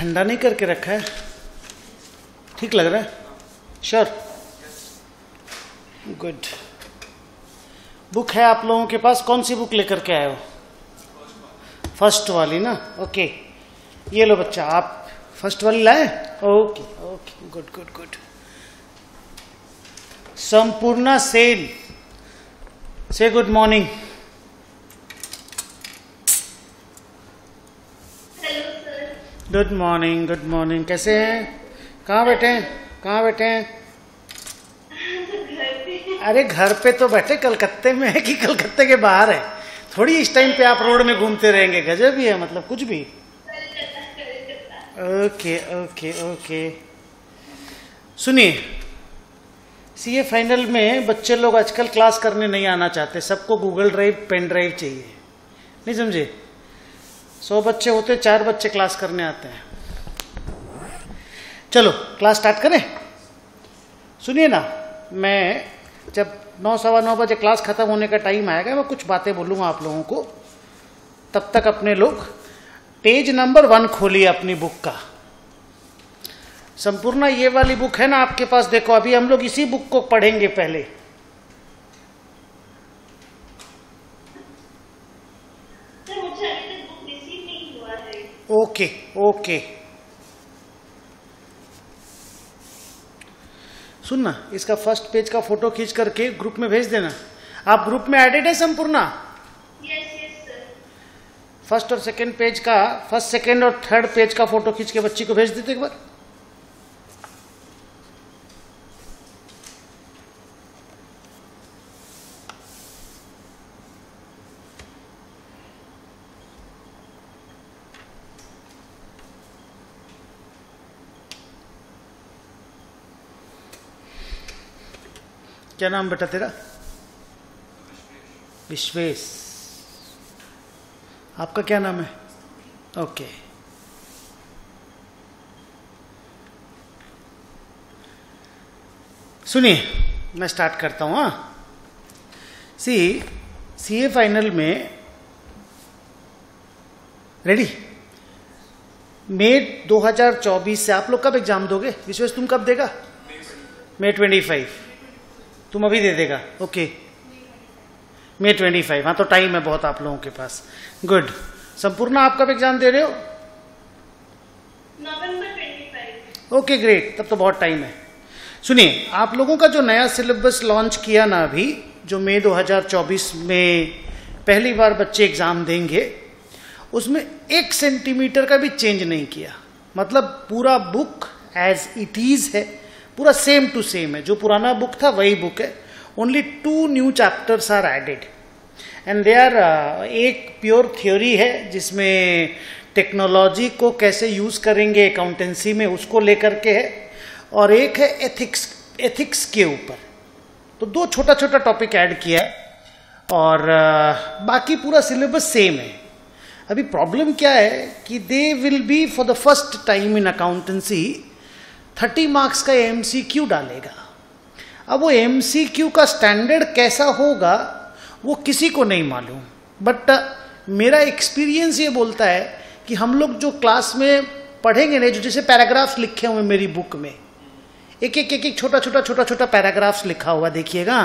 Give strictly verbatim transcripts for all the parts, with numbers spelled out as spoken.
ठंडा नहीं करके रखा है? ठीक लग रहा है? श्योर? गुड। बुक है आप लोगों के पास? कौन सी बुक लेकर के आए हो? फर्स्ट वाली ना? ओके, ये लो बच्चा, आप फर्स्ट वाली लाए? Okay okay, good good good. Sampurna Sen, से good morning. Hello sir. Good morning, good morning. कैसे हैं? कहाँ बैठे हैं? कहाँ बैठे हैं? घर पे। अरे घर पे तो बैठे, कलकत्ते में है कि कलकत्ते के बाहर है? थोड़ी इस टाइम पे आप रोड में घूमते रहेंगे, गजब ही है, मतलब कुछ भी। Okay okay okay. सुनिए, सीए फाइनल में बच्चे लोग आजकल क्लास करने नहीं आना चाहते, सबको गूगल ड्राइव, पेन ड्राइव चाहिए, नहीं समझे? सौ बच्चे होते, चार बच्चे क्लास करने आते हैं। चलो क्लास स्टार्ट करें। सुनिए ना, मैं जब नौ सवा नौ बजे क्लास खत्म होने का टाइम आएगा, मैं कुछ बातें बोलूंगा आप लोगों को। तब तक अपने लोग पेज नंबर वन खोलिए अपनी बुक का। संपूर्ण ये वाली बुक है ना आपके पास? देखो, अभी हम लोग इसी बुक को पढ़ेंगे पहले। सर मुझे अभी तक बुक रिसीव नहीं हुआ है। ओके ओके, सुनना, इसका फर्स्ट पेज का फोटो खींच करके ग्रुप में भेज देना। आप ग्रुप में एडेड है संपूर्णा? Yes yes sir. फर्स्ट और सेकंड पेज का, फर्स्ट सेकंड और थर्ड पेज का फोटो खींच के बच्ची को भेज देते एक बार। क्या नाम बेटा तेरा? विश्वेश। आपका क्या नाम है? ओके। सुनिए, मैं स्टार्ट करता हूं। हाँ, सी सीए फाइनल में रेडी? मई दो हज़ार चौबीस से आप लोग कब एग्जाम दोगे? विश्वेश तुम कब देगा? May twenty five. तुम अभी दे देगा? Okay, May twenty five. हाँ, तो टाइम है बहुत आप लोगों के पास। गुड। संपूर्ण आप कब एग्जाम दे रहे हो? November twenty five. Okay great, तब तो बहुत टाइम है। सुनिए, आप लोगों का जो नया सिलेबस लॉन्च किया ना अभी, जो मई दो हज़ार चौबीस में पहली बार बच्चे एग्जाम देंगे, उसमें एक सेंटीमीटर का भी चेंज नहीं किया। मतलब पूरा बुक एज इट इज है, पूरा सेम टू सेम है। जो पुराना बुक था वही बुक है। Only two new chapters are added and they are, एक प्योर थ्योरी है जिसमें टेक्नोलॉजी को कैसे यूज करेंगे अकाउंटेंसी में, उसको लेकर के है, और एक है एथिक्स, एथिक्स के ऊपर। तो दो छोटा छोटा टॉपिक ऐड किया है और uh, बाकी पूरा सिलेबस सेम है। अभी प्रॉब्लम क्या है कि they will be for the first time in accountancy thirty marks का एमसीक्यू डालेगा। अब वो एमसीक्यू का स्टैंडर्ड कैसा होगा वो किसी को नहीं मालूम, बट uh, मेरा एक्सपीरियंस ये बोलता है कि हम लोग जो क्लास में पढ़ेंगे ना, जो जैसे पैराग्राफ्स लिखे हुए मेरी बुक में, एक एक एक एक छोटा छोटा छोटा छोटा पैराग्राफ्स लिखा हुआ देखिएगा।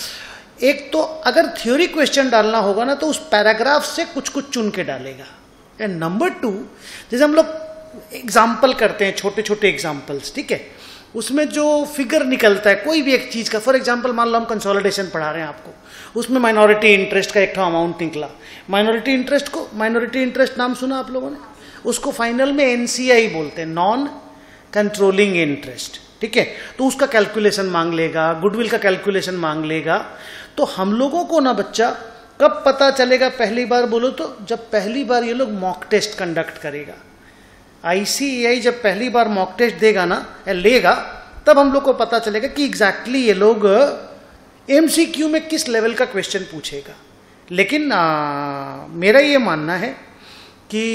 एक तो अगर थ्योरी क्वेश्चन डालना होगा ना तो उस पैराग्राफ से कुछ कुछ चुन के डालेगा। एंड नंबर टू, जैसे हम लोग एग्जाम्पल करते हैं, छोटे छोटे एग्जाम्पल्स, ठीक है, उसमें जो फिगर निकलता है कोई भी एक चीज का, फॉर एग्जाम्पल मान लो हम कंसोलिडेशन पढ़ा रहे हैं आपको, उसमें माइनॉरिटी इंटरेस्ट का एक अमाउंट निकला। माइनॉरिटी इंटरेस्ट को, माइनॉरिटी इंटरेस्ट नाम सुना आप लोगों ने? उसको फाइनल में एनसीआई बोलते हैं, नॉन कंट्रोलिंग इंटरेस्ट, ठीक है। तो उसका कैलकुलेशन मांग लेगा, गुडविल का कैलकुलेशन मांग लेगा। तो हम लोगों को ना बच्चा कब पता चलेगा पहली बार बोलो तो, जब पहली बार ये लोग मॉक टेस्ट कंडक्ट करेगा। आईसीएआई जब पहली बार मॉक टेस्ट देगा ना, लेगा, तब हम लोग को पता चलेगा कि एग्जैक्टली ये लोग एमसीक्यू में किस लेवल का क्वेश्चन पूछेगा। लेकिन आ, मेरा ये मानना है कि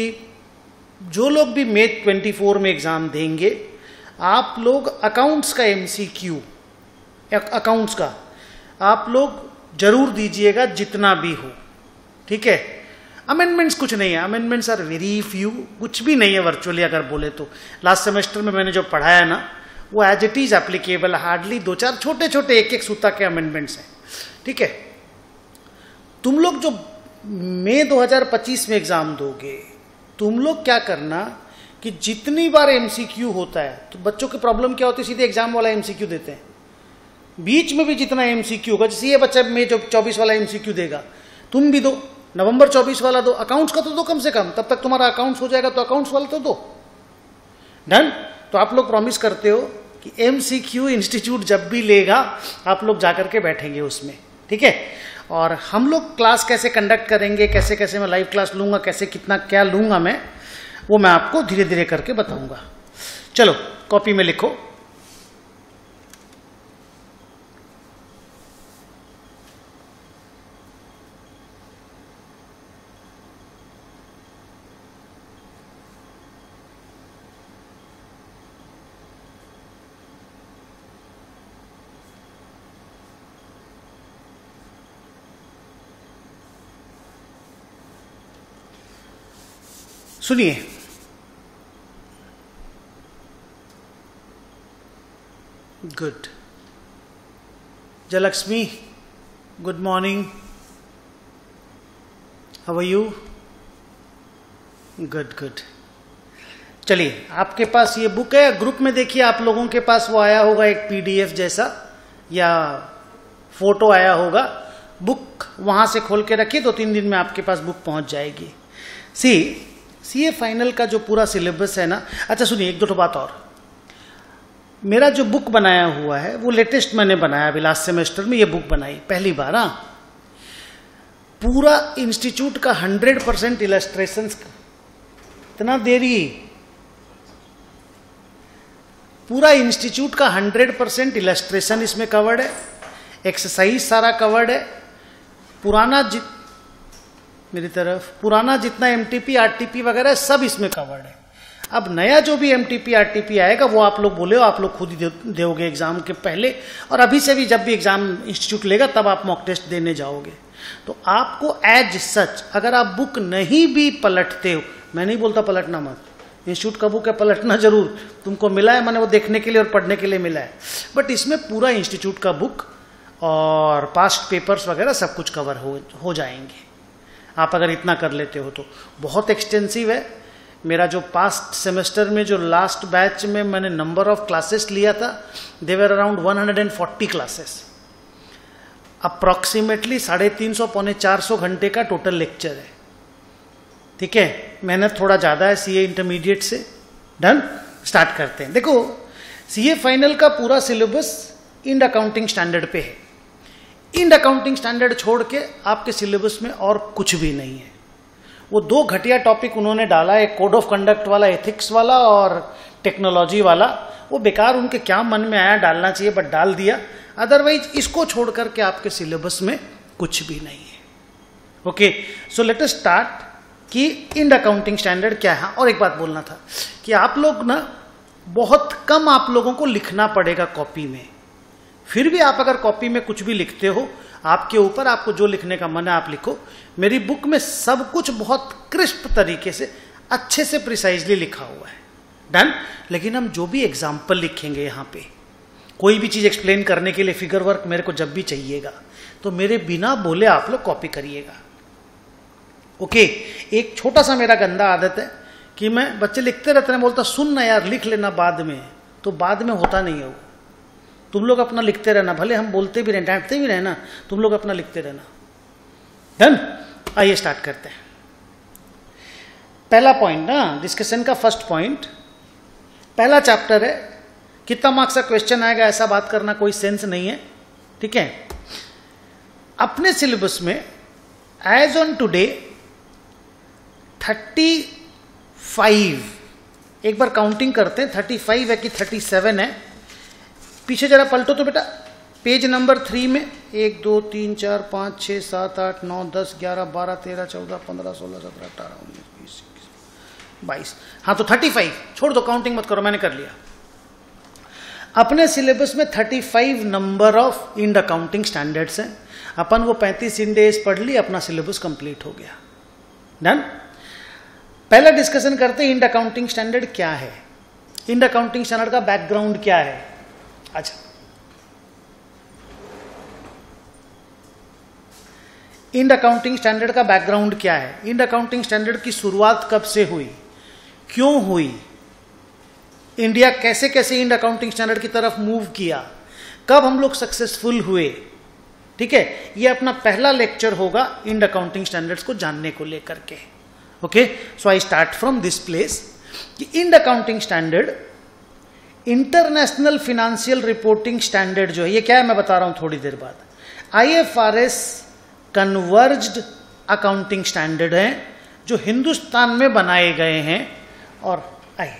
जो लोग भी मई ट्वेंटी फोर में एग्जाम देंगे, आप लोग अकाउंट्स का एमसीक्यू, अकाउंट्स का आप लोग जरूर दीजिएगा जितना भी हो, ठीक है। अमेंडमेंट्स कुछ नहीं है, अमेंडमेंट्स आर वेरी फ्यू, कुछ भी नहीं है वर्चुअली अगर बोले तो। लास्ट सेमेस्टर में मैंने जो पढ़ाया ना वो as it is applicable, hardly दो चार छोटे छोटे एक एक सूता के अमेंडमेंट्स हैं, ठीक है। तुम लोग जो मई दो हज़ार पच्चीस में एग्जाम दोगे, तुम लोग क्या करना कि जितनी बार एमसीक्यू होता है, तो बच्चों की प्रॉब्लम क्या होती है, सीधे एग्जाम वाला एमसीक्यू देते हैं। बीच में भी जितना एमसीक्यू होगा, जैसे ये बच्चा मई जो चौबीस वाला एमसीक्यू देगा, तुम भी दो, नवंबर चौबीस वाला दो, अकाउंट्स का तो दो कम से कम, तब तक तुम्हारा अकाउंट्स हो जाएगा, तो अकाउंट्स वाला तो दो। डन। तो आप लोग प्रॉमिस करते हो कि एमसीक्यू इंस्टीट्यूट जब भी लेगा आप लोग जाकर के बैठेंगे उसमें, ठीक है। और हम लोग क्लास कैसे कंडक्ट करेंगे, कैसे कैसे मैं लाइव क्लास लूंगा, कैसे कितना क्या लूंगा मैं, वो मैं आपको धीरे धीरे करके बताऊंगा। चलो कॉपी में लिखो। सुनिए, good. Jayalakshmi, good morning, how are you? Good good. चलिए, आपके पास ये बुक है, ग्रुप में देखिए आप लोगों के पास वो आया होगा एक पीडीएफ जैसा या फोटो आया होगा। बुक वहां से खोल के रखिए, दो तीन दिन में आपके पास बुक पहुंच जाएगी। सी सीए फाइनल का जो पूरा सिलेबस है ना, अच्छा सुनिए एक दो बात और। मेरा जो बुक बनाया हुआ है वो लेटेस्ट मैंने बनाया, अभी लास्ट सेमेस्टर में ये बुक बनाई पहली बार। हाँ, पूरा इंस्टीट्यूट का हंड्रेड परसेंट इलस्ट्रेशन, इतना देरी, पूरा इंस्टीट्यूट का हंड्रेड परसेंट इलस्ट्रेशन इसमें कवर्ड है, एक्सरसाइज सारा कवर्ड है, पुराना जि, मेरी तरफ पुराना जितना एमटीपी आरटीपी वगैरह सब इसमें कवर्ड है। अब नया जो भी एमटीपी आरटीपी आएगा वो आप लोग बोले हो, आप लोग खुद ही दोगे एग्जाम के पहले, और अभी से भी जब भी एग्जाम इंस्टीट्यूट लेगा तब आप मॉक टेस्ट देने जाओगे। तो आपको एज सच अगर आप बुक नहीं भी पलटते हो, मैं नहीं बोलता पलटना मत, इंस्टीट्यूट का बुक है पलटना जरूर, तुमको मिला है मैंने वो देखने के लिए और पढ़ने के लिए मिला है, बट इसमें पूरा इंस्टीट्यूट का बुक और पास्ट पेपर्स वगैरह सब कुछ कवर हो हो जाएंगे आप अगर इतना कर लेते हो तो। बहुत एक्सटेंसिव है। मेरा जो पास्ट सेमेस्टर में जो लास्ट बैच में मैंने नंबर ऑफ क्लासेस लिया था, there were around one hundred forty classes, approximately साढ़े तीन सौ पौने चार सौ घंटे का टोटल लेक्चर है, ठीक है। मेहनत थोड़ा ज्यादा है सीए इंटरमीडिएट से। डन, स्टार्ट करते हैं। देखो, सीए फाइनल का पूरा सिलेबस इंड अकाउंटिंग स्टैंडर्ड पे है। इंड अकाउंटिंग स्टैंडर्ड छोड़ के आपके सिलेबस में और कुछ भी नहीं है। वो दो घटिया टॉपिक उन्होंने डाला, एक कोड ऑफ कंडक्ट वाला, एथिक्स वाला और टेक्नोलॉजी वाला, वो बेकार, उनके क्या मन में आया डालना चाहिए बट डाल दिया। अदरवाइज इसको छोड़ करके आपके सिलेबस में कुछ भी नहीं है। Okay, so let us start कि इंड अकाउंटिंग स्टैंडर्ड क्या है। और एक बात बोलना था कि आप लोग ना, बहुत कम आप लोगों को लिखना पड़ेगा कॉपी में, फिर भी आप अगर कॉपी में कुछ भी लिखते हो, आपके ऊपर, आपको जो लिखने का मन है आप लिखो। मेरी बुक में सब कुछ बहुत क्रिस्प तरीके से अच्छे से प्रिसाइजली लिखा हुआ है। डन। लेकिन हम जो भी एग्जाम्पल लिखेंगे यहाँ पे, कोई भी चीज एक्सप्लेन करने के लिए फिगर वर्क मेरे को जब भी चाहिएगा तो मेरे बिना बोले आप लोग कॉपी करिएगा। ओके, एक छोटा सा मेरा गंदा आदत है कि मैं, बच्चे लिखते रहते हैं, बोलता सुन ना यार लिख लेना बाद में, तो बाद में होता नहीं है वो। तुम लोग अपना लिखते रहना, भले हम बोलते भी रहे, डांटते भी रहे ना, तुम लोग अपना लिखते रहना। डन। आइए स्टार्ट करते हैं। पहला पॉइंट ना डिस्कशन का, फर्स्ट पॉइंट, पहला चैप्टर है, कितना मार्क्स का क्वेश्चन आएगा ऐसा बात करना कोई सेंस नहीं है, ठीक है। अपने सिलेबस में as on today thirty five, एक बार काउंटिंग करते हैं, थर्टी फाइव है कि थर्टी सेवन है। पीछे जरा पलटो तो बेटा, पेज नंबर थ्री में एक दो तीन चार पाँच छः सात आठ नौ दस ग्यारह बारह तेरह चौदह पंद्रह सोलह सत्रह अठारह उन्नीस बीस इक्कीस बाईस, हाँ तो थर्टी फाइव, छोड़ दो काउंटिंग मत करो, मैंने कर लिया। अपने सिलेबस में thirty five number of Ind accounting standards हैं। अपन वो पैंतीस इंडेज पढ़ ली, अपना सिलेबस कंप्लीट हो गया। डन। पहला डिस्कशन करते हैं इंड अकाउंटिंग स्टैंडर्ड क्या है, इंड अकाउंटिंग स्टैंडर्ड का बैकग्राउंड क्या है। अच्छा, इंड अकाउंटिंग स्टैंडर्ड का बैकग्राउंड क्या है, इंड अकाउंटिंग स्टैंडर्ड की शुरुआत कब से हुई, क्यों हुई, इंडिया कैसे कैसे इंड अकाउंटिंग स्टैंडर्ड की तरफ मूव किया, कब हम लोग सक्सेसफुल हुए। ठीक है, ये अपना पहला लेक्चर होगा इंड अकाउंटिंग स्टैंडर्ड्स को जानने को लेकर के। Okay, so I start from this place कि Ind accounting standard international financial reporting standard जो है, ये क्या है मैं बता रहा हूं थोड़ी देर बाद। आईएफआरएस कन्वर्ज्ड अकाउंटिंग स्टैंडर्ड हैं जो हिंदुस्तान में बनाए गए हैं। और आइए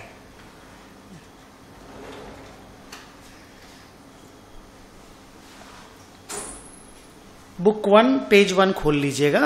बुक वन पेज वन खोल लीजिएगा।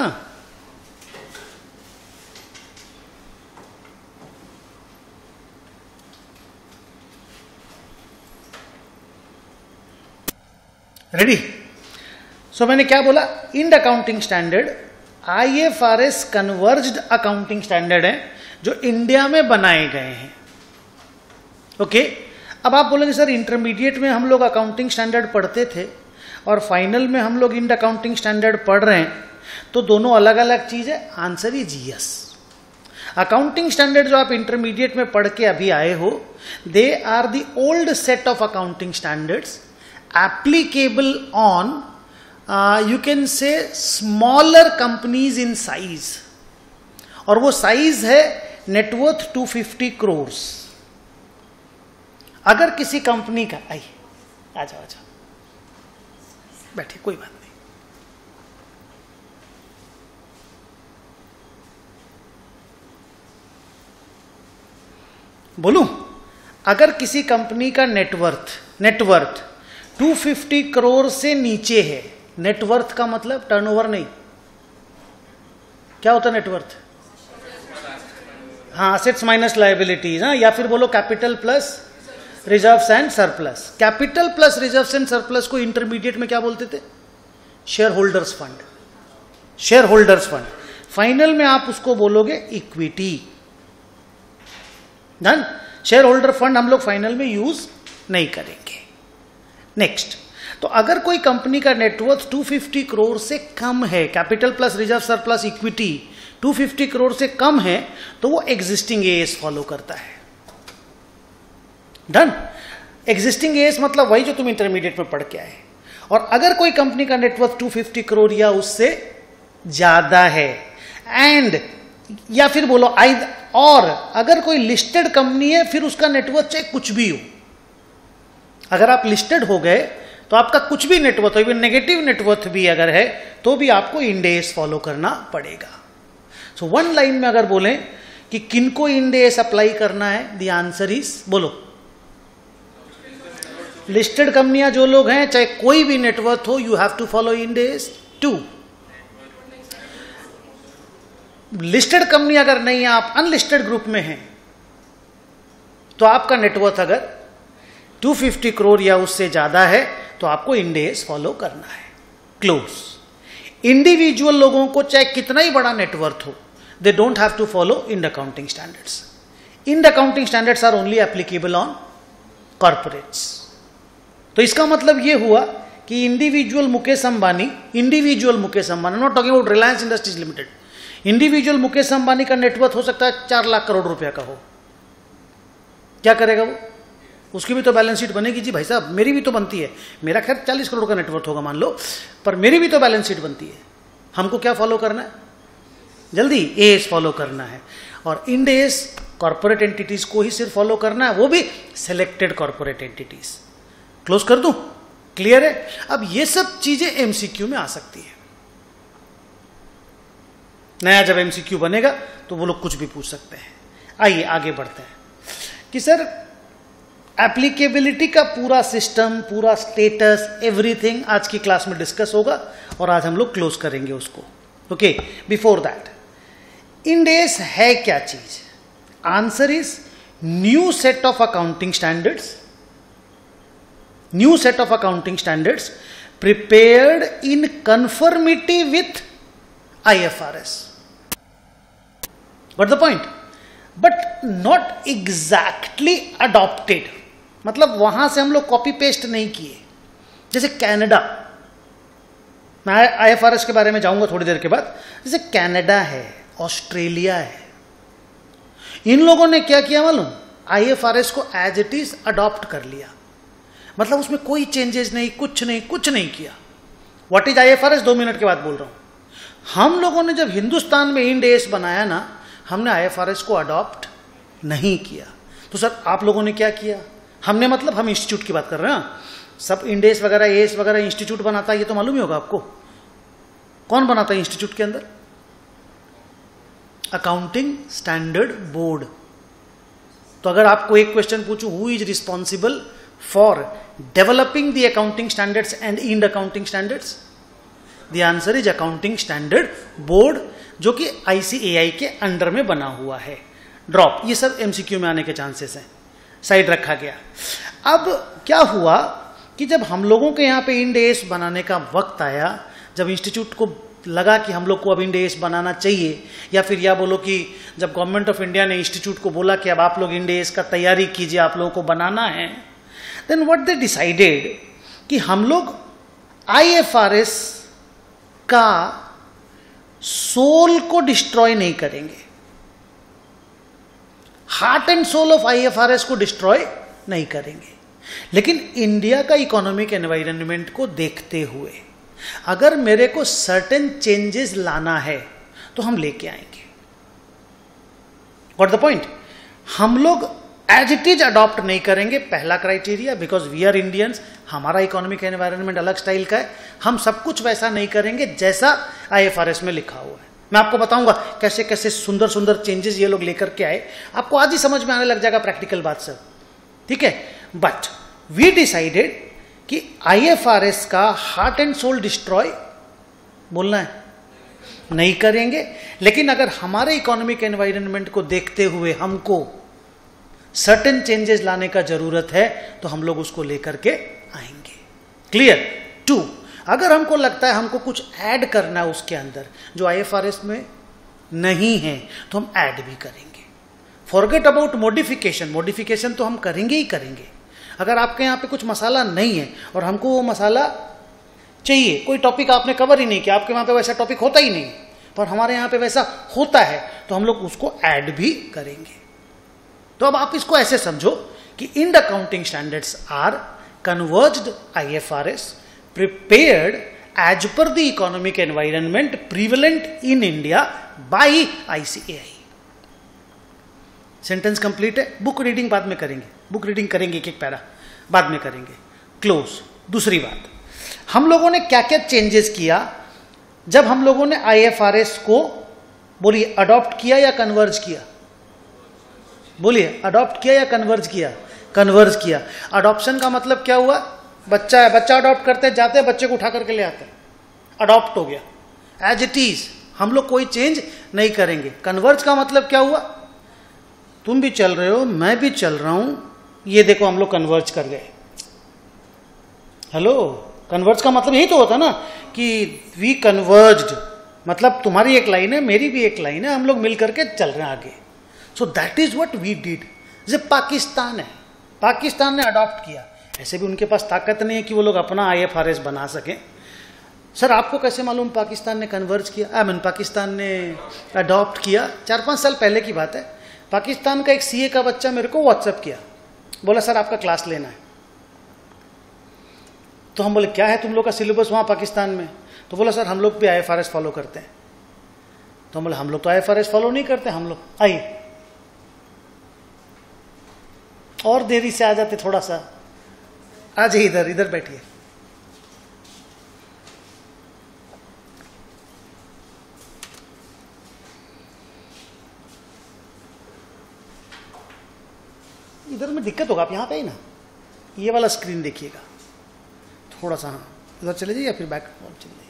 रेडी? सो मैंने क्या बोला, Ind accounting standard IFRS converged accounting standard है जो इंडिया में बनाए गए हैं। Okay okay? अब आप बोलेंगे सर इंटरमीडिएट में हम लोग अकाउंटिंग स्टैंडर्ड पढ़ते थे और फाइनल में हम लोग इंड अकाउंटिंग स्टैंडर्ड पढ़ रहे हैं, तो दोनों अलग अलग चीज है। Answer is yes. Accounting standard जो आप इंटरमीडिएट में पढ़ के अभी आए हो, they are the old set of accounting standards applicable on you can say smaller companies in size, और वो साइज है नेटवर्थ टू फिफ्टी करोड़। अगर किसी कंपनी का, आइए आ जाओ आ जाओ बैठिए, कोई बात नहीं। बोलूं, अगर किसी कंपनी का नेटवर्थ नेटवर्थ दो सौ पचास करोड़ से नीचे है, नेटवर्थ का मतलब टर्नओवर नहीं, क्या होता है नेटवर्थ? हाँ, असेट्स माइनस लायबिलिटीज, हाँ, या फिर बोलो capital plus reserves and surplus. Capital plus reserves and surplus को इंटरमीडिएट में क्या बोलते थे? Share holders fund. Share holders fund final में आप उसको बोलोगे equity. Done. Share holder fund हम लोग फाइनल में यूज नहीं करेंगे। नेक्स्ट, तो अगर कोई कंपनी का नेटवर्थ दो सौ पचास करोड़ से कम है, capital plus reserve surplus equity दो सौ पचास करोड़ से कम है, तो वो एग्जिस्टिंग एएस फॉलो करता है। डन। एग्जिस्टिंग एएस मतलब वही जो तुम इंटरमीडिएट में पढ़ के आए। और अगर कोई कंपनी का नेटवर्थ दो सौ पचास करोड़ या उससे ज्यादा है, एंड या फिर बोलो आई, और अगर कोई लिस्टेड कंपनी है, फिर उसका नेटवर्थ चाहे कुछ भी हो, अगर आप लिस्टेड हो गए तो आपका कुछ भी नेटवर्थ हो, इवन नेगेटिव नेटवर्थ भी अगर है, तो भी आपको इंड एएस फॉलो करना पड़ेगा। सो वन लाइन में अगर बोलें कि किनको इंड एएस अप्लाई करना है, द आंसर इज, बोलो, लिस्टेड कंपनियां जो लोग हैं, चाहे कोई भी नेटवर्थ हो, you have to follow Ind AS too. Listed company अगर नहीं है, आप अनलिस्टेड ग्रुप में हैं, तो आपका नेटवर्थ अगर दो सौ पचास करोड़ या उससे ज्यादा है, तो आपको इंड एएस फॉलो करना है। क्लोज। इंडिविजुअल लोगों को चाहे कितना ही बड़ा नेटवर्थ हो, they don't have to follow Ind accounting standards. Ind accounting standards are only applicable on corporates. तो इसका मतलब यह हुआ कि individual Mukesh Ambani, individual Mukesh Ambani, not talking about Reliance industries limited, individual Mukesh Ambani का नेटवर्थ हो सकता है चार लाख करोड़ रुपया का हो। क्या करेगा वो? उसकी भी तो बैलेंस शीट बनेगी जी भाई साहब, मेरी भी तो बनती है। मेरा खैर चालीस करोड़ का नेटवर्थ होगा मान लो, पर मेरी भी तो बैलेंस शीट बनती है। हमको क्या फॉलो करना है? जल्दी एएस फॉलो करना है। और इंड एएस कॉर्पोरेट एंटिटीज को ही सिर्फ फॉलो करना है, वो भी सिलेक्टेड कॉर्पोरेट एंटिटीज। क्लोज कर दूं? क्लियर है? अब ये सब चीजें एमसीक्यू में आ सकती है। नया जब एमसीक्यू बनेगा तो वो लोग कुछ भी पूछ सकते हैं। आइए आगे बढ़ते हैं कि सर एप्लीकेबिलिटी का पूरा सिस्टम, पूरा स्टेटस, एवरीथिंग आज की क्लास में डिस्कस होगा और आज हम लोग क्लोज करेंगे उसको। Okay, before that, Ind AS है क्या चीज? Answer is new set of accounting standards, new set of accounting standards prepared in conformity with I F R S. Got the point? But not exactly adopted. मतलब वहां से हम लोग copy paste नहीं किए. जैसे कनाडा, मैं आईएफआरएस के बारे में जाऊंगा थोड़ी देर के बाद. जैसे कनाडा है, ऑस्ट्रेलिया है, इन लोगों ने क्या किया मालूम? आईएफआरएस को एज इट इज अडॉप्ट कर लिया. मतलब उसमें कोई चेंजेस नहीं, कुछ नहीं, कुछ नहीं किया. What is IFRS? दो मिनट के बाद बोल रहा हूं. हम लोगों ने जब हिंदुस्तान में इंड एस बनाया ना, हमने आईएफआरएस को अडॉप्ट नहीं किया. तो सर आप लोगों ने क्या किया? हमने मतलब हम इंस्टीट्यूट की बात कर रहे हैं. सब इंड एस वगैरह, एस वगैरह इंस्टीट्यूट बनाता है, ये तो मालूम ही होगा आपको. कौन बनाता है इंस्टीट्यूट के अंदर? Accounting standard board. तो अगर आपको एक क्वेश्चन पूछूं, who is responsible for developing the accounting standards and Ind accounting standards? The answer is accounting standard board, जो कि आईसीएआई के अंडर में बना हुआ है. ड्रॉप. ये सब एमसीक्यू में आने के चांसेस हैं, साइड रखा गया. अब क्या हुआ कि जब हम लोगों के यहां पे इंड एस बनाने का वक्त आया, जब इंस्टीट्यूट को लगा कि हम लोग को अब इंड एस बनाना चाहिए, या फिर या बोलो कि जब गवर्नमेंट ऑफ इंडिया ने इंस्टीट्यूट को बोला कि अब आप लोग इंड एस का तैयारी कीजिए, आप लोगों को बनाना है, देन व्हाट दे डिसाइडेड कि हम लोग आईएफआरएस का सोल को डिस्ट्रॉय नहीं करेंगे. Heart and soul of IFRS को डिस्ट्रॉय नहीं करेंगे. लेकिन इंडिया का इकोनॉमिक एनवायरनमेंट को देखते हुए अगर मेरे को सर्टेन चेंजेस लाना है तो हम लेके आएंगे. What the point? हम लोग एज इट इज अडॉप्ट नहीं करेंगे. पहला criteria, because we are Indians, हमारा इकोनॉमिक एनवायरनमेंट अलग स्टाइल का है. हम सब कुछ वैसा नहीं करेंगे जैसा आईएफआरएस में लिखा हुआ है. मैं आपको बताऊंगा कैसे कैसे सुंदर सुंदर चेंजेस ये लोग लेकर के आए. आपको आज ही समझ में आने लग जाएगा प्रैक्टिकल बात सब. ठीक है? बट वी डिसाइडेड कि आईएफआरएस का हार्ट एंड सोल डिस्ट्रॉय बोलना है नहीं करेंगे. लेकिन अगर हमारे इकोनॉमिक एनवायरनमेंट को देखते हुए हमको सर्टेन चेंजेस लाने का जरूरत है तो हम लोग उसको लेकर के आएंगे. क्लियर? टू, अगर हमको लगता है हमको कुछ ऐड करना है उसके अंदर जो आईएफआरएस में नहीं है तो हम ऐड भी करेंगे. Forget about modification. मॉडिफिकेशन तो हम करेंगे ही करेंगे. अगर आपके यहाँ पे कुछ मसाला नहीं है और हमको वो मसाला चाहिए, कोई टॉपिक आपने कवर ही नहीं किया, आपके वहां पे वैसा टॉपिक होता ही नहीं, पर हमारे यहाँ पे वैसा होता है, तो हम लोग उसको ऐड भी करेंगे. तो अब आप इसको ऐसे समझो कि Ind accounting standards are converged IFRS prepared as per the economic environment prevalent in India by I C A I. Sentence complete है. बुक रीडिंग बाद में करेंगे. बुक रीडिंग करेंगे एक एक पैरा बाद में करेंगे. क्लोज. दूसरी बात, हम लोगों ने क्या क्या चेंजेस किया जब हम लोगों ने आईएफआरएस को बोलिए अडॉप्ट किया या कन्वर्ज किया? बोलिए, अडॉप्ट किया या कन्वर्ज किया? कन्वर्ज किया. अडॉप्शन का मतलब क्या हुआ? बच्चा है, बच्चा अडॉप्ट करते जाते हैं, बच्चे को उठा करके ले आते हैं, अडॉप्ट हो गया. एज इट इज हम लोग कोई चेंज नहीं करेंगे. कन्वर्ज का मतलब क्या हुआ? तुम भी चल रहे हो, मैं भी चल रहा हूं, ये देखो हम लोग कन्वर्ज कर गए. हेलो, कन्वर्ज का मतलब यही तो होता ना कि वी कन्वर्ज्ड, मतलब तुम्हारी एक लाइन है, मेरी भी एक लाइन है, हम लोग मिल करके चल रहे हैं आगे. So that is what we did. जैसे पाकिस्तान है, पाकिस्तान ने अडॉप्ट किया, ऐसे भी उनके पास ताकत नहीं है कि वो लोग अपना आईएफआरएस बना सकें. सर आपको कैसे मालूम पाकिस्तान ने कन्वर्ज किया? आई मीन पाकिस्तान ने अडॉप्ट किया? चार पांच साल पहले की बात है. पाकिस्तान का एक सीए का बच्चा मेरे को व्हाट्सएप किया, बोला सर आपका क्लास लेना है. तो हम बोले क्या है तुम लोग का सिलेबस वहां पाकिस्तान में? तो बोला सर हम लोग भी आईएफआरएस फॉलो करते हैं. तो हम बोले हम लोग तो आईएफआरएस फॉलो नहीं करते, हम लोग आइए और देरी से आ जाते, थोड़ा सा आ जाइए, इधर इधर बैठिए. इधर में दिक्कत होगा, आप यहां पे ही ना, ये वाला स्क्रीन देखिएगा थोड़ा सा. हाँ इधर चले जाइए या फिर बैक चले जाइए.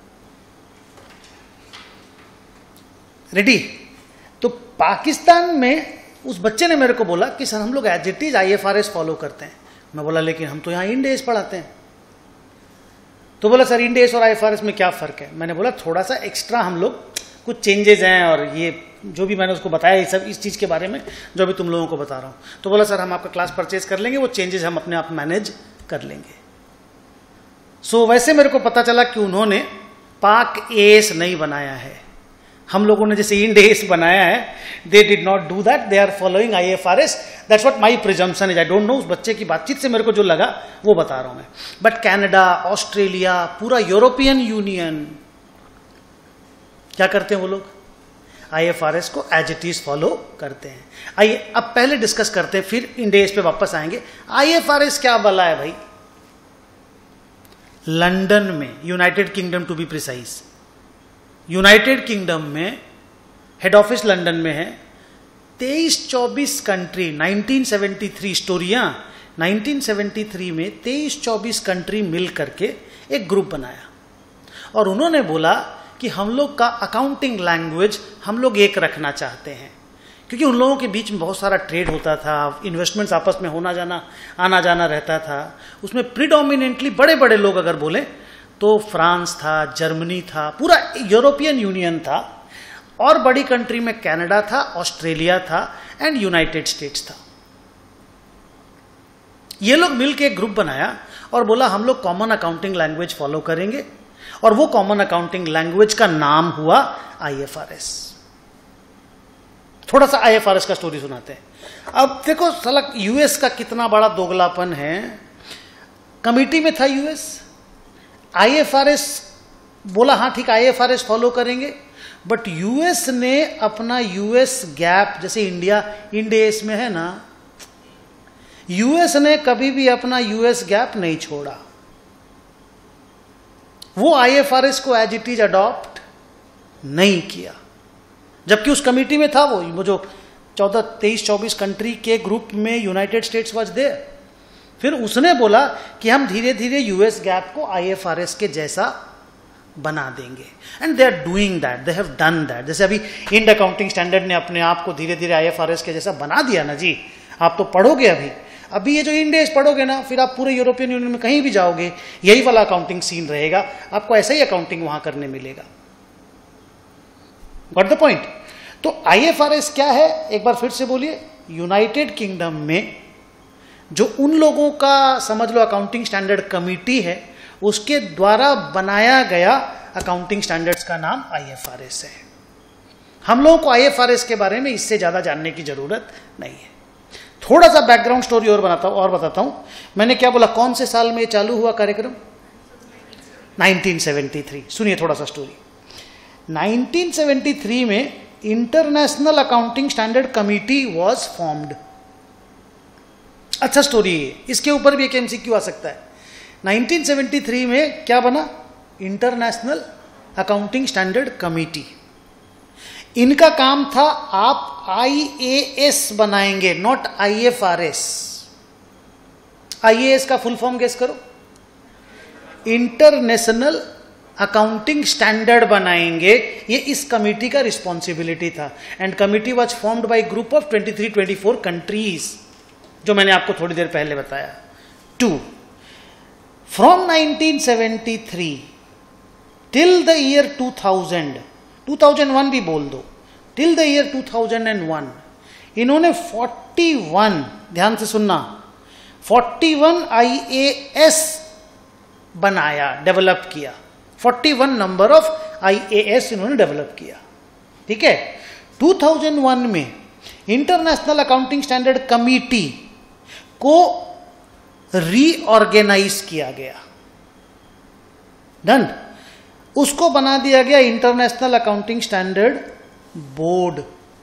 रेडी? तो पाकिस्तान में उस बच्चे ने मेरे को बोला कि सर हम लोग as it is IFRS follow करते हैं. मैं बोला लेकिन हम तो यहां इंड एस पढ़ाते हैं. तो बोला सर इंड एस और आईएफआरएस में क्या फर्क है? मैंने बोला थोड़ा सा एक्स्ट्रा हम लोग कुछ चेंजेस हैं और ये जो भी मैंने उसको बताया ये सब इस चीज़ के बारे में जो अभी तुम लोगों को बता रहा हूँ। तो बोला सर हम आपका क्लास परचेज कर लेंगे, वो चेंजेस हम अपने आप मैनेज कर लेंगे। सो so, वैसे मेरे को पता चला कि उन्होंने पाक एएस नहीं बनाया है, हम लोगों ने जैसे इंड एएस बनाया है, they did not do that, they are following IFRS, that's what my presumption is. I don't know, उस बच्चे की बातचीत से मेरे को जो लगा वो बता रहा हूं मैं। बट कनाडा, ऑस्ट्रेलिया, पूरा यूरोपियन यूनियन क्या करते हैं वो लोग, आईएफआरएस को एज इट इज फॉलो करते हैं। आइए अब पहले डिस्कस करते हैं, फिर इंड एएस पे वापस आएंगे। आईएफआरएस क्या वाला है भाई? लंदन में, United Kingdom to be precise, United Kingdom में हेड ऑफिस लंदन में है। तेईस चौबीस कंट्री, नाइनटीन सेवेंटी थ्री स्टोरियां, नाइनटीन सेवेंटी थ्री में तेईस चौबीस कंट्री मिल करके एक ग्रुप बनाया और उन्होंने बोला कि हम लोग का अकाउंटिंग लैंग्वेज हम लोग एक रखना चाहते हैं, क्योंकि उन लोगों के बीच में बहुत सारा ट्रेड होता था, इन्वेस्टमेंट्स आपस में होना जाना आना जाना रहता था। उसमें प्रीडोमिनेंटली बड़े बड़े लोग अगर बोले तो फ्रांस था, जर्मनी था, पूरा यूरोपियन यूनियन था, और बड़ी कंट्री में कनाडा था, ऑस्ट्रेलिया था एंड यूनाइटेड स्टेट्स था। ये लोग मिलकर एक ग्रुप बनाया और बोला हम लोग कॉमन अकाउंटिंग लैंग्वेज फॉलो करेंगे, और वो कॉमन अकाउंटिंग लैंग्वेज का नाम हुआ आईएफआरएस। थोड़ा सा आईएफआरएस का स्टोरी सुनाते हैं। अब देखो साला यूएस का कितना बड़ा दोगलापन है। कमिटी में था यूएस, आईएफआरएस बोला हाँ ठीक आईएफआरएस फॉलो करेंगे, बट यूएस ने अपना यूएस गैप, जैसे इंडिया इंड एएस में है ना, यूएस ने कभी भी अपना यूएस गैप नहीं छोड़ा। वो आईएफआरएस को एज इट इज अडॉप्ट नहीं किया, जबकि उस कमिटी में था वो वो जो चौदह तेईस चौबीस कंट्री के ग्रुप में यूनाइटेड स्टेट्स वाज देयर। फिर उसने बोला कि हम धीरे धीरे यूएस गैप को आईएफआरएस के जैसा बना देंगे, and they are doing that, they have done that. जैसे अभी इंड अकाउंटिंग स्टैंडर्ड ने अपने आप को धीरे धीरे आईएफआरएस के जैसा बना दिया ना जी। आप तो पढ़ोगे अभी अभी ये जो इंड एएस पढ़ोगे ना, फिर आप पूरे यूरोपियन यूनियन में कहीं भी जाओगे यही वाला अकाउंटिंग सीन रहेगा, आपको ऐसा ही अकाउंटिंग वहां करने मिलेगा। Got the point? तो आईएफआरएस क्या है एक बार फिर से बोलिए। यूनाइटेड किंगडम में जो उन लोगों का समझ लो अकाउंटिंग स्टैंडर्ड कमिटी है, उसके द्वारा बनाया गया अकाउंटिंग स्टैंडर्ड्स का नाम आईएफआरएस है। हम लोगों को आईएफआरएस के बारे में इससे ज्यादा जानने की जरूरत नहीं है। थोड़ा सा बैकग्राउंड स्टोरी और बनाता हूं और बताता हूं। मैंने क्या बोला, कौन से साल में चालू हुआ कार्यक्रम? Nineteen seventy three. सुनिए थोड़ा सा स्टोरी। नाइनटीन सेवेंटी थ्री में international accounting standard committee was formed. अच्छा स्टोरी है, इसके ऊपर भी एक एमसीक्यू आ सकता है। नाइनटीन सेवेंटी थ्री में क्या बना? International accounting standard committee. इनका काम था आप आईएएस बनाएंगे, नॉट आईएफआरएस। आईएएस का फुल फॉर्म गेस करो। इंटरनेशनल अकाउंटिंग स्टैंडर्ड बनाएंगे, ये इस कमिटी का रिस्पॉन्सिबिलिटी था। And committee was formed by group of twenty three twenty four countries, जो मैंने आपको थोड़ी देर पहले बताया। Two, from nineteen seventy three till the year two thousand, two thousand one भी बोल दो, till the year two thousand one, इन्होंने फोर्टी वन, ध्यान से सुनना, फोर्टी वन आईएएस बनाया, डेवलप किया। Forty one number of IAS इन्होंने डेवलप किया। ठीक है। टू थाउजेंड वन में इंटरनेशनल अकाउंटिंग स्टैंडर्ड कमिटी को रीऑर्गेनाइज किया गया। डन। उसको बना दिया गया international accounting standard board.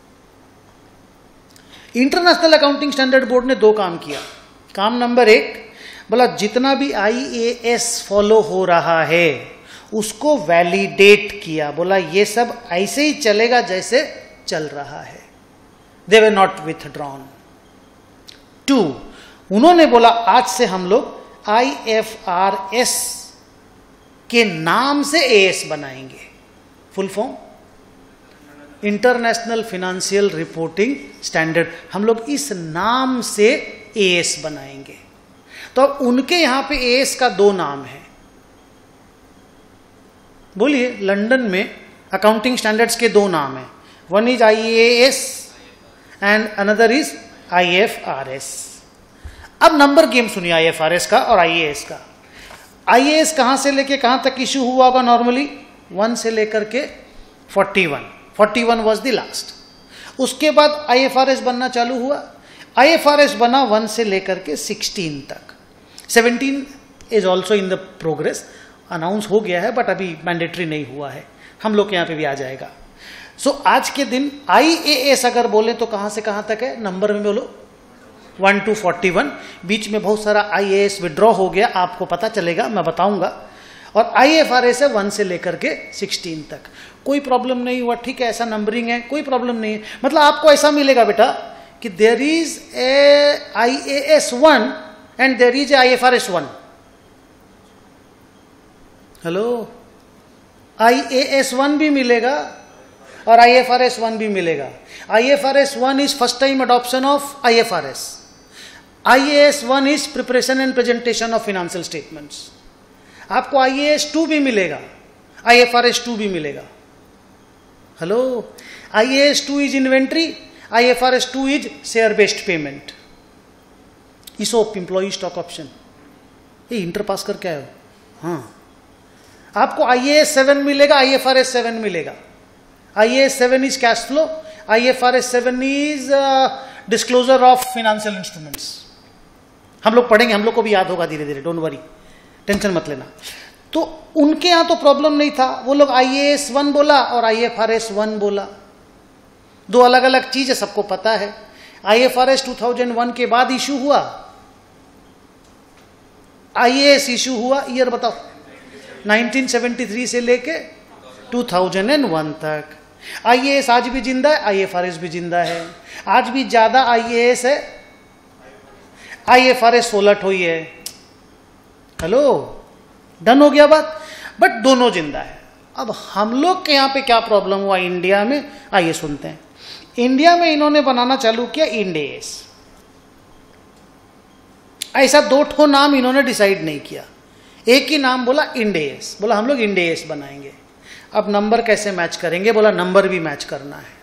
International accounting standard board ने दो काम किया। काम नंबर एक, बोला जितना भी आईएएस फॉलो हो रहा है उसको वैलिडेट किया। बोला ये सब ऐसे ही चलेगा जैसे चल रहा है। They were not withdrawn. Two, उन्होंने बोला आज से हम लोग आईएफआरएस के नाम से एएस बनाएंगे। Full form international financial reporting standard, हम लोग इस नाम से एएस बनाएंगे। तो अब उनके यहां पे एएस का दो नाम है। बोलिए, लंदन में अकाउंटिंग स्टैंडर्ड्स के दो नाम हैं। One is I A S and another is I F R S. अब नंबर गेम सुनिए आई एफ आर एस का और आई ए एस का। आई ए एस कहां से लेके कहां तक इश्यू हुआ होगा नॉर्मली? वन से लेकर के forty one, forty one was the last. उसके बाद आई एफ आर एस बनना चालू हुआ। आई एफ आर एस बना वन से लेकर के सिक्सटीन तक। Seventeen is also in the progress, announce हो गया है बट अभी मैंडेटरी नहीं हुआ है, हम लोग के यहाँ पे भी आ जाएगा। सो so, आज के दिन आई ए एस अगर बोले तो कहां से कहां तक है? नंबर में बोलो वन टू फोर्टी वन। बीच में बहुत सारा आई ए एस विड्रॉ हो गया, आपको पता चलेगा, मैं बताऊंगा। और आई एफ आर एस है वन से लेकर के सिक्सटीन तक। कोई प्रॉब्लम नहीं हुआ, ठीक है, ऐसा नंबरिंग है, कोई प्रॉब्लम नहीं है। मतलब आपको ऐसा मिलेगा बेटा कि there is a I A S one and there is a I F R S one. Hello, I A S one भी मिलेगा और I F R S one भी मिलेगा। I F R S one is first time adoption of I F R S. I A S one is preparation and presentation of financial statements. आपको I A S two भी मिलेगा, I F R S two भी मिलेगा। Hello, I A S two is inventory, I F R S two is share based payment. ESOP, employee stock option. ये inter pass करके आए हो? हाँ, आपको आई ए एस सेवन मिलेगा, I F R S seven मिलेगा। I A S seven is cash flow, I F R S seven is disclosure of financial instruments. हम लोग पढ़ेंगे, हम लोग को भी याद होगा धीरे धीरे, डोंट वरी, टेंशन मत लेना। तो उनके यहां तो प्रॉब्लम नहीं था, वो लोग आई ए एस वन बोला और I F R S one बोला, दो अलग अलग चीज है, सबको पता है। I F R S two thousand one के बाद इशू हुआ, आई ए एस इशू हुआ, ईयर बताओ, नाइनटीन सेवेंटी थ्री से लेके टू थाउजेंड वन तक। आई ए एस आज भी जिंदा है, आई एफ आर एस भी जिंदा है। आज भी ज्यादा आई ए एस है, आई एफ आर एस सोलट हुई है। हेलो, डन हो गया बात, बट दोनों जिंदा है। अब हम लोग के यहां पे क्या प्रॉब्लम हुआ इंडिया में, आइए सुनते हैं। इंडिया में इन्होंने बनाना चालू किया इंड ए एस। ऐसा दो ठो नाम इन्होंने डिसाइड नहीं किया, एक ही नाम बोला इंड ए एस। बोला हम लोग इंड ए एस बनाएंगे। अब नंबर कैसे मैच करेंगे? बोला नंबर भी मैच करना है।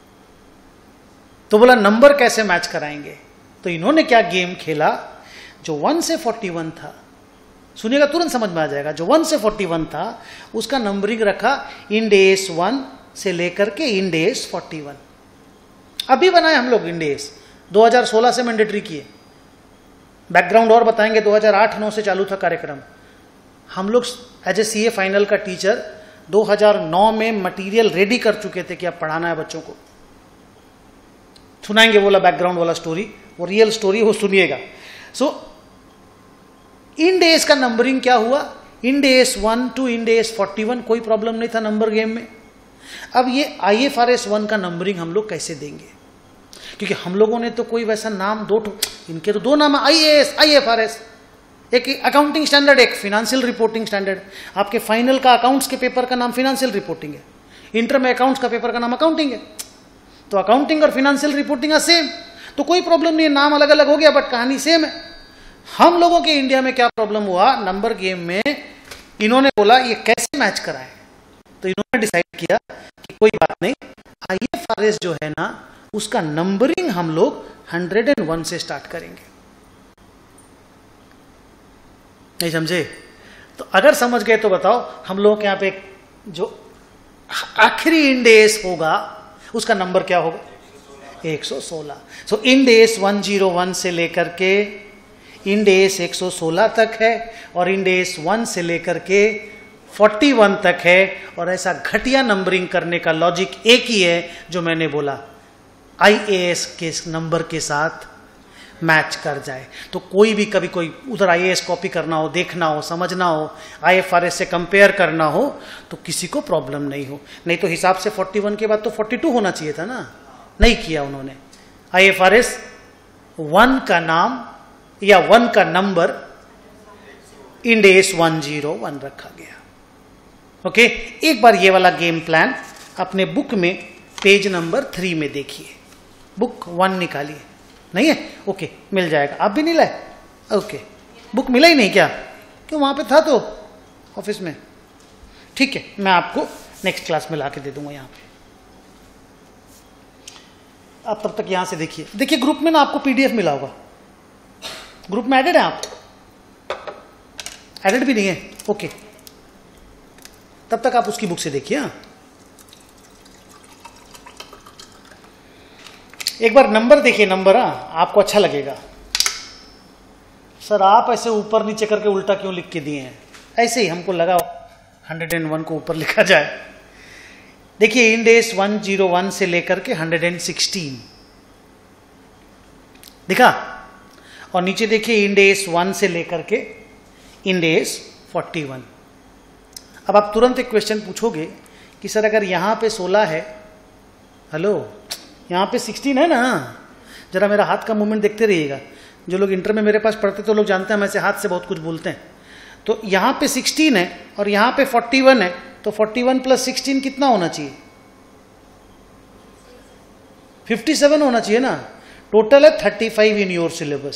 तो बोला नंबर कैसे मैच कराएंगे? तो इन्होंने क्या गेम खेला, जो वन से फोर्टी वन था, सुनिएगा तुरंत समझ में आ जाएगा, जो वन से फोर्टी वन था उसका नंबरिंग रखा इंड ए एस वन से लेकर के Ind A S forty one. अभी बनाए हम लोग इंड ए एस, दो हज़ार सोलह से मैंडेटरी किए। बैकग्राउंड और बताएंगे, दो हज़ार आठ नौ से चालू था कार्यक्रम। हम लोग as a C A final का टीचर दो हज़ार नौ में मटेरियल रेडी कर चुके थे कि अब पढ़ाना है बच्चों को। सुनाएंगे बोला बैकग्राउंड वाला स्टोरी, वो रियल स्टोरी, वो सुनिएगा। सो इंड ए एस का नंबरिंग क्या हुआ, Ind A S one to Ind A S forty one, कोई प्रॉब्लम नहीं था नंबर गेम में। अब ये I F R S one का नंबरिंग हम लोग कैसे देंगे, क्योंकि हम लोगों ने तो कोई वैसा नाम, दो इनके तो दो नाम है, I A S, I F R S. एक अकाउंटिंग स्टैंडर्ड, एक फाइनेंशियल रिपोर्टिंग स्टैंडर्ड। आपके फाइनल का अकाउंट्स के पेपर का नाम फाइनेंशियल रिपोर्टिंग है, इंटर में अकाउंट्स का पेपर का नाम अकाउंटिंग है। तो अकाउंटिंग और फाइनेंशियल रिपोर्टिंग सेम, तो कोई प्रॉब्लम नहीं है, नाम अलग अलग हो गया बट कहानी सेम है। हम लोगों के इंडिया में क्या प्रॉब्लम हुआ, नंबर गेम में इन्होंने बोला ये कैसे मैच कराएं। तो इन्होंने डिसाइड किया कि कोई बात नहीं, आई एफ आर एस जो है ना उसका नंबरिंग हम लोग हंड्रेड एंड वन से स्टार्ट करेंगे। नहीं समझे? तो अगर समझ गए तो बताओ, हम लोग के यहां पे जो आखिरी इंड ए एस होगा उसका नंबर क्या होगा, एक सौ सोलह। So Ind A S one zero one से लेकर के इंड ए एस एक सौ सोलह तक है, और इंड ए एस वन से लेकर के फोर्टी वन तक है। और ऐसा घटिया नंबरिंग करने का लॉजिक एक ही है जो मैंने बोला, आई ए एस के नंबर के साथ मैच कर जाए। तो कोई भी कभी कोई उधर आई ए एस कॉपी करना हो, देखना हो, समझना हो, आई एफ आर एस से कंपेयर करना हो, तो किसी को प्रॉब्लम नहीं हो। नहीं तो हिसाब से फोर्टी वन के बाद तो फोर्टी टू होना चाहिए था ना, नहीं किया उन्होंने। I F R S one का नाम या वन का number Ind A S one zero one रखा गया। ओके, एक बार ये वाला गेम प्लान अपने बुक में पेज नंबर थ्री में देखिए। बुक वन निकालिए, नहीं है? ओके, मिल जाएगा। आप भी नहीं लाए? ओके, बुक मिला ही नहीं क्या? क्यों, वहां पे था तो ऑफिस में। ठीक है, मैं आपको नेक्स्ट क्लास में ला के दे दूंगा यहाँ पे। आप तब तक यहां से देखिए, देखिए ग्रुप में ना आपको पीडीएफ मिला होगा, ग्रुप में एडेड है आप? एडेड भी नहीं है, ओके, तब तक आप उसकी बुक से देखिए। हाँ, एक बार नंबर देखिए, नंबर, हाँ आपको अच्छा लगेगा। सर आप ऐसे ऊपर नीचे करके उल्टा क्यों लिख के दिए हैं? ऐसे ही हमको लगा हंड्रेड एंड वन को ऊपर लिखा जाए। देखिए Ind AS one zero one से लेकर के हंड्रेड एंड सिक्सटीन दिखा, और नीचे देखिए इंड एस वन से लेकर के इंड एस फोर्टी वन। अब आप तुरंत एक क्वेश्चन पूछोगे कि सर अगर यहां पे सोलह है, हेलो यहां पे सिक्सटीन है ना, जरा मेरा हाथ का मूवमेंट देखते रहिएगा। जो लोग इंटर में मेरे पास पढ़ते तो लोग जानते हैं हम ऐसे हाथ से बहुत कुछ बोलते हैं। तो यहां पे सिक्सटीन है और यहां पे फोर्टी वन है, तो फोर्टी वन प्लस सिक्सटीन कितना होना चाहिए? फिफ्टी सेवन होना चाहिए ना। टोटल है thirty five in your syllabus,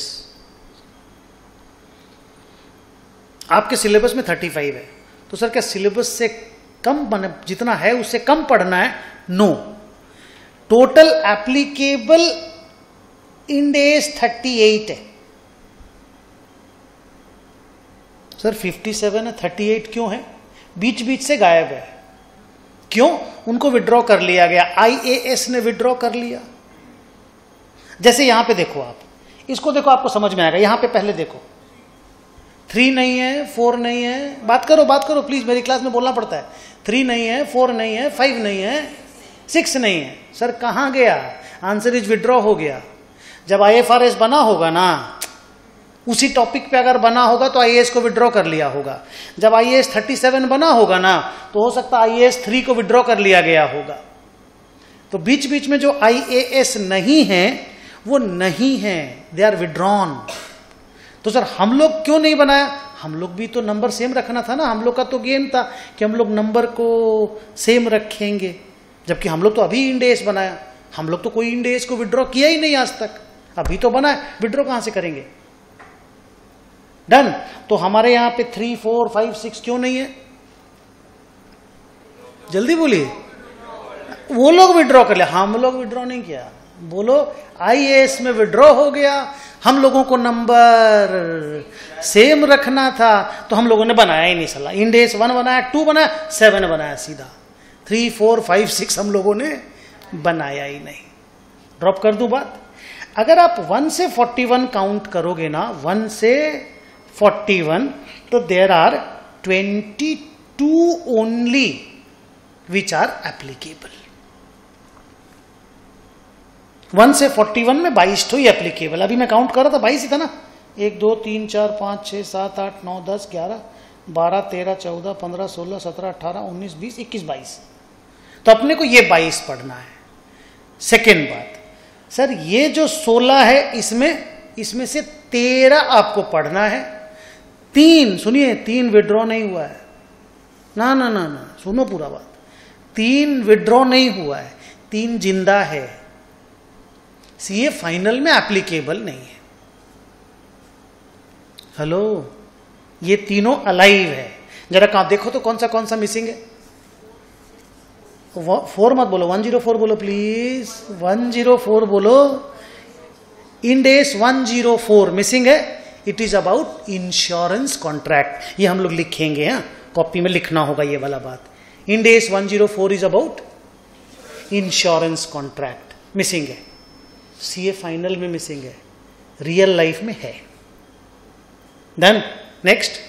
आपके सिलेबस में थर्टी फाइव है। तो सर क्या सिलेबस से कम बने, जितना है उससे कम पढ़ना है? No, total applicable Ind AS thirty eight है। सर फिफ्टी सेवन है, थर्टी एट क्यों है? बीच बीच से गायब है, क्यों? उनको विड्रॉ कर लिया गया, आईएएस ने विड्रॉ कर लिया। जैसे यहां पे देखो, आप इसको देखो, आपको समझ में आएगा। यहां पे पहले देखो, थ्री नहीं है, फोर नहीं है, बात करो बात करो प्लीज, मेरी क्लास में बोलना पड़ता है। थ्री नहीं है, फोर नहीं है, फाइव नहीं है, सिक्स नहीं है। सर कहां गया? आंसर इज विड्रॉ हो गया। जब आईएफआरएस बना होगा ना, उसी टॉपिक पे अगर बना होगा तो आईएएस को विड्रॉ कर लिया होगा। जब आईएएस थर्टी सेवन बना होगा ना, तो हो सकता है आईएएस थ्री को विड्रॉ कर लिया गया होगा। तो बीच बीच में जो आईएएस नहीं है वो नहीं है, दे आर विड्रॉन। तो सर हम लोग क्यों नहीं बनाया? हम लोग भी तो नंबर सेम रखना था ना, हम लोग का तो गेम था कि हम लोग नंबर को सेम रखेंगे, जबकि हम लोग तो अभी इंड एस बनाया। हम लोग तो कोई इंड एस को विड्रॉ किया ही नहीं आज तक, अभी तो बना है, विड्रॉ कहां से करेंगे? डन। तो हमारे यहां पे थ्री फोर फाइव सिक्स क्यों नहीं है? जल्दी बोलिए। वो लोग विड्रॉ कर लिया, हम लोग विड्रॉ नहीं किया। बोलो आईएएस में विड्रॉ हो गया, हम लोगों को नंबर सेम रखना था तो हम लोगों ने बनाया ही नहीं साला। इंड एस वन बनाया, टू बनाया, सेवन बनाया, सीधा थ्री फोर फाइव सिक्स हम लोगों ने बनाया ही नहीं। ड्रॉप कर दूं बात? अगर आप वन से फोर्टी वन काउंट करोगे ना, वन से फोर्टी वन, तो there are twenty two only which are applicable. One से फोर्टी वन में बाईस तो ही एप्लीकेबल। अभी मैं काउंट कर रहा था, बाईस ही था ना। एक दो तीन चार पांच छह सात आठ नौ दस ग्यारह बारह तेरह चौदह पंद्रह सोलह सत्रह अठारह उन्नीस बीस इक्कीस बाईस। तो अपने को ये बाईस पढ़ना है। सेकेंड बात, सर ये जो सोलह है, इसमें इसमें से तेरह आपको पढ़ना है। तीन, सुनिए, तीन विड्रॉ नहीं हुआ है ना ना ना ना, सुनो पूरा बात। तीन विड्रॉ नहीं हुआ है, तीन जिंदा है। सीए फाइनल में एप्लीकेबल नहीं है। हेलो, ये तीनों अलाइव है। जरा कहां देखो तो कौन सा कौन सा मिसिंग है? फोर मत बोलो, वन जीरो फोर बोलो प्लीज, वन जीरो फोर बोलो। Ind AS one zero four missing है। It is about insurance contract. ये हम लोग लिखेंगे, हाँ कॉपी में लिखना होगा ये वाला बात। Ind AS one zero four is about insurance contract, missing है। सीए फाइनल में मिसिंग है, रियल लाइफ में है। Then next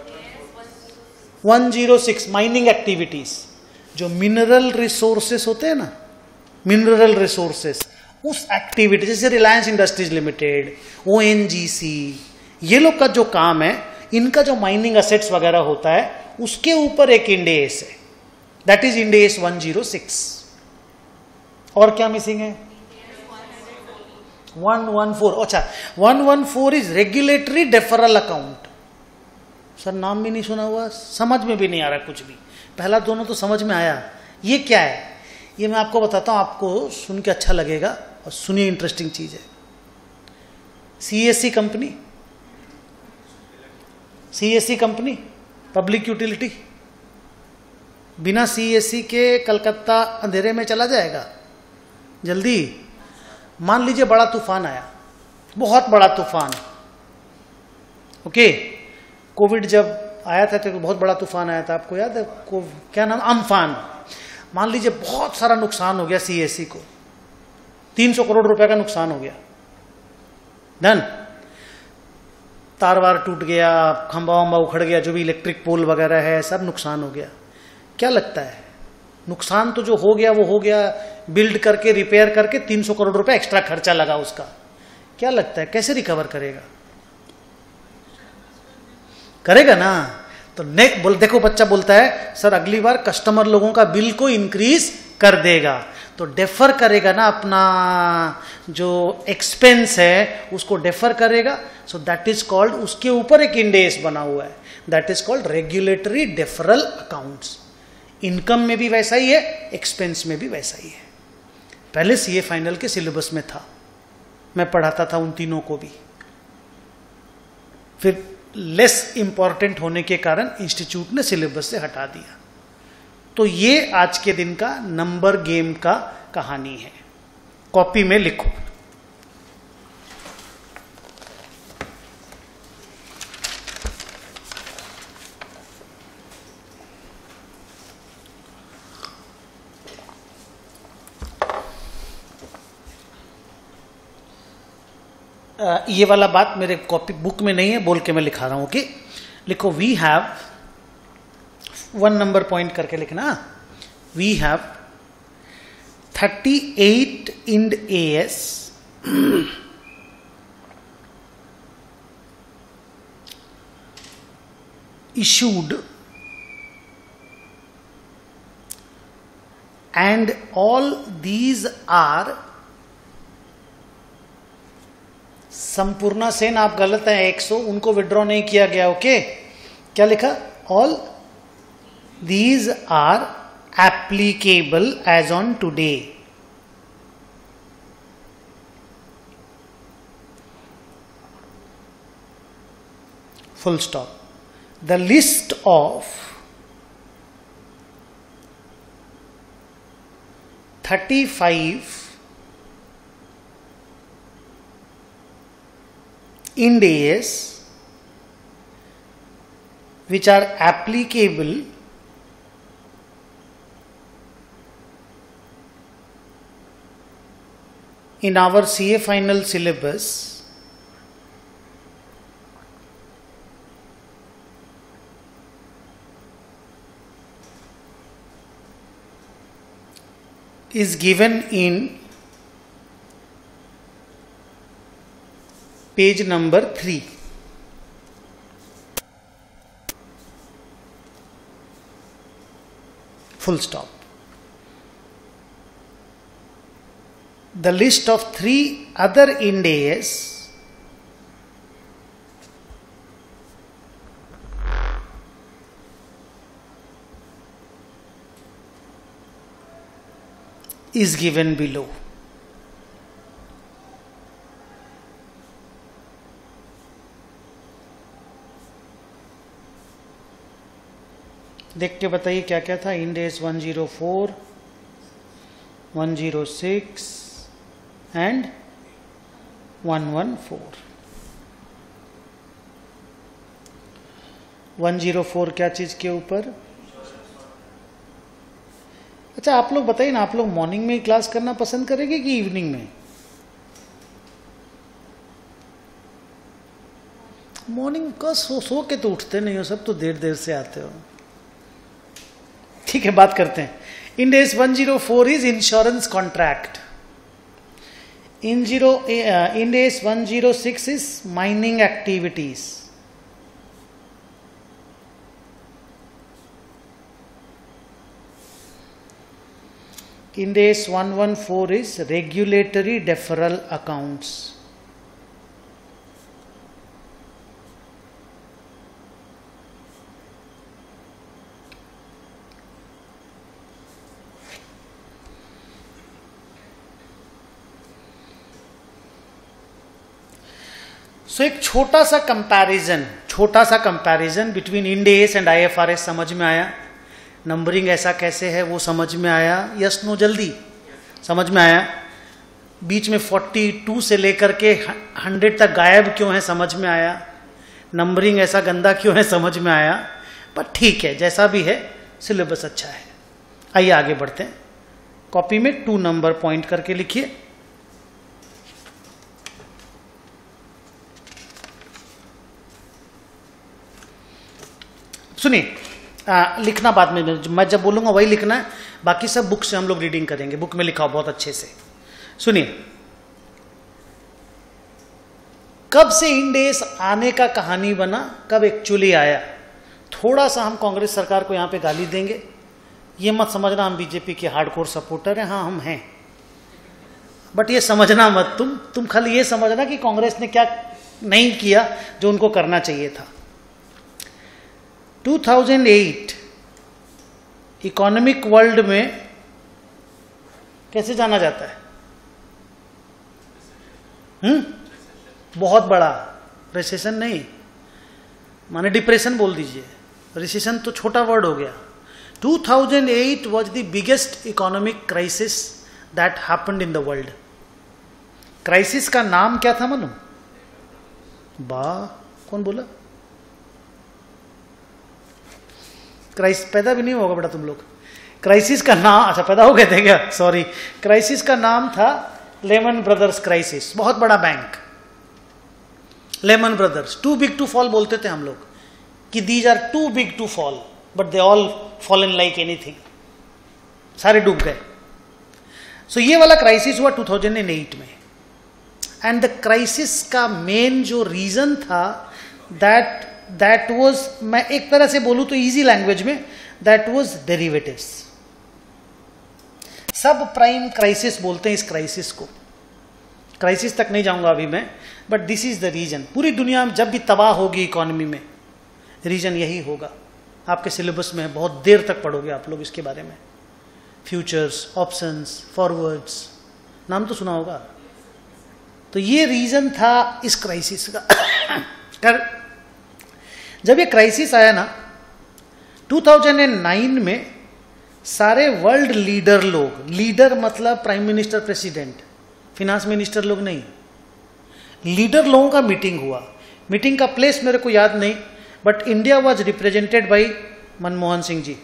one zero six mining activities. जो मिनरल रिसोर्सेस होते हैं ना, मिनरल रिसोर्सेस, उस एक्टिविटी, जैसे रिलायंस इंडस्ट्रीज लिमिटेड, ओएनजीसी, ये लोग का जो काम है, इनका जो माइनिंग असेट्स वगैरह होता है, उसके ऊपर एक इंड एस है, that is Ind AS one zero six. और क्या मिसिंग है? One one four. अच्छा, one one four is regulatory deferral account. Sir नाम भी नहीं सुना हुआ, समझ में भी नहीं आ रहा कुछ भी। पहला दोनों तो समझ में आया, ये क्या है ये मैं आपको बताता हूं, आपको सुन के अच्छा लगेगा। और सुनिए, इंटरेस्टिंग चीज है। CSC company, CSC company public utility, बिना सीएससी के कलकत्ता अंधेरे में चला जाएगा जल्दी? मान लीजिए बड़ा तूफान आया, बहुत बड़ा तूफान, ओके, कोविड जब आया था तो बहुत बड़ा तूफान आया था, आपको याद है को, क्या नाम, अम्फान। मान लीजिए बहुत सारा नुकसान हो गया सीएससी को, तीन सौ करोड़ रुपए का नुकसान हो गया, डन, तार वार टूट गया, खंबा वंबा उखड़ गया, जो भी इलेक्ट्रिक पोल वगैरह है सब नुकसान हो गया। क्या लगता है, नुकसान तो जो हो गया वो हो गया, बिल्ड करके रिपेयर करके तीन सौ करोड़ रुपए एक्स्ट्रा खर्चा लगा उसका, क्या लगता है कैसे रिकवर करेगा? करेगा ना। तो नेक्स्ट बोल, देखो बच्चा बोलता है सर अगली बार कस्टमर लोगों का बिल को इंक्रीज कर देगा, तो डेफर करेगा ना, अपना जो एक्सपेंस है उसको डेफर करेगा। सो दैट इज कॉल्ड, उसके ऊपर एक इंडेस बना हुआ है, that is called regulatory deferral accounts. Income में भी वैसा ही है, एक्सपेंस में भी वैसा ही है। पहले सीए फाइनल के सिलेबस में था, मैं पढ़ाता था उन तीनों को भी, फिर लेस इंपॉर्टेंट होने के कारण इंस्टीट्यूट ने सिलेबस से हटा दिया। तो ये आज के दिन का नंबर गेम का कहानी है, कॉपी में लिखो। ये वाला बात मेरे कॉपी बुक में नहीं है, बोल के मैं लिखा रहा हूं। ओके, लिखो, we have, one number point करके लिखना, we have thirty eight Ind AS issued and all these are, Sampurna Sen आप गलत है, एक सौ उनको विड्रॉ नहीं किया गया। ओके, क्या लिखा, all these are applicable as on today. Full stop. The list of thirty five Ind AS which are applicable in our C A final syllabus is given in page number three. Full stop. The list of three other Ind AS is given below. देख के बताइए क्या क्या था। Ind AS one zero four, one zero six and one one four. One zero four क्या चीज के ऊपर? अच्छा आप लोग बताइए ना, आप लोग मॉर्निंग में ही क्लास करना पसंद करेंगे कि इवनिंग में? मॉर्निंग का सो सो के तो उठते नहीं हो, सब तो देर देर से आते हो। ठीक है, बात करते हैं। Ind AS one zero four is insurance contract. In zero Ind AS one zero six is mining activities. Ind AS one one four is regulatory deferral accounts. So so, एक छोटा सा कंपैरिजन छोटा सा comparison between Ind AS and IFRS समझ में आया? Numbering ऐसा कैसे है वो समझ में आया? यस नो जल्दी समझ में आया? बीच में बयालीस से लेकर के सौ तक गायब क्यों है समझ में आया, नंबरिंग ऐसा गंदा क्यों है समझ में आया, पर ठीक है जैसा भी है सिलेबस अच्छा है। आइए आगे बढ़ते हैं। कॉपी में टू नंबर पॉइंट करके लिखिए। सुनिए, लिखना बाद में, मैं जब बोलूंगा वही लिखना है, बाकी सब बुक से हम लोग रीडिंग करेंगे, बुक में लिखा हो बहुत अच्छे से। सुनिए, कब से इंडेस आने का कहानी बना, कब एक्चुअली आया। थोड़ा सा हम कांग्रेस सरकार को यहां पे गाली देंगे, ये मत समझना हम बीजेपी के हार्डकोर सपोर्टर हैं, हाँ हम हैं, बट ये समझना मत तुम तुम खाली ये समझना कि कांग्रेस ने क्या नहीं किया जो उनको करना चाहिए था। दो हज़ार आठ इकोनॉमिक वर्ल्ड में कैसे जाना जाता है? हम्म बहुत बड़ा रिसेशन नहीं, माने डिप्रेशन बोल दीजिए, रिसेशन तो छोटा वर्ड हो गया। दो हज़ार आठ was the biggest economic crisis that happened in the world. Crisis का नाम क्या था मालूम? वाह, कौन बोला? क्राइसिस पैदा भी नहीं होगा बेटा तुम लोग। क्राइसिस का नाम, अच्छा पैदा हो गए थे क्या, सॉरी। क्राइसिस का नाम था लेमन ब्रदर्स क्राइसिस। बहुत बड़ा bank, Lehman Brothers, too big to fall बोलते थे हम लोग कि these are too big to fall but they all fallen like anything, सारे डूब गए। सो so, ये वाला क्राइसिस हुआ दो हज़ार आठ में। एंड द क्राइसिस का मेन जो रीजन था दैट दैट वाज, मैं एक तरह से बोलूं तो इजी लैंग्वेज में, that was derivatives. Subprime crisis बोलते हैं इस क्राइसिस को, क्राइसिस तक नहीं जाऊंगा अभी मैं, but this is the reason. पूरी दुनिया में जब भी तबाह होगी इकोनॉमी में, रीजन यही होगा। आपके सिलेबस में बहुत देर तक पढ़ोगे आप लोग इसके बारे में, फ्यूचर्स, ऑप्शंस, फॉरवर्ड्स, नाम तो सुना होगा। तो ये रीजन था इस क्राइसिस का। कर जब ये क्राइसिस आया ना दो हज़ार नौ में, सारे वर्ल्ड लीडर लोग, लीडर मतलब prime minister, president, finance minister लोग नहीं, लीडर लोगों का मीटिंग हुआ। मीटिंग का प्लेस मेरे को याद नहीं, but India was represented by Manmohan Singh ji.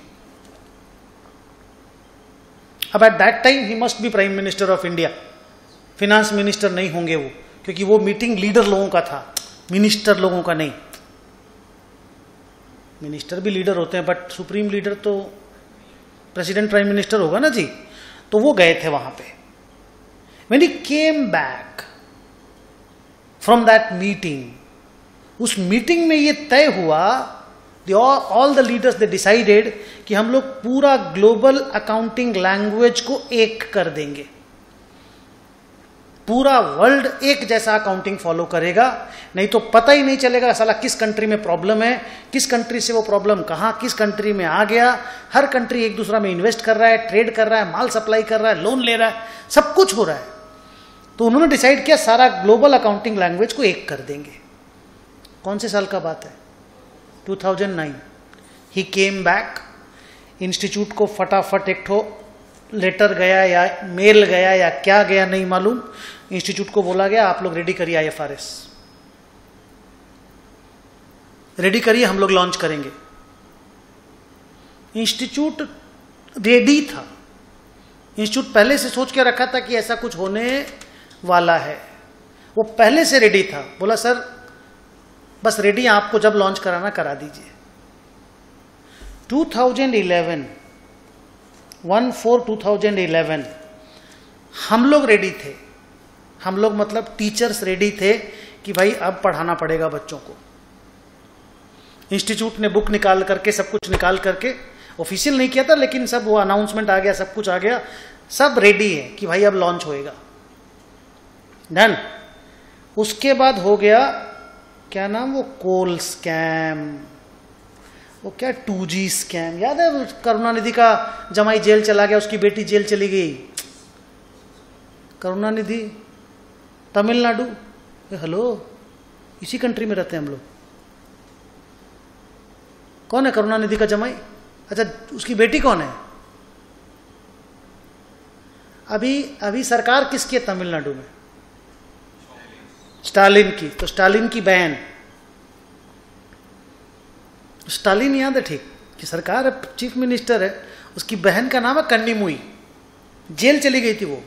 अब एट दैट टाइम ही must be prime minister of India, finance minister नहीं होंगे वो, क्योंकि वो मीटिंग लीडर लोगों का था, मिनिस्टर लोगों का नहीं। मिनिस्टर भी लीडर होते हैं, बट सुप्रीम लीडर तो प्रेसिडेंट प्राइम मिनिस्टर होगा ना जी। तो वो गए थे वहां पे। When he came back from that meeting, उस मीटिंग में ये तय हुआ, all the leaders they decided कि हम लोग पूरा ग्लोबल अकाउंटिंग लैंग्वेज को एक कर देंगे, पूरा वर्ल्ड एक जैसा अकाउंटिंग फॉलो करेगा, नहीं तो पता ही नहीं चलेगा साला किस कंट्री में प्रॉब्लम है, किस कंट्री से वो प्रॉब्लम कहां किस कंट्री में आ गया। हर कंट्री एक दूसरा में इन्वेस्ट कर रहा है, ट्रेड कर रहा है, माल सप्लाई कर रहा है, लोन ले रहा है, सब कुछ हो रहा है। तो उन्होंने डिसाइड किया सारा ग्लोबल अकाउंटिंग लैंग्वेज को एक कर देंगे। कौन से साल का बात है? दो हज़ार नौ। ही केम बैक, इंस्टीट्यूट को फटाफट एक ठो लेटर गया या मेल गया या क्या गया नहीं मालूम, इंस्टीट्यूट को बोला गया आप लोग रेडी करिए, आईएफआरएस रेडी करिए, हम लोग लॉन्च करेंगे। इंस्टीट्यूट रेडी था, इंस्टीट्यूट पहले से सोच के रखा था कि ऐसा कुछ होने वाला है, वो पहले से रेडी था। बोला सर बस रेडी, आपको जब लॉन्च कराना करा दीजिए। दो हज़ार ग्यारह, one four two thousand eleven हम लोग रेडी थे, हम लोग मतलब टीचर्स रेडी थे कि भाई अब पढ़ाना पड़ेगा बच्चों को। इंस्टीट्यूट ने बुक निकाल करके, सब कुछ निकाल करके, ऑफिशियल नहीं किया था लेकिन सब वो अनाउंसमेंट आ गया, सब कुछ आ गया, सब रेडी है कि भाई अब लॉन्च होएगा। डन। उसके बाद हो गया क्या नाम, वो कोल स्कैम, वो क्या टू जी स्कैम, याद है? करुणानिधि का जमाई जेल चला गया, उसकी बेटी जेल चली गई। करुणानिधि तमिलनाडु, हेलो इसी कंट्री में रहते हैं हम लोग। कौन है करुणानिधि का जमाई? अच्छा उसकी बेटी कौन है? अभी अभी सरकार किसकी है तमिलनाडु में? स्टालिन की। तो स्टालिन की बहन, स्टालिन याद है ठीक कि सरकार है, चीफ मिनिस्टर है, उसकी बहन का नाम है कन्नीमुई, जेल चली गई थी वो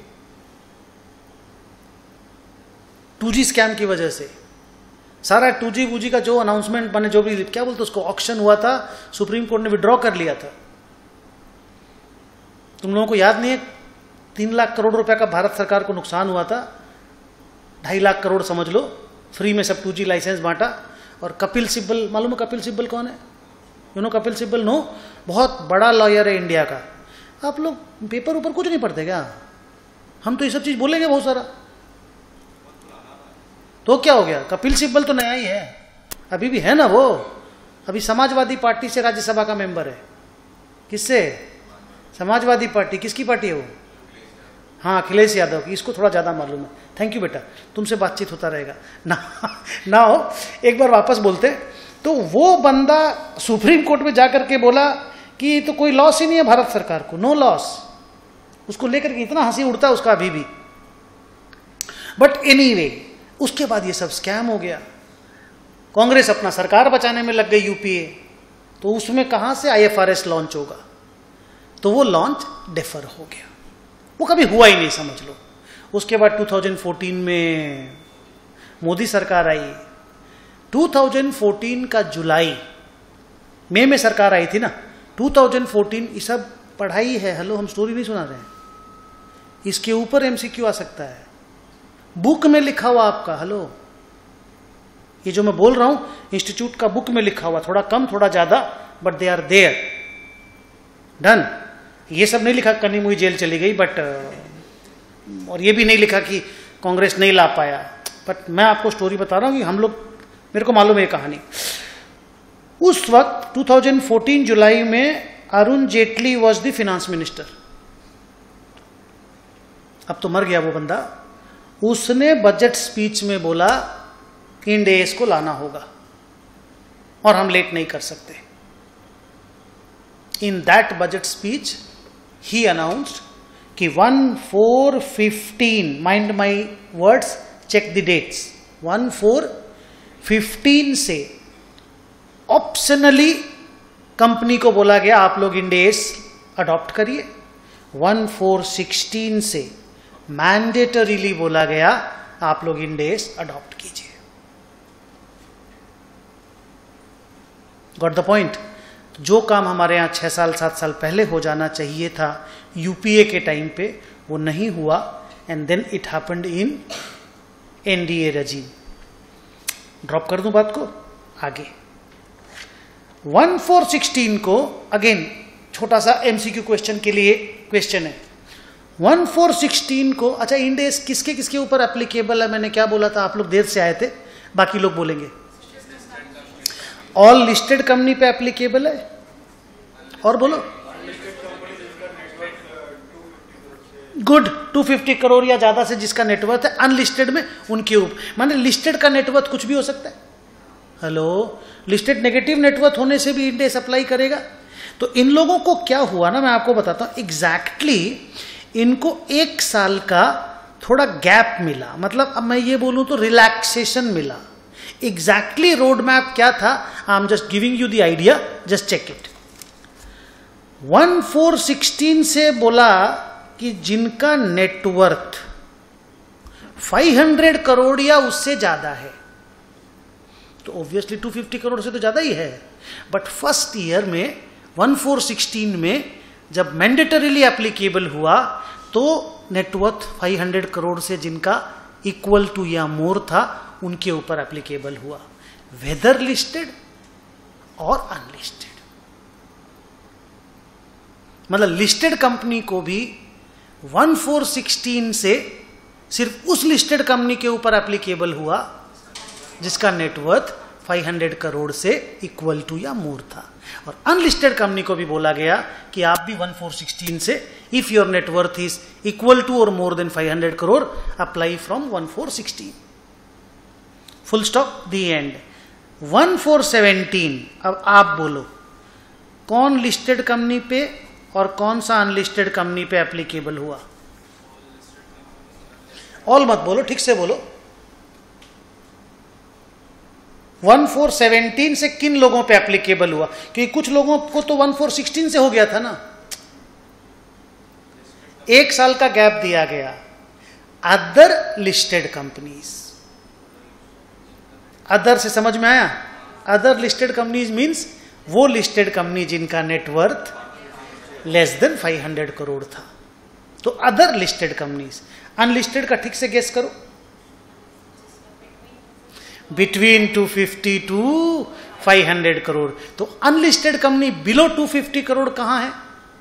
टू जी स्कैम की वजह से। सारा टू जी वूजी का जो अनाउंसमेंट बने, जो भी क्या बोलते उसको, ऑक्शन हुआ था, सुप्रीम कोर्ट ने विड्रॉ कर लिया था। तुम लोगों को याद नहीं है, तीन लाख करोड़ रुपए का भारत सरकार को नुकसान हुआ था, ढाई लाख करोड़ समझ लो, फ्री में सब टू जी लाइसेंस बांटा। और कपिल सिब्बल, मालूम है कपिल सिब्बल कौन है? You know Kapil Sibal? No, बहुत बड़ा लॉयर है इंडिया का। आप लोग पेपर ऊपर कुछ नहीं पढ़ते क्या? हम तो ये सब चीज बोलेंगे बहुत सारा, तो क्या हो गया? कपिल सिब्बल तो नया ही है, अभी भी है ना वो, अभी समाजवादी पार्टी से राज्यसभा का मेंबर है। किससे? समाजवादी पार्टी। किसकी पार्टी है वो? हाँ, अखिलेश यादव की। इसको थोड़ा ज्यादा मालूम है। थैंक यू बेटा, तुमसे बातचीत होता रहेगा ना। ना हो, एक बार वापस बोलते। तो वो बंदा सुप्रीम कोर्ट में जाकर के बोला कि तो कोई लॉस ही नहीं है भारत सरकार को, नो लॉस। उसको लेकर के इतना हंसी उड़ता है उसका अभी भी। बट एनीवे, उसके बाद ये सब स्कैम हो गया, कांग्रेस अपना सरकार बचाने में लग गई यूपीए, तो उसमें कहां से आईएफआरएस लॉन्च होगा? तो वो लॉन्च डिफर हो गया, वो कभी हुआ ही नहीं समझ लो। उसके बाद दो हज़ार चौदह में मोदी सरकार आई, दो हज़ार चौदह का जुलाई मई में सरकार आई थी ना, दो हज़ार चौदह। ये सब पढ़ाई है, हेलो, हम स्टोरी नहीं सुना रहे हैं। इसके ऊपर एमसीक्यू आ सकता है, बुक में लिखा हुआ आपका, हेलो, ये जो मैं बोल रहा हूं इंस्टीट्यूट का बुक में लिखा हुआ, थोड़ा कम थोड़ा ज्यादा, but they are there, done. ये सब नहीं लिखा कन्नीमुई जेल चली गई, बट और ये भी नहीं लिखा कि कांग्रेस नहीं ला पाया, बट मैं आपको स्टोरी बता रहा हूं कि हम लोग, मेरे को मालूम है ये कहानी। उस वक्त दो हज़ार चौदह जुलाई में Arun Jaitley was the finance minister. अब तो मर गया वो बंदा। उसने बजट स्पीच में बोला कि इंड एस को लाना होगा और हम लेट नहीं कर सकते। In that budget speech he announced कि one four fifteen, mind my words, check the dates, one four fifteen से ऑप्शनली कंपनी को बोला गया आप लोग इंड एस अडॉप्ट करिए। वन फोर सिक्सटीन से मैंडेटरीली बोला गया आप लोग इंड एस अडॉप्ट कीजिए। Got the point? जो काम हमारे यहां छह साल सात साल पहले हो जाना चाहिए था यूपीए के टाइम पे, वो नहीं हुआ, and then it happened in NDA regime. Drop कर दूं बात को आगे। वन फोर सिक्सटीन को अगेन छोटा सा एमसीक्यू क्वेश्चन के लिए क्वेश्चन है। वन फोर सिक्सटीन को, अच्छा, इंड एस किसके किसके ऊपर एप्लीकेबल है? मैंने क्या बोला था? आप लोग देर से आए थे, बाकी लोग बोलेंगे। ऑल लिस्टेड कंपनी पे एप्लीकेबल है, और बोलो। गुड, दो सौ पचास करोड़ या ज्यादा से जिसका नेटवर्थ है अनलिस्टेड में, उनके ऊपर। माने लिस्टेड का नेटवर्थ कुछ भी हो सकता है। हेलो, लिस्टेड नेगेटिव नेटवर्थ होने से भी इंड एस अप्लाई करेगा। तो इन लोगों को क्या हुआ ना, मैं आपको बताता हूं एग्जैक्टली। इनको एक साल का थोड़ा गैप मिला, मतलब अब मैं ये बोलूं तो रिलैक्सेशन मिला। एग्जैक्टली रोड मैप क्या था? I am just giving you the idea, just check it. One four sixteen से बोला कि जिनका नेटवर्थ पाँच सौ करोड़ या उससे ज्यादा है, तो ऑब्वियसली दो सौ पचास करोड़ से तो ज्यादा ही है। बट फर्स्ट ईयर में वन फोर सिक्सटीन में जब मैंडेटरीली एप्लीकेबल हुआ, तो नेटवर्थ पाँच सौ करोड़ से जिनका इक्वल टू या मोर था, उनके ऊपर एप्लीकेबल हुआ, वेदर लिस्टेड और अनलिस्टेड। मतलब लिस्टेड कंपनी को भी वन फोर सिक्सटीन से सिर्फ उस लिस्टेड कंपनी के ऊपर एप्लीकेबल हुआ जिसका नेटवर्थ पाँच सौ करोड़ से इक्वल टू या मोर था। और अनलिस्टेड कंपनी को भी बोला गया कि आप भी वन फोर सिक्सटीन से, if your net worth is equal to और मोर देन पाँच सौ crore, apply from one four sixteen. Full stop, the end. One four seventeen, अब आप बोलो कौन लिस्टेड कंपनी पे और कौन सा अनलिस्टेड कंपनी पे एप्लीकेबल हुआ? ऑल मत बोलो, ठीक से बोलो। वन फोर सेवेंटीन से किन लोगों पे एप्लीकेबल हुआ? क्योंकि कुछ लोगों को तो वन फोर सिक्सटीन से हो गया था ना, एक साल का गैप दिया गया। अदर लिस्टेड कंपनीज, अदर से समझ में आया? अदर लिस्टेड कंपनीज मींस वो लिस्टेड कंपनी जिनका net worth less than five hundred crore था, तो अदर लिस्टेड कंपनीज। अनलिस्टेड का ठीक से गेस करो। Between two fifty to five hundred crore. तो unlisted company below two fifty crore कहां है?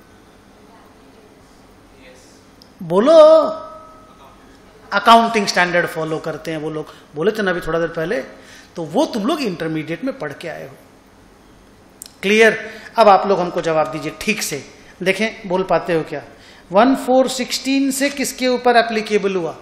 बोलो। अकाउंटिंग स्टैंडर्ड फॉलो करते हैं वो लोग, बोले थे ना अभी थोड़ा देर पहले, तो वो तुम लोग इंटरमीडिएट में पढ़ के आए हो। क्लियर? अब आप लोग हमको जवाब दीजिए ठीक से। देखें बोल पाते हो क्या? वन फोर सिक्सटीन से किसके ऊपर एप्लीकेबल हुआ?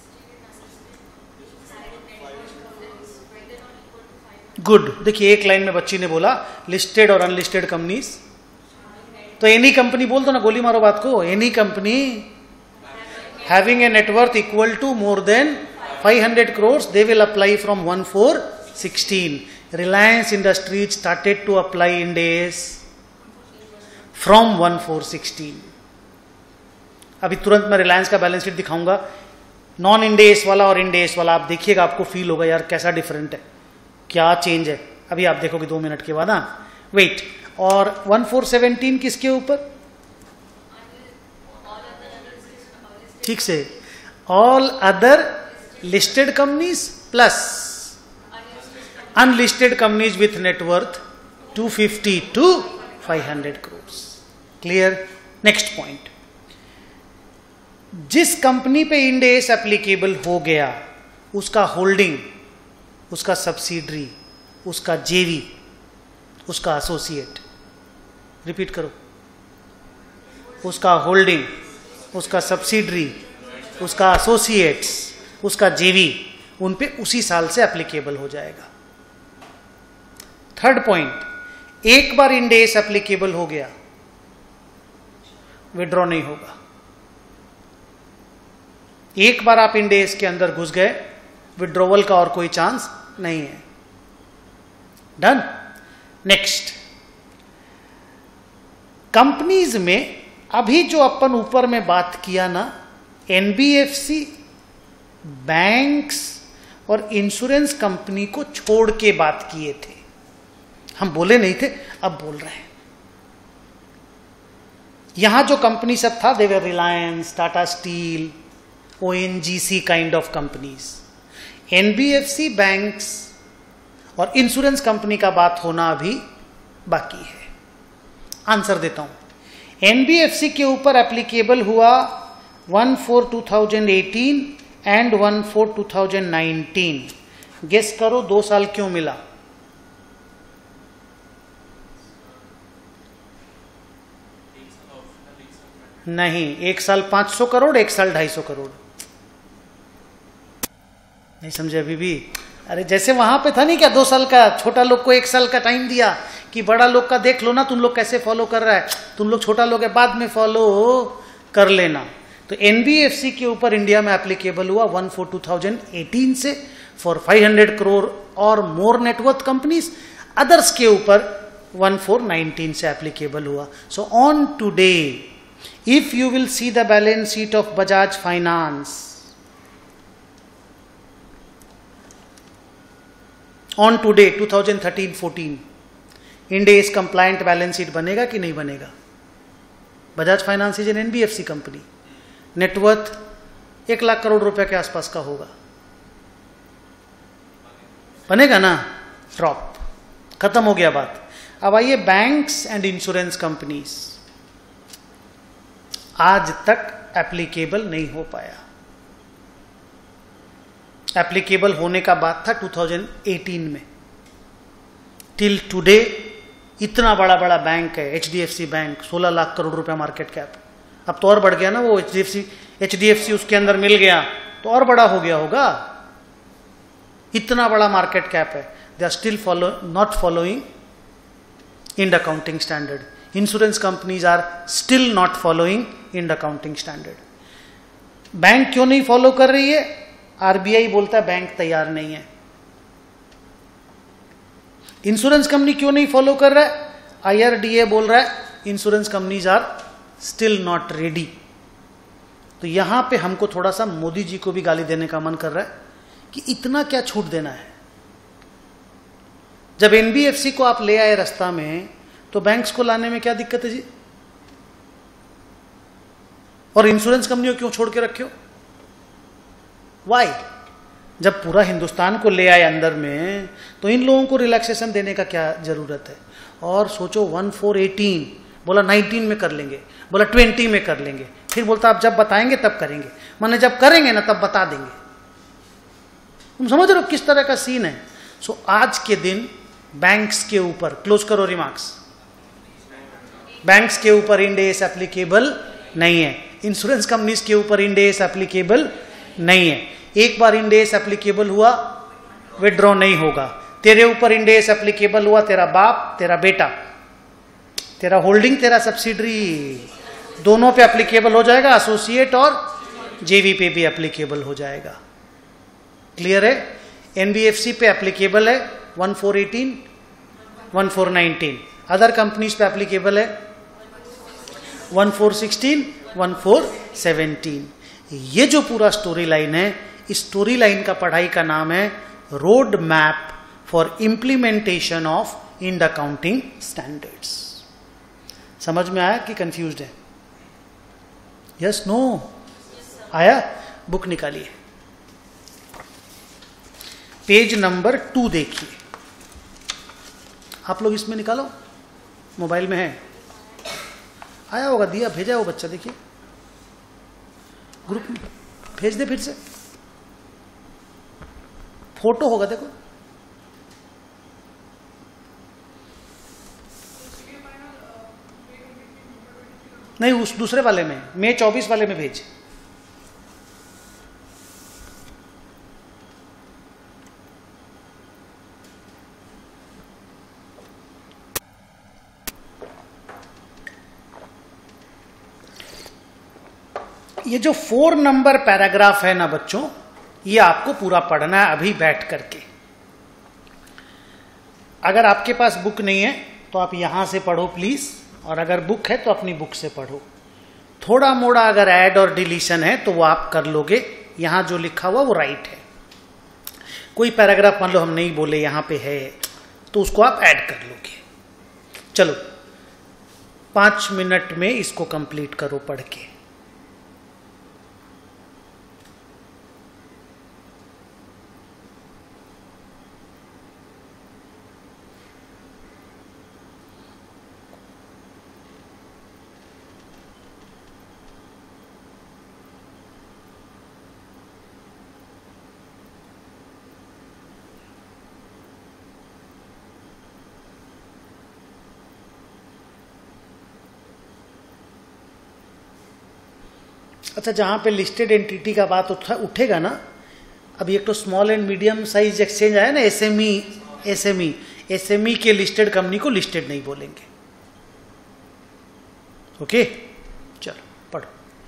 गुड। देखिए एक लाइन में बच्ची ने बोला लिस्टेड और अनलिस्टेड कंपनीज, तो एनी कंपनी बोल दो ना, गोली मारो बात को। Any company having a net worth equal to more than five hundred crores, they will apply from one four sixteen. Reliance Industries started to apply Ind AS from one four sixteen. अभी तुरंत मैं रिलायंस का balance sheet दिखाऊंगा, non Ind AS वाला और end AS वाला, आप देखिएगा आपको फील होगा यार कैसा डिफरेंट है, क्या चेंज है। अभी आप देखोगे दो मिनट के बाद। हाँ वेट। और वन फोर सेवेंटीन किसके ऊपर? ठीक से, all other listed companies plus unlisted companies with net worth two fifty to five hundred crore. Clear? Next point, जिस कंपनी पे इंड एस एप्लीकेबल हो गया उसका होल्डिंग, उसका सब्सिडरी, उसका जेवी, उसका एसोसिएट, रिपीट करो, उसका होल्डिंग, उसका सब्सिडरी, उसका एसोसिएट्स, उसका जेवी, उन पे उसी साल से एप्लीकेबल हो जाएगा। थर्ड पॉइंट, एक बार इंड एस एप्लीकेबल हो गया विड्रॉ नहीं होगा। एक बार आप इंड एस के अंदर घुस गए, विड्रॉवल का और कोई चांस नहीं है। डन। नेक्स्ट, कंपनीज में अभी जो अपन ऊपर में बात किया ना, एनबीएफसी, बैंक्स और इंश्योरेंस कंपनी को छोड़ के बात किए थे, हम बोले नहीं थे, अब बोल रहे हैं। यहां जो कंपनी सब था, देवर Reliance, Tata Steel, ONGC kind of companies. NBFC, banks और इंश्योरेंस कंपनी का बात होना अभी बाकी है। आंसर देता हूं। एनबीएफसी के ऊपर एप्लीकेबल हुआ one four two thousand eighteen and one four two thousand nineteen. Guess करो दो साल क्यों मिला? नहीं, एक साल पांच सौ करोड़, एक साल ढाई सौ करोड़। नहीं समझे अभी भी? अरे जैसे वहां पे था नहीं क्या, दो साल का, छोटा लोग को एक साल का टाइम दिया कि बड़ा लोग का देख लो ना तुम लोग कैसे फॉलो कर रहा है, तुम लोग छोटा लोग है बाद में फॉलो कर लेना। तो एनबीएफसी के ऊपर इंडिया में एप्लीकेबल हुआ one four two thousand eighteen से फॉर फाइव हंड्रेड करोड़ और मोर नेटवर्थ कंपनीज। अदर्स के ऊपर वन फोर नाइनटीन से एप्लीकेबल हुआ। So on today if you will see the balance sheet of Bajaj finance, on today two thousand thirteen fourteen, Ind AS compliant balance sheet बनेगा कि नहीं बनेगा? Bajaj finance is an NBFC company, net worth एक लाख करोड़ रुपए के आसपास का होगा, बनेगा ना? ड्रॉप, खत्म हो गया बात। अब आइए बैंक्स एंड इंश्योरेंस कंपनीज, आज तक एप्लीकेबल नहीं हो पाया। एप्लीकेबल होने का बात था टू थाउजेंड एटीन में। टिल टुडे इतना बड़ा बड़ा बैंक है एचडीएफसी बैंक, सोलह लाख करोड़ रुपया मार्केट कैप। अब तो और बढ़ गया ना, वो एचडीएफसी एचडीएफसी उसके अंदर मिल गया तो और बड़ा हो गया होगा। इतना बड़ा मार्केट कैप है, they are still follow not following Ind accounting standard. Insurance companies are still not following Ind accounting standard. Bank क्यों नहीं फॉलो कर रही है? आरबीआई बोलता है बैंक तैयार नहीं है। इंश्योरेंस कंपनी क्यों नहीं फॉलो कर रहा है? आईआरडीए बोल रहा है insurance companies are still not ready. तो यहां पे हमको थोड़ा सा मोदी जी को भी गाली देने का मन कर रहा है कि इतना क्या छूट देना है। जब एनबीएफसी को आप ले आए रास्ता में, तो बैंक्स को लाने में क्या दिक्कत है जी? और इंश्योरेंस कंपनियों क्यों छोड़ के रखे हो? वाई? जब पूरा हिंदुस्तान को ले आए अंदर में, तो इन लोगों को रिलैक्सेशन देने का क्या जरूरत है? और सोचो वन फोर एटीन बोला नाइनटीन में कर लेंगे, बोला ट्वेंटी में कर लेंगे, फिर बोलता आप जब बताएंगे तब करेंगे, माने जब करेंगे ना तब बता देंगे। तुम समझ रहे हो किस तरह का सीन है? सो so, आज के दिन बैंक्स के ऊपर, क्लोज करो रिमार्क्स, बैंक्स के ऊपर इंड एस एप्लीकेबल नहीं है, इंश्योरेंस कंपनीज के ऊपर इंड एस एप्लीकेबल नहीं है। एक बार इंड एस एप्लीकेबल हुआ, विड्रॉ नहीं होगा। तेरे ऊपर इंड एस एप्लीकेबल हुआ, तेरा बाप, तेरा बेटा, तेरा होल्डिंग, तेरा सब्सिडरी, दोनों पे एप्लीकेबल हो जाएगा। एसोसिएट और जेवी पे भी एप्लीकेबल हो जाएगा। क्लियर है? एनबीएफसी पे एप्लीकेबल है one four eighteen, one four nineteen. Other companies पे एप्लीकेबल है one four sixteen, one four seventeen. ये जो पूरा स्टोरी लाइन है, इस स्टोरी लाइन का पढ़ाई का नाम है road map for implementation of Ind accounting standards. समझ में आया कि कंफ्यूज्ड है? Yes, no? आया? बुक निकालिए, पेज नंबर टू देखिए। आप लोग इसमें निकालो, मोबाइल में है, आया होगा, दिया भेजा हो बच्चा, देखिए ग्रुप में, भेज दे फिर से, फोटो होगा देखो। नहीं, उस दूसरे वाले में, मई चौबीस वाले में भेज। ये जो फोर नंबर पैराग्राफ है ना बच्चों, ये आपको पूरा पढ़ना है अभी बैठ करके। अगर आपके पास बुक नहीं है तो आप यहां से पढ़ो प्लीज, और अगर बुक है तो अपनी बुक से पढ़ो। थोड़ा मोड़ा अगर ऐड और डिलीशन है तो वो आप कर लोगे, यहां जो लिखा हुआ वो राइट है। कोई पैराग्राफ मान लो हम नहीं बोले यहां पे है, तो उसको आप ऐड कर लोगे। चलो पांच मिनट में इसको कंप्लीट करो पढ़ के। अच्छा, जहां पे लिस्टेड एंटिटी का बात उठेगा ना, अभी एक तो small and medium size exchange आया ना, एसएमई, एसएमई एसएमई के लिस्टेड कंपनी को लिस्टेड नहीं बोलेंगे। ओके, चलो पढ़ो।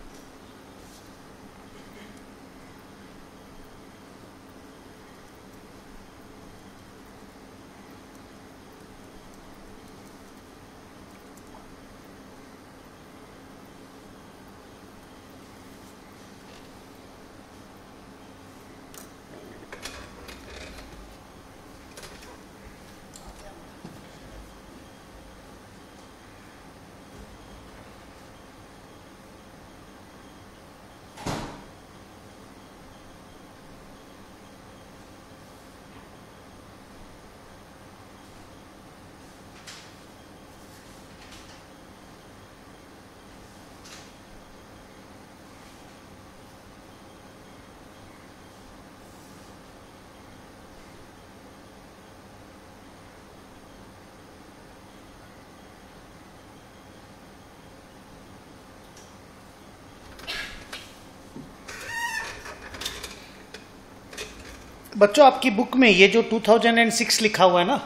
बच्चों आपकी बुक में ये जो टू थाउजेंड सिक्स लिखा हुआ है ना,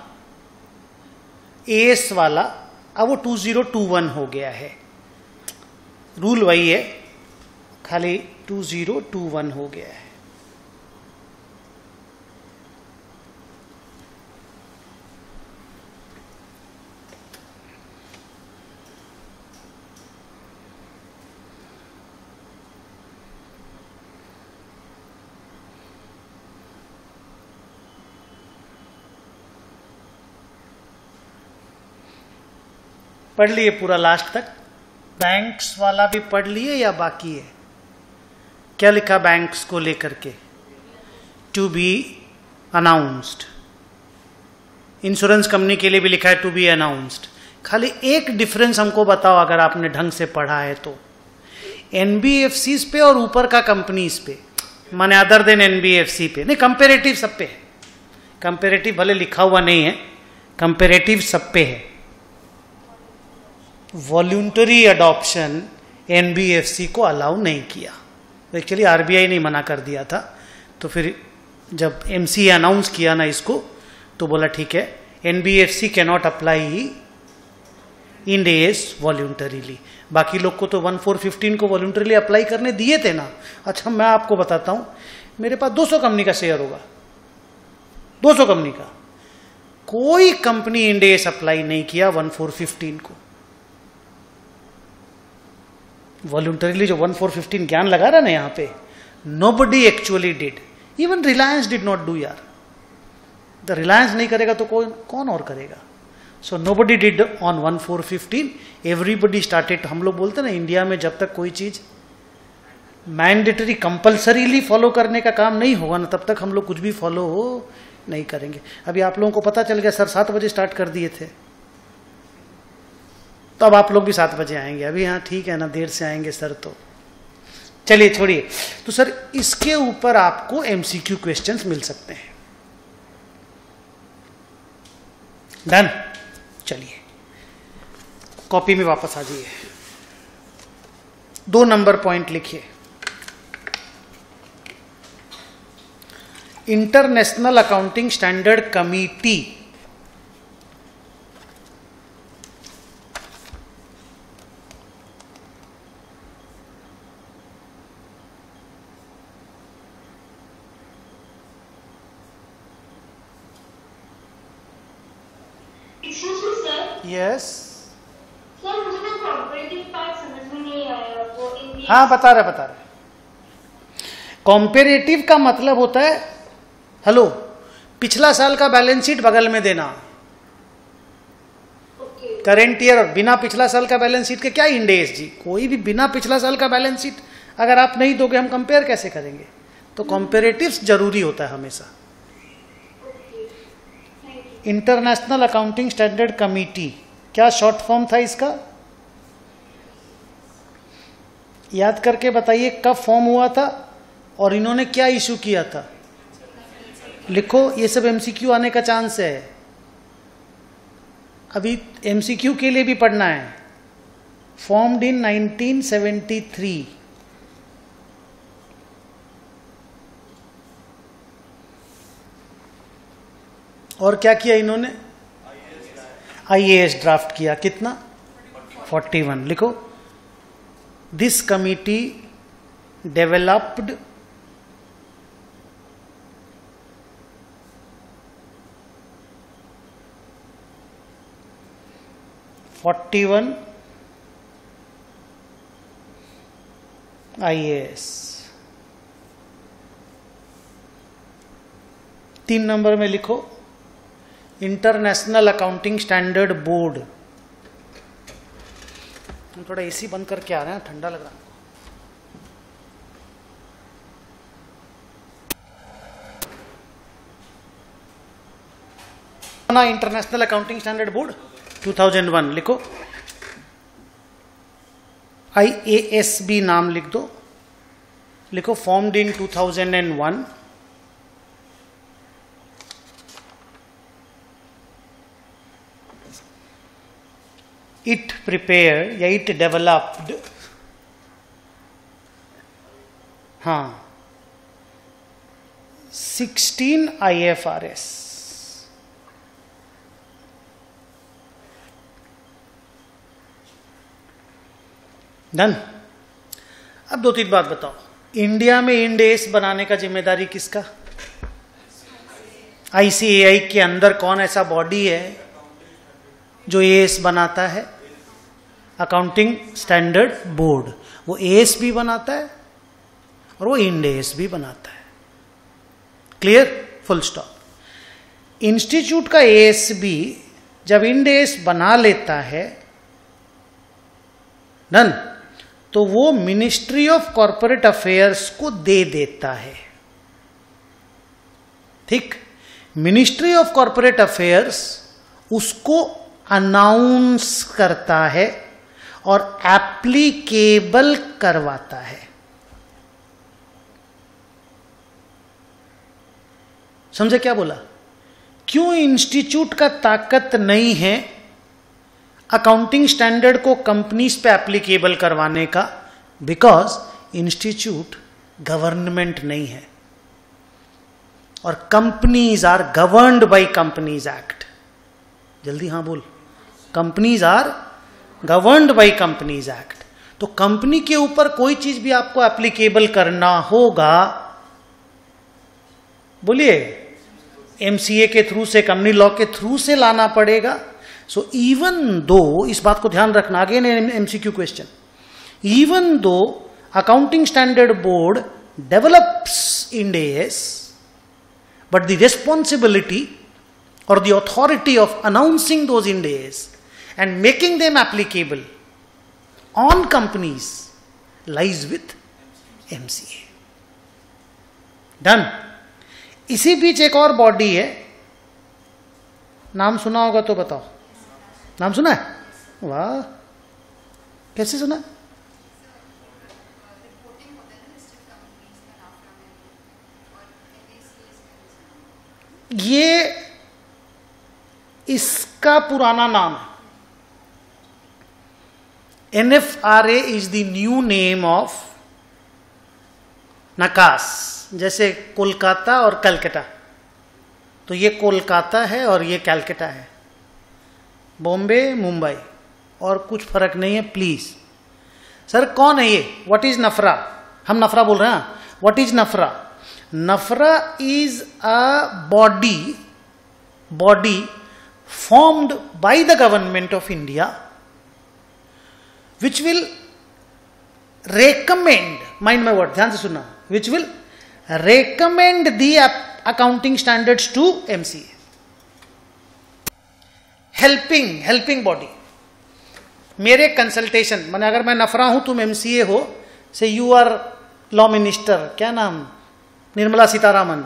एएस वाला, अब वो टू थाउजेंड ट्वेंटी वन हो गया है। रूल वही है, खाली टू जीरो टू वन हो गया है। पढ़ लिए पूरा लास्ट तक? बैंक्स वाला भी पढ़ लिए या बाकी है? क्या लिखा बैंक्स को लेकर के? To be announced. Insurance company के लिए भी लिखा है टू बी अनाउंस्ड। खाली एक डिफरेंस हमको बताओ अगर आपने ढंग से पढ़ा है तो, एनबीएफसी पे और ऊपर का कंपनीज पे, माने अदर देन एनबीएफसी पे नहीं, कंपेरेटिव सब पे है। कंपेरेटिव भले लिखा हुआ नहीं है, कंपेरेटिव सब पे है। वॉल्यूंटरी अडॉप्शन एनबीएफसी को अलाउ नहीं किया, एक्चुअली आरबीआई ने मना कर दिया था। तो फिर जब एमसीए अनाउंस किया ना इसको, तो बोला ठीक है, NBFC can not apply Ind AS voluntarily. बाकी लोग को तो वन फोर फिफ्टीन को वॉल्यूंटरीली अप्लाई करने दिए थे ना। अच्छा मैं आपको बताता हूं, मेरे पास दो सौ कंपनी का शेयर होगा, दो सौ कंपनी का, कोई कंपनी इंड एस अप्लाई नहीं किया वन फोर फिफ्टीन को। वॉल्यूंटरीली जो वन फोर फिफ्टीन ज्ञान लगा रहा ना यहाँ पे, nobody actually did, even Reliance did not do यार। द रिलायंस नहीं करेगा तो कौन कौन और करेगा? So nobody did on one four fifteen, everybody started. हम लोग बोलते ना इंडिया में जब तक कोई चीज मैंडेटरी कंपल्सरीली फॉलो करने का काम नहीं होगा ना, तब तक हम लोग कुछ भी फॉलो हो नहीं करेंगे। अभी आप लोगों को पता चल गया सर सात बजे स्टार्ट कर दिए थे, तो अब आप लोग भी सात बजे आएंगे। अभी हाँ ठीक है ना, देर से आएंगे सर तो चलिए छोड़िए। तो सर इसके ऊपर आपको एमसीक्यू क्वेश्चंस मिल सकते हैं। डन? चलिए कॉपी में वापस आ जाइए, दो नंबर पॉइंट लिखिए। International accounting standard committee yes sir मुझे ना कॉम्परेटिव पार्ट समझ में नहीं आया। वो इंडिया हाँ बता रहे बता रहे कॉम्पेरेटिव का मतलब होता है, हेलो, पिछला साल का बैलेंस शीट बगल में देना। ओके करेंट ईयर और बिना पिछला साल का बैलेंस शीट के क्या इंड एस जी? कोई भी बिना पिछला साल का बैलेंस शीट अगर आप नहीं दोगे हम कंपेयर कैसे करेंगे? तो कॉम्पेरेटिव्स जरूरी होता है हमेशा। Okay thank you. International accounting standard committee, क्या शॉर्ट फॉर्म था इसका? याद करके बताइए कब फॉर्म हुआ था और इन्होंने क्या इशू किया था? लिखो, ये सब एमसीक्यू आने का चांस है। अभी एमसीक्यू के लिए भी पढ़ना है। Formed in nineteen seventy three. और क्या किया इन्होंने? आईएएस ड्राफ्ट किया। कितना? Forty one. लिखो, this committee developed forty one IAS. तीन नंबर में लिखो, इंटरनेशनल अकाउंटिंग स्टैंडर्ड बोर्ड। हम थोड़ा एसी बंद करके आ रहे हैं, ठंडा लग रहा है। ना international accounting standard board two thousand one लिखो, आईएएस भी नाम लिख दो। लिखो, formed in two thousand one, it prepared या it developed, हाँ, sixteen I F R S. Done? अब दो तीन बात बताओ, इंडिया में इंड एस बनाने का जिम्मेदारी किसका? आईसीएआई के अंदर कौन ऐसा बॉडी है जो एएस बनाता है? Accounting standard board. वो एएस भी बनाता है और वो इंड एस भी बनाता है। क्लियर? Full stop. इंस्टीट्यूट का एएस भी जब इंड एस बना लेता है डन, तो वो मिनिस्ट्री ऑफ कॉरपोरेट अफेयर्स को दे देता है। ठीक? मिनिस्ट्री ऑफ कॉरपोरेट अफेयर्स उसको अनाउंस करता है और एप्लीकेबल करवाता है। समझे क्या बोला? क्यों इंस्टीट्यूट का ताकत नहीं है अकाउंटिंग स्टैंडर्ड को कंपनीज पे एप्लीकेबल करवाने का? बिकॉज इंस्टीट्यूट गवर्नमेंट नहीं है और companies are governed by companies act. जल्दी हाँ बोल। Companies are governed by companies act. तो कंपनी के ऊपर कोई चीज भी आपको एप्लीकेबल करना होगा, बोलिए, एमसीए के थ्रू से, कंपनी लॉ के थ्रू से लाना पड़ेगा। सो इवन दो, इस बात को ध्यान रखना, again MCQ question, even though accounting standard board develops Ind AS, but the responsibility or the authority of announcing those Ind AS and making them applicable on companies lies with M C A. Done. इसी बीच एक और body है, नाम सुना होगा तो बताओ। नाम सुना है? वाह, कैसे सुना? ये इसका पुराना नाम है। N F R A is the new name of NACAS. जैसे कोलकाता और कलकत्ता, तो ये कोलकाता है और ये कलकत्ता है। बॉम्बे, मुंबई, और कुछ फर्क नहीं है प्लीज। सर कौन है ये? व्हाट इज नफरा? हम नफरा बोल रहे हैं। व्हाट इज नफरा? नफरा is a body body formed by the government of India which will recommend, mind my word, ध्यान से सुनना, which will recommend the accounting standards to M C A. helping helping body। मेरे consultation माने अगर मैं नफरा हूं, तुम एमसीए हो, से यू आर लॉ मिनिस्टर, क्या नाम, निर्मला सीतारामन,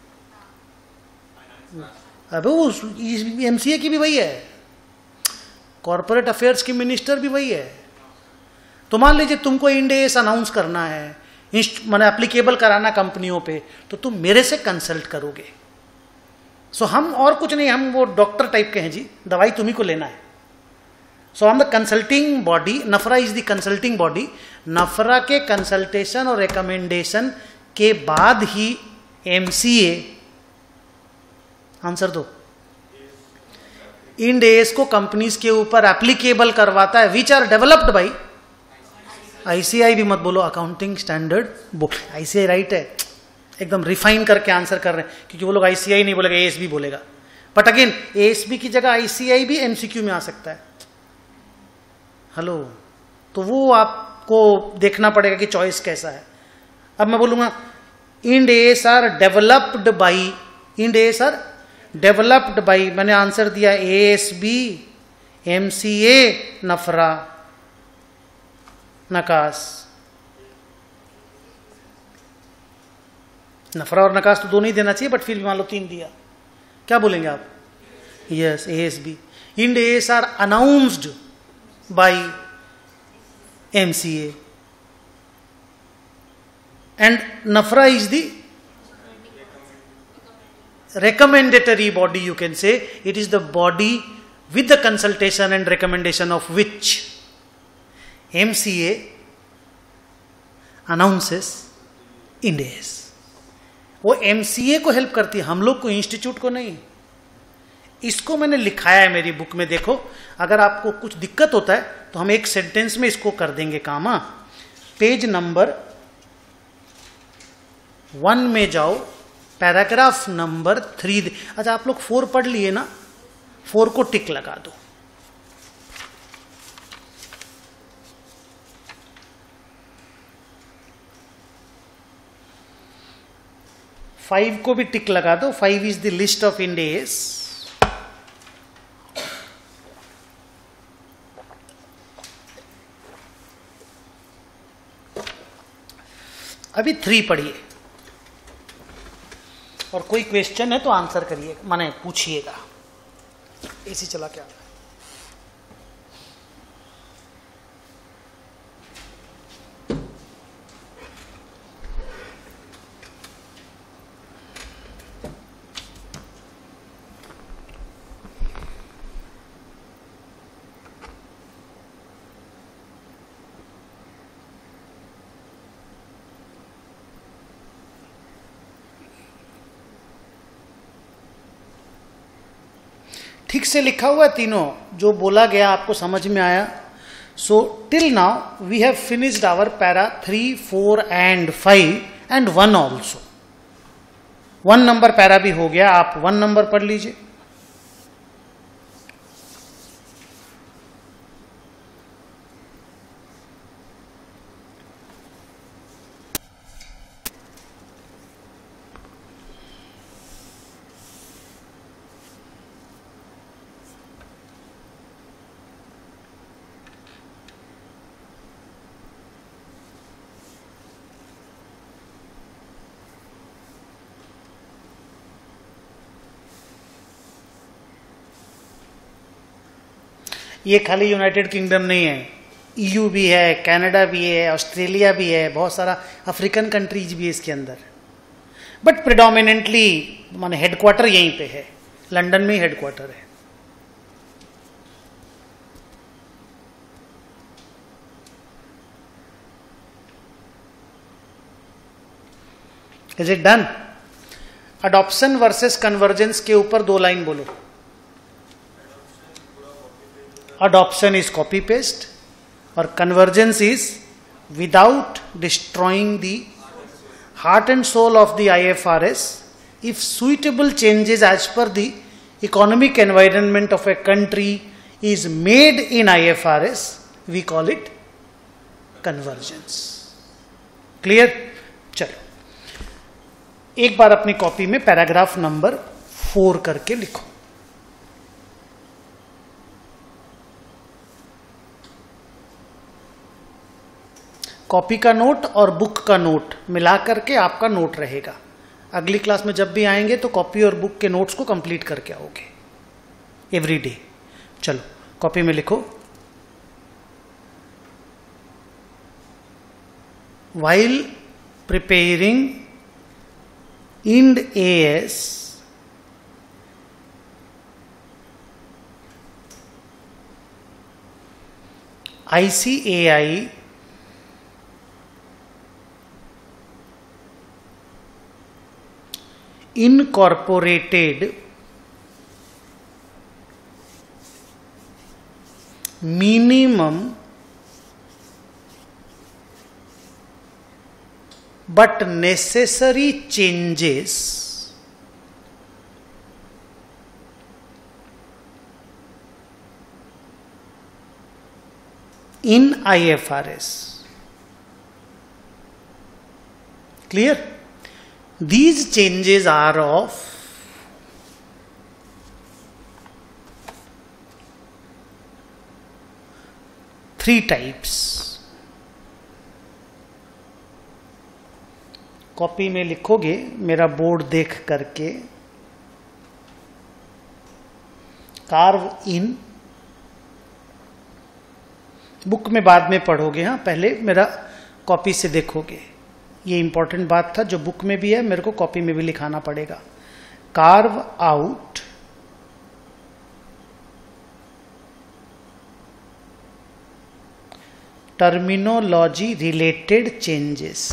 अबे वो एमसीए की भी वही है, कॉर्पोरेट अफेयर्स की मिनिस्टर भी वही है। तो मान लीजिए तुमको इंड एएस अनाउंस करना है, माने एप्लीकेबल कराना कंपनियों पे, तो तुम मेरे से कंसल्ट करोगे। सो हम और कुछ नहीं, हम वो डॉक्टर टाइप के हैं जी, दवाई तुम्ही को लेना है। सो हम the consulting body, NFRA is the consulting body. NFRA के कंसल्टेशन और रिकमेंडेशन के बाद ही एमसीए, आंसर दो, इंड एएस को कंपनीज के ऊपर एप्लीकेबल करवाता है, which are developed by ICAI. भी मत बोलो, accounting standard board. ICAI right है, एकदम रिफाइन करके आंसर कर रहे हैं, क्योंकि वो लोग आईसीआई नहीं बोलेगा, एएसबी बोलेगा। बट अगेन एएसबी की जगह आईसीआई भी एमसीक्यू में आ सकता है। हेलो, तो वो आपको देखना पड़ेगा कि चॉइस कैसा है। अब मैं बोलूंगा Ind AS are developed by, Ind AS are developed by, मैंने आंसर दिया एएसबी, एमसीए, नफरा, नकास। नफरा और नकास तो दोनों ही देना चाहिए, बट फिर भी मान लो तीन दिया, क्या बोलेंगे आप? Yes, ASB. Ind AS are announced by MCA and NAFRA is the recommendatory body, you can say. It is the body with the consultation and recommendation of which M C A announces Ind AS. वो M C A को help करती है, हम लोग को, institute को नहीं। इसको मैंने लिखाया है मेरी बुक में, देखो। अगर आपको कुछ दिक्कत होता है तो हम एक सेंटेंस में इसको कर देंगे काम। पेज नंबर वन में जाओ, पैराग्राफ नंबर थ्री। अच्छा, आप लोग फोर पढ़ लिए ना, फोर को टिक लगा दो। फाइव को भी टिक लगा दो। Five is the list of Ind AS. अभी थ्री पढ़िए, और कोई क्वेश्चन है तो आंसर करिए, माने पूछिएगा। एसी चला क्या? ठीक से लिखा हुआ है तीनों, जो बोला गया आपको समझ में आया। So till now we have finished our para three, four and five and one also. One number para भी हो गया, आप वन नंबर पढ़ लीजिए। ये खाली यूनाइटेड किंगडम नहीं है, ईयू भी है, कनाडा भी है, ऑस्ट्रेलिया भी है, बहुत सारा अफ्रीकन कंट्रीज भी है इसके अंदर। बट प्रिडोमिनेंटली माने हेडक्वार्टर यहीं पे है, लंदन में ही हेडक्वार्टर है। Is it done? Adoption versus convergence के ऊपर दो लाइन बोलो। Adoption is copy paste or convergence is without destroying the heart and soul of the I F R S. If suitable changes as per the economic environment of a country is made in I F R S, we call it convergence. Clear? चलो एक बार अपनी copy में paragraph number four करके लिखो। Copy का note और book का note मिला करके आपका नोट रहेगा। अगली क्लास में जब भी आएंगे तो कॉपी और बुक के नोट्स को कंप्लीट करके आओगे एवरी डे। चलो कॉपी में लिखो, while preparing Ind AS I C A I incorporated minimum but necessary changes in I F R S. Clear? These changes are of three types. Copy में लिखोगे मेरा board देख करके, कार्व इन, book में बाद में पढ़ोगे, हाँ पहले मेरा कॉपी से देखोगे। ये इंपॉर्टेंट बात था, जो बुक में भी है मेरे को कॉपी में भी लिखाना पड़ेगा। Carve out terminology related changes.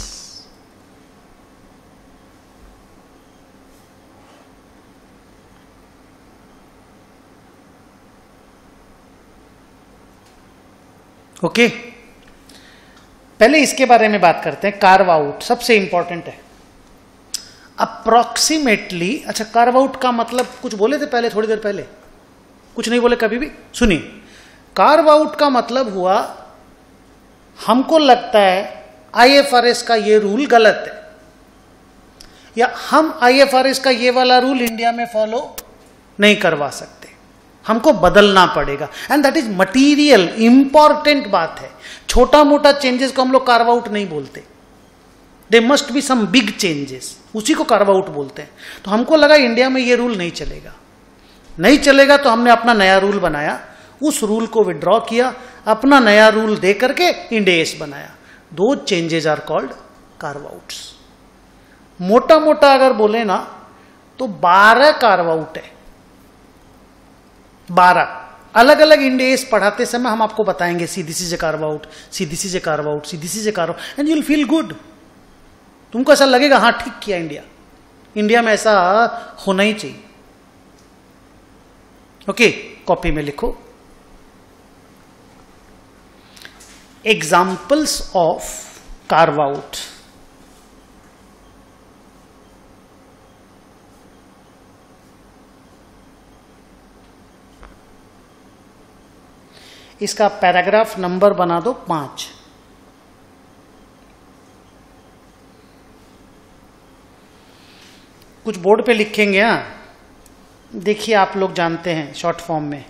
Okay okay? पहले इसके बारे में बात करते हैं। कार्व आउट सबसे इंपॉर्टेंट है। अप्रोक्सीमेटली, अच्छा कार्व आउट का मतलब कुछ बोले थे पहले, थोड़ी देर पहले कुछ नहीं बोले कभी भी। सुनिए, कार्व आउट का मतलब हुआ हमको लगता है आईएफआरएस का ये रूल गलत है, या हम आईएफआरएस का ये वाला रूल इंडिया में फॉलो नहीं करवा सकते, हमको बदलना पड़ेगा। And that is material, important बात है। छोटा मोटा चेंजेस को हम लोग कार्व आउट नहीं बोलते, they must be some big changes, उसी को कार्व आउट बोलते हैं। तो हमको लगा इंडिया में ये रूल नहीं चलेगा, नहीं चलेगा तो हमने अपना नया रूल बनाया, उस रूल को विड्रॉ किया, अपना नया रूल दे करके इंडेस बनाया। Those changes are called carve outs. मोटा मोटा अगर बोले ना तो बारह कार्व आउट है, बारह अलग अलग इंडेस पढ़ाते समय हम आपको बताएंगे, see this is a carve out, see this is a carve out, see this is a carve out, and you will feel good. तुमको ऐसा लगेगा हाँ ठीक किया इंडिया, इंडिया में ऐसा होना ही चाहिए। ओके, कॉपी में लिखो एग्जाम्पल्स ऑफ कार्व आउट। इसका पैराग्राफ नंबर बना दो पांच। कुछ बोर्ड पे लिखेंगे, हाँ देखिए आप लोग जानते हैं शॉर्ट फॉर्म में।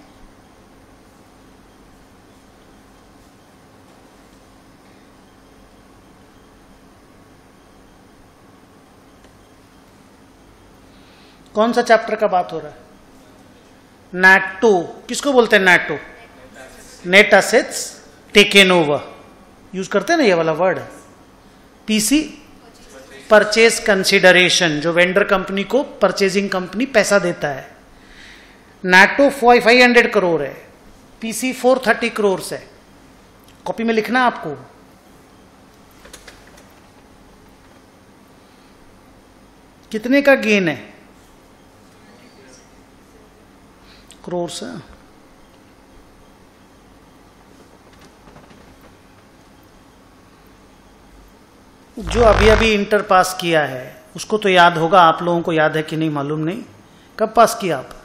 कौन सा चैप्टर का बात हो रहा है? नैटो, किसको बोलते हैं NATO? Net assets taken over, use करते हैं ना ये वाला वर्ड। पीसी परचेज कंसिडरेशन, जो वेंडर कंपनी को परचेजिंग कंपनी पैसा देता है। नैटो फाइव हंड्रेड करोड़ है, पीसी फोर थर्टी करोड़ है। कॉपी में लिखना आपको। कितने का गेन है? करोड़ से। जो अभी अभी इंटर पास किया है उसको तो याद होगा, आप लोगों को याद है कि नहीं मालूम नहीं। कब पास किया आप?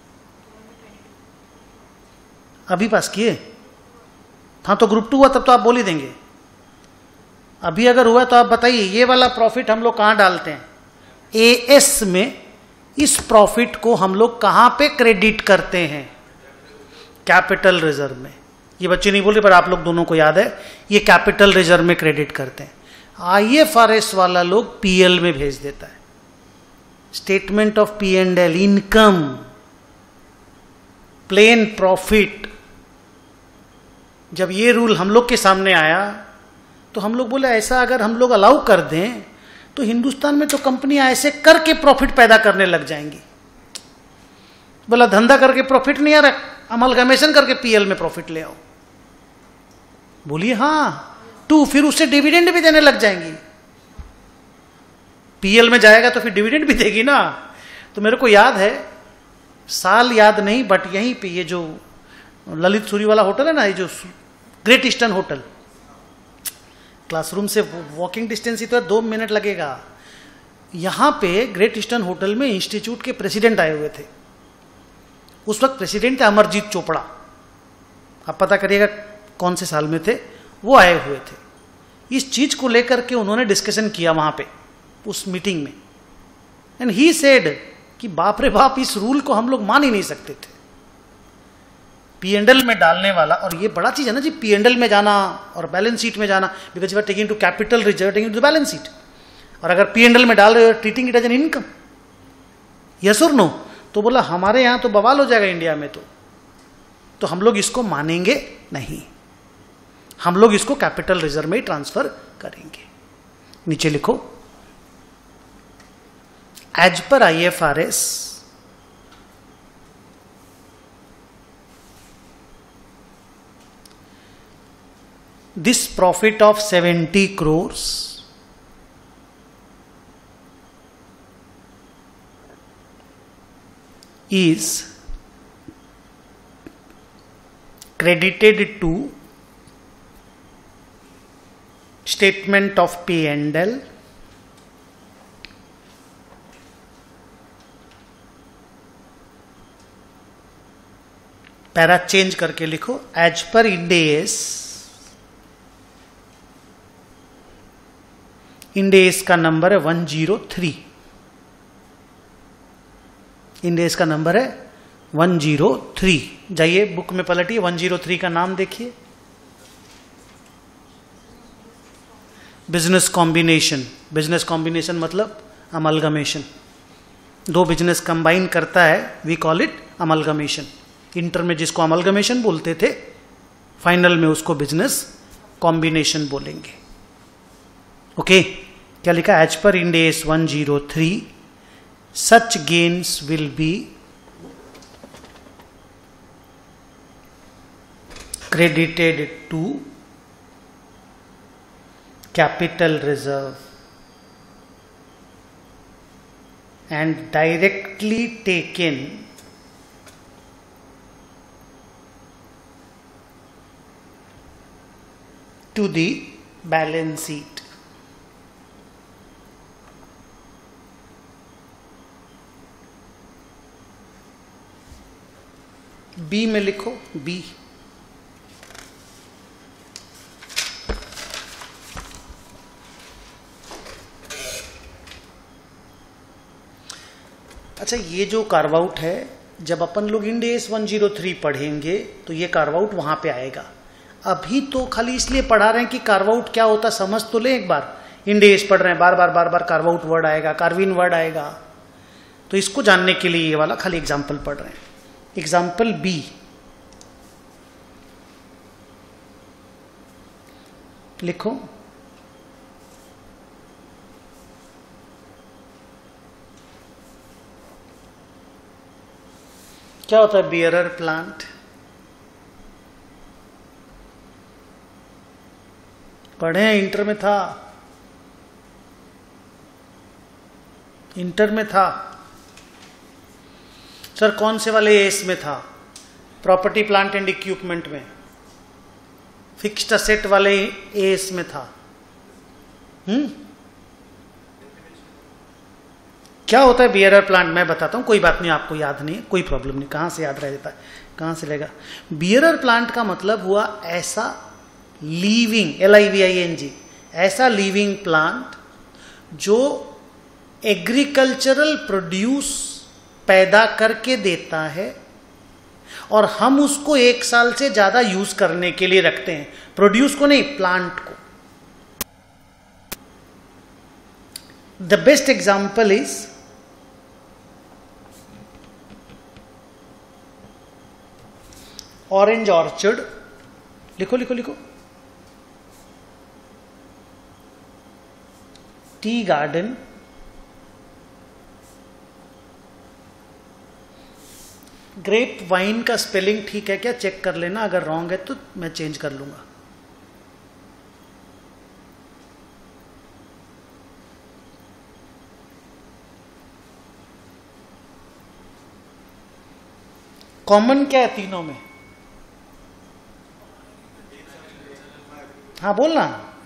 अभी पास किए? हाँ तो ग्रुप टू हुआ तब तो आप बोल ही देंगे। अभी अगर हुआ तो आप बताइए, ये वाला प्रॉफिट हम लोग कहां डालते हैं? एएस में। इस प्रॉफिट को हम लोग कहां पे क्रेडिट करते हैं? कैपिटल रिजर्व में। ये बच्चे नहीं बोल रहे पर आप लोग दोनों को याद है, ये कैपिटल रिजर्व में क्रेडिट करते हैं। आईएफआरएस वाला लोग पीएल में भेज देता है, statement of P and L, income, plain profit. जब ये रूल हम लोग के सामने आया तो हम लोग बोले ऐसा अगर हम लोग अलाउ कर दें तो हिंदुस्तान में तो कंपनियां ऐसे करके प्रॉफिट पैदा करने लग जाएंगी। बोला धंधा करके प्रॉफिट नहीं आ रहा, अमलगमेशन करके पीएल में प्रॉफिट ले आओ। बोलिए हाँ टू, फिर उससे डिविडेंड भी देने लग जाएंगी। पीएल में जाएगा तो फिर डिविडेंड भी देगी ना। तो मेरे को याद है, साल याद नहीं बट यहीं पे ये जो ललित सूरी वाला होटल है ना, ये जो ग्रेट ईस्टर्न होटल, क्लासरूम से वॉकिंग डिस्टेंस ही तो है, दो मिनट लगेगा। यहां पे ग्रेट ईस्टर्न होटल में इंस्टीट्यूट के प्रेसिडेंट आए हुए थे। उस वक्त प्रेसिडेंट थे अमरजीत चोपड़ा, आप पता करिएगा कौन से साल में थे, वो आए हुए थे। इस चीज को लेकर के उन्होंने डिस्कशन किया वहां पे उस मीटिंग में। एंड ही सेड कि बाप रे बाप, इस रूल को हम लोग मान ही नहीं सकते थे। पी एंड एल में डालने वाला, और ये बड़ा चीज है ना जी, पी एंड एल में जाना और बैलेंस शीट में जाना, because you are taking to capital reserve, taking to balance sheet. और अगर पी एंड एल में डाल रहे हो, treating it as an income, yes और नो। तो बोला हमारे यहां तो बवाल हो जाएगा इंडिया में, तो तो हम लोग इसको मानेंगे नहीं, हम लोग इसको कैपिटल रिजर्व में ही ट्रांसफर करेंगे। नीचे लिखो, as per IFRS this profit of seventy crores is credited to statement of P and L para change करके लिखो, as per Ind AS, Ind AS का नंबर है one zero three, Ind AS का number है one zero three. जाइए book में पलटिए, one zero three का नाम देखिए, बिजनेस कॉम्बिनेशन। बिजनेस कॉम्बिनेशन मतलब अमलगमेशन, दो बिजनेस कंबाइन करता है, we call it amalgamation. Inter में जिसको अमलगमेशन बोलते थे, फाइनल में उसको बिजनेस कॉम्बिनेशन बोलेंगे। ओके, क्या लिखा? As per Ind AS one zero three, such gains will be credited to capital reserve and directly taken to the balance sheet. B में लिखो, बी। अच्छा, ये जो कार्व आउट है, जब अपन लोग Ind AS one zero three पढ़ेंगे तो ये कार्व आउट वहां पे आएगा। अभी तो खाली इसलिए पढ़ा रहे हैं कि कार्व आउट क्या होता समझ तो ले। एक बार इंड एस पढ़ रहे हैं, बार बार बार बार कार्व आउट वर्ड आएगा, कार्विन वर्ड आएगा, तो इसको जानने के लिए ये वाला खाली एग्जाम्पल पढ़ रहे हैं। एग्जाम्पल बी, लिखो, क्या होता है बियरर प्लांट? पढ़े हैं, इंटर में था, इंटर में था सर। कौन से वाले एस में था? प्रॉपर्टी प्लांट एंड इक्विपमेंट में, फिक्स्ड असेट वाले एस में था। हम्म क्या होता है बियरर प्लांट? मैं बताता हूं, कोई बात नहीं, आपको याद नहीं है, कोई प्रॉब्लम नहीं, कहां से याद रह जाता है, कहां से लेगा। बियरर प्लांट का मतलब हुआ ऐसा living, L I V I N G, ऐसा लीविंग प्लांट जो एग्रीकल्चरल प्रोड्यूस पैदा करके देता है और हम उसको एक साल से ज्यादा यूज करने के लिए रखते हैं। प्रोड्यूस को नहीं, प्लांट को। The best example is orange orchard. लिखो लिखो लिखो, टी गार्डन, ग्रेप वाइन का स्पेलिंग ठीक है क्या चेक कर लेना, अगर रॉन्ग है तो मैं चेंज कर लूंगा। कॉमन क्या है तीनों में? हाँ बोलना।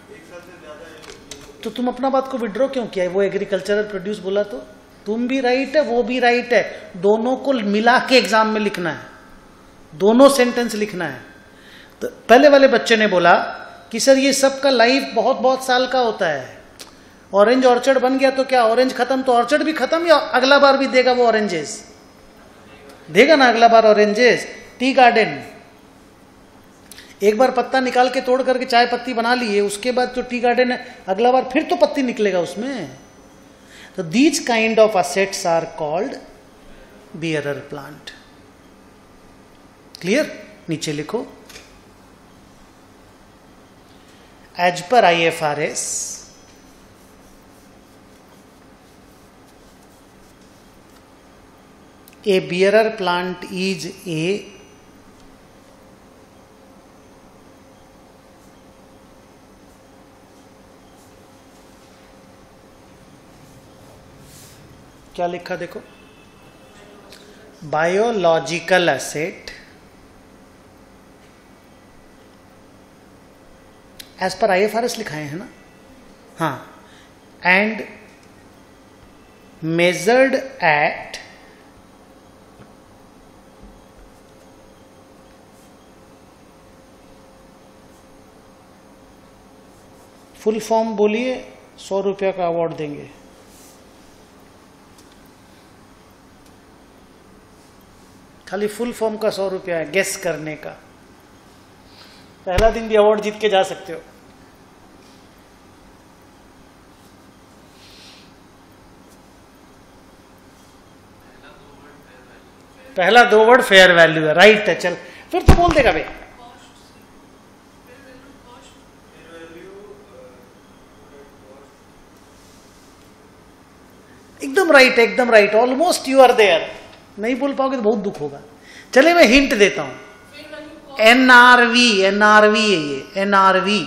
तो तुम अपना बात को विड्रॉ क्यों किया? वो एग्रीकल्चरल प्रोड्यूस बोला तो तुम भी राइट है, वो भी राइट है, दोनों को मिला के एग्जाम में लिखना है, दोनों सेंटेंस लिखना है। तो पहले वाले बच्चे ने बोला कि सर ये सब का लाइफ बहुत बहुत साल का होता है, ऑरेंज ऑर्चर्ड बन गया तो क्या ऑरेंज खत्म तो ऑर्चर्ड भी खत्म, या अगला बार भी देगा वो ऑरेंजेस? देगा ना अगला बार ऑरेंजेस। टी गार्डन, एक बार पत्ता निकाल के तोड़ करके चाय पत्ती बना लिए, उसके बाद जो टी गार्डन है अगला बार फिर तो पत्ती निकलेगा उसमें। तो these kind of assets are called bearer plant. Clear? नीचे लिखो, as per I F R S a bearer plant is a क्या लिखा देखो, biological asset as per I F R S लिखाए हैं ना, हाँ, and measured at full form बोलिए, सौ रुपया का अवार्ड देंगे। खाली फुल फॉर्म का सौ रुपया है, गेस करने का। पहला दिन भी अवार्ड जीत के जा सकते हो। पहला दो वर्ड फेयर वैल्यू है, राइट है। चल फिर तो बोल देगा भाई। एकदम राइट, एकदम right, almost you are there. नहीं बोल पाओगे तो बहुत दुख होगा। चलिए मैं हिंट देता हूं। एनआरवी, एनआरवी है ये, NRV,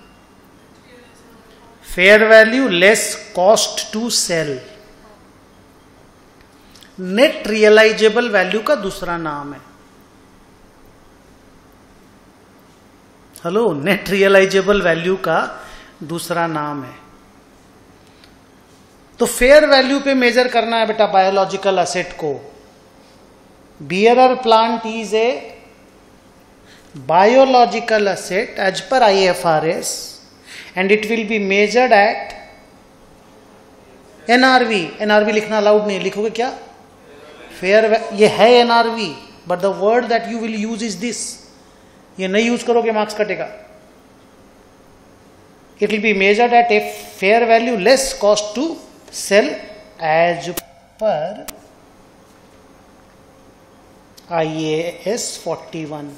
fair value less cost to sell. Net realisable value का दूसरा नाम है। हेलो, नेट रियलाइजेबल वैल्यू का दूसरा नाम है। तो फेयर वैल्यू पे मेजर करना है बेटा बायोलॉजिकल एसेट को। Bearer plant is a biological asset as per I F R S and it will be measured at NRV. NRV लिखना अलाउड नहीं, लिखोगे क्या? फेयर, ये है NRV, but the word that you will use is this. ये नहीं use करोगे marks कटेगा। It will be measured at a fair value less cost to sell as per I A S forty one.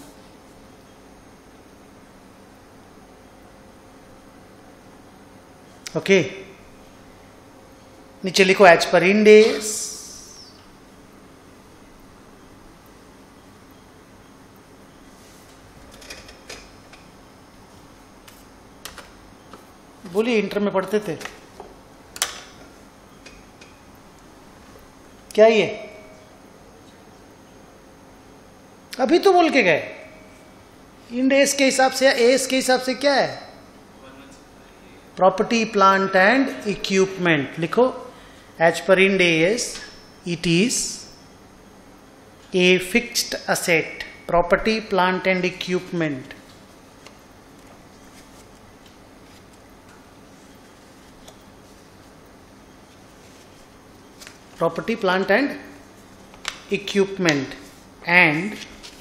Okay, नीचे लिखो as per Ind S. बोलिए, inter में पढ़ते थे क्या ये? अभी तो बोल के गए। इंड एस के हिसाब से या एस के हिसाब से क्या है? Property plant and equipment. लिखो as per Ind AS it is a fixed asset, property plant and equipment. property plant and equipment and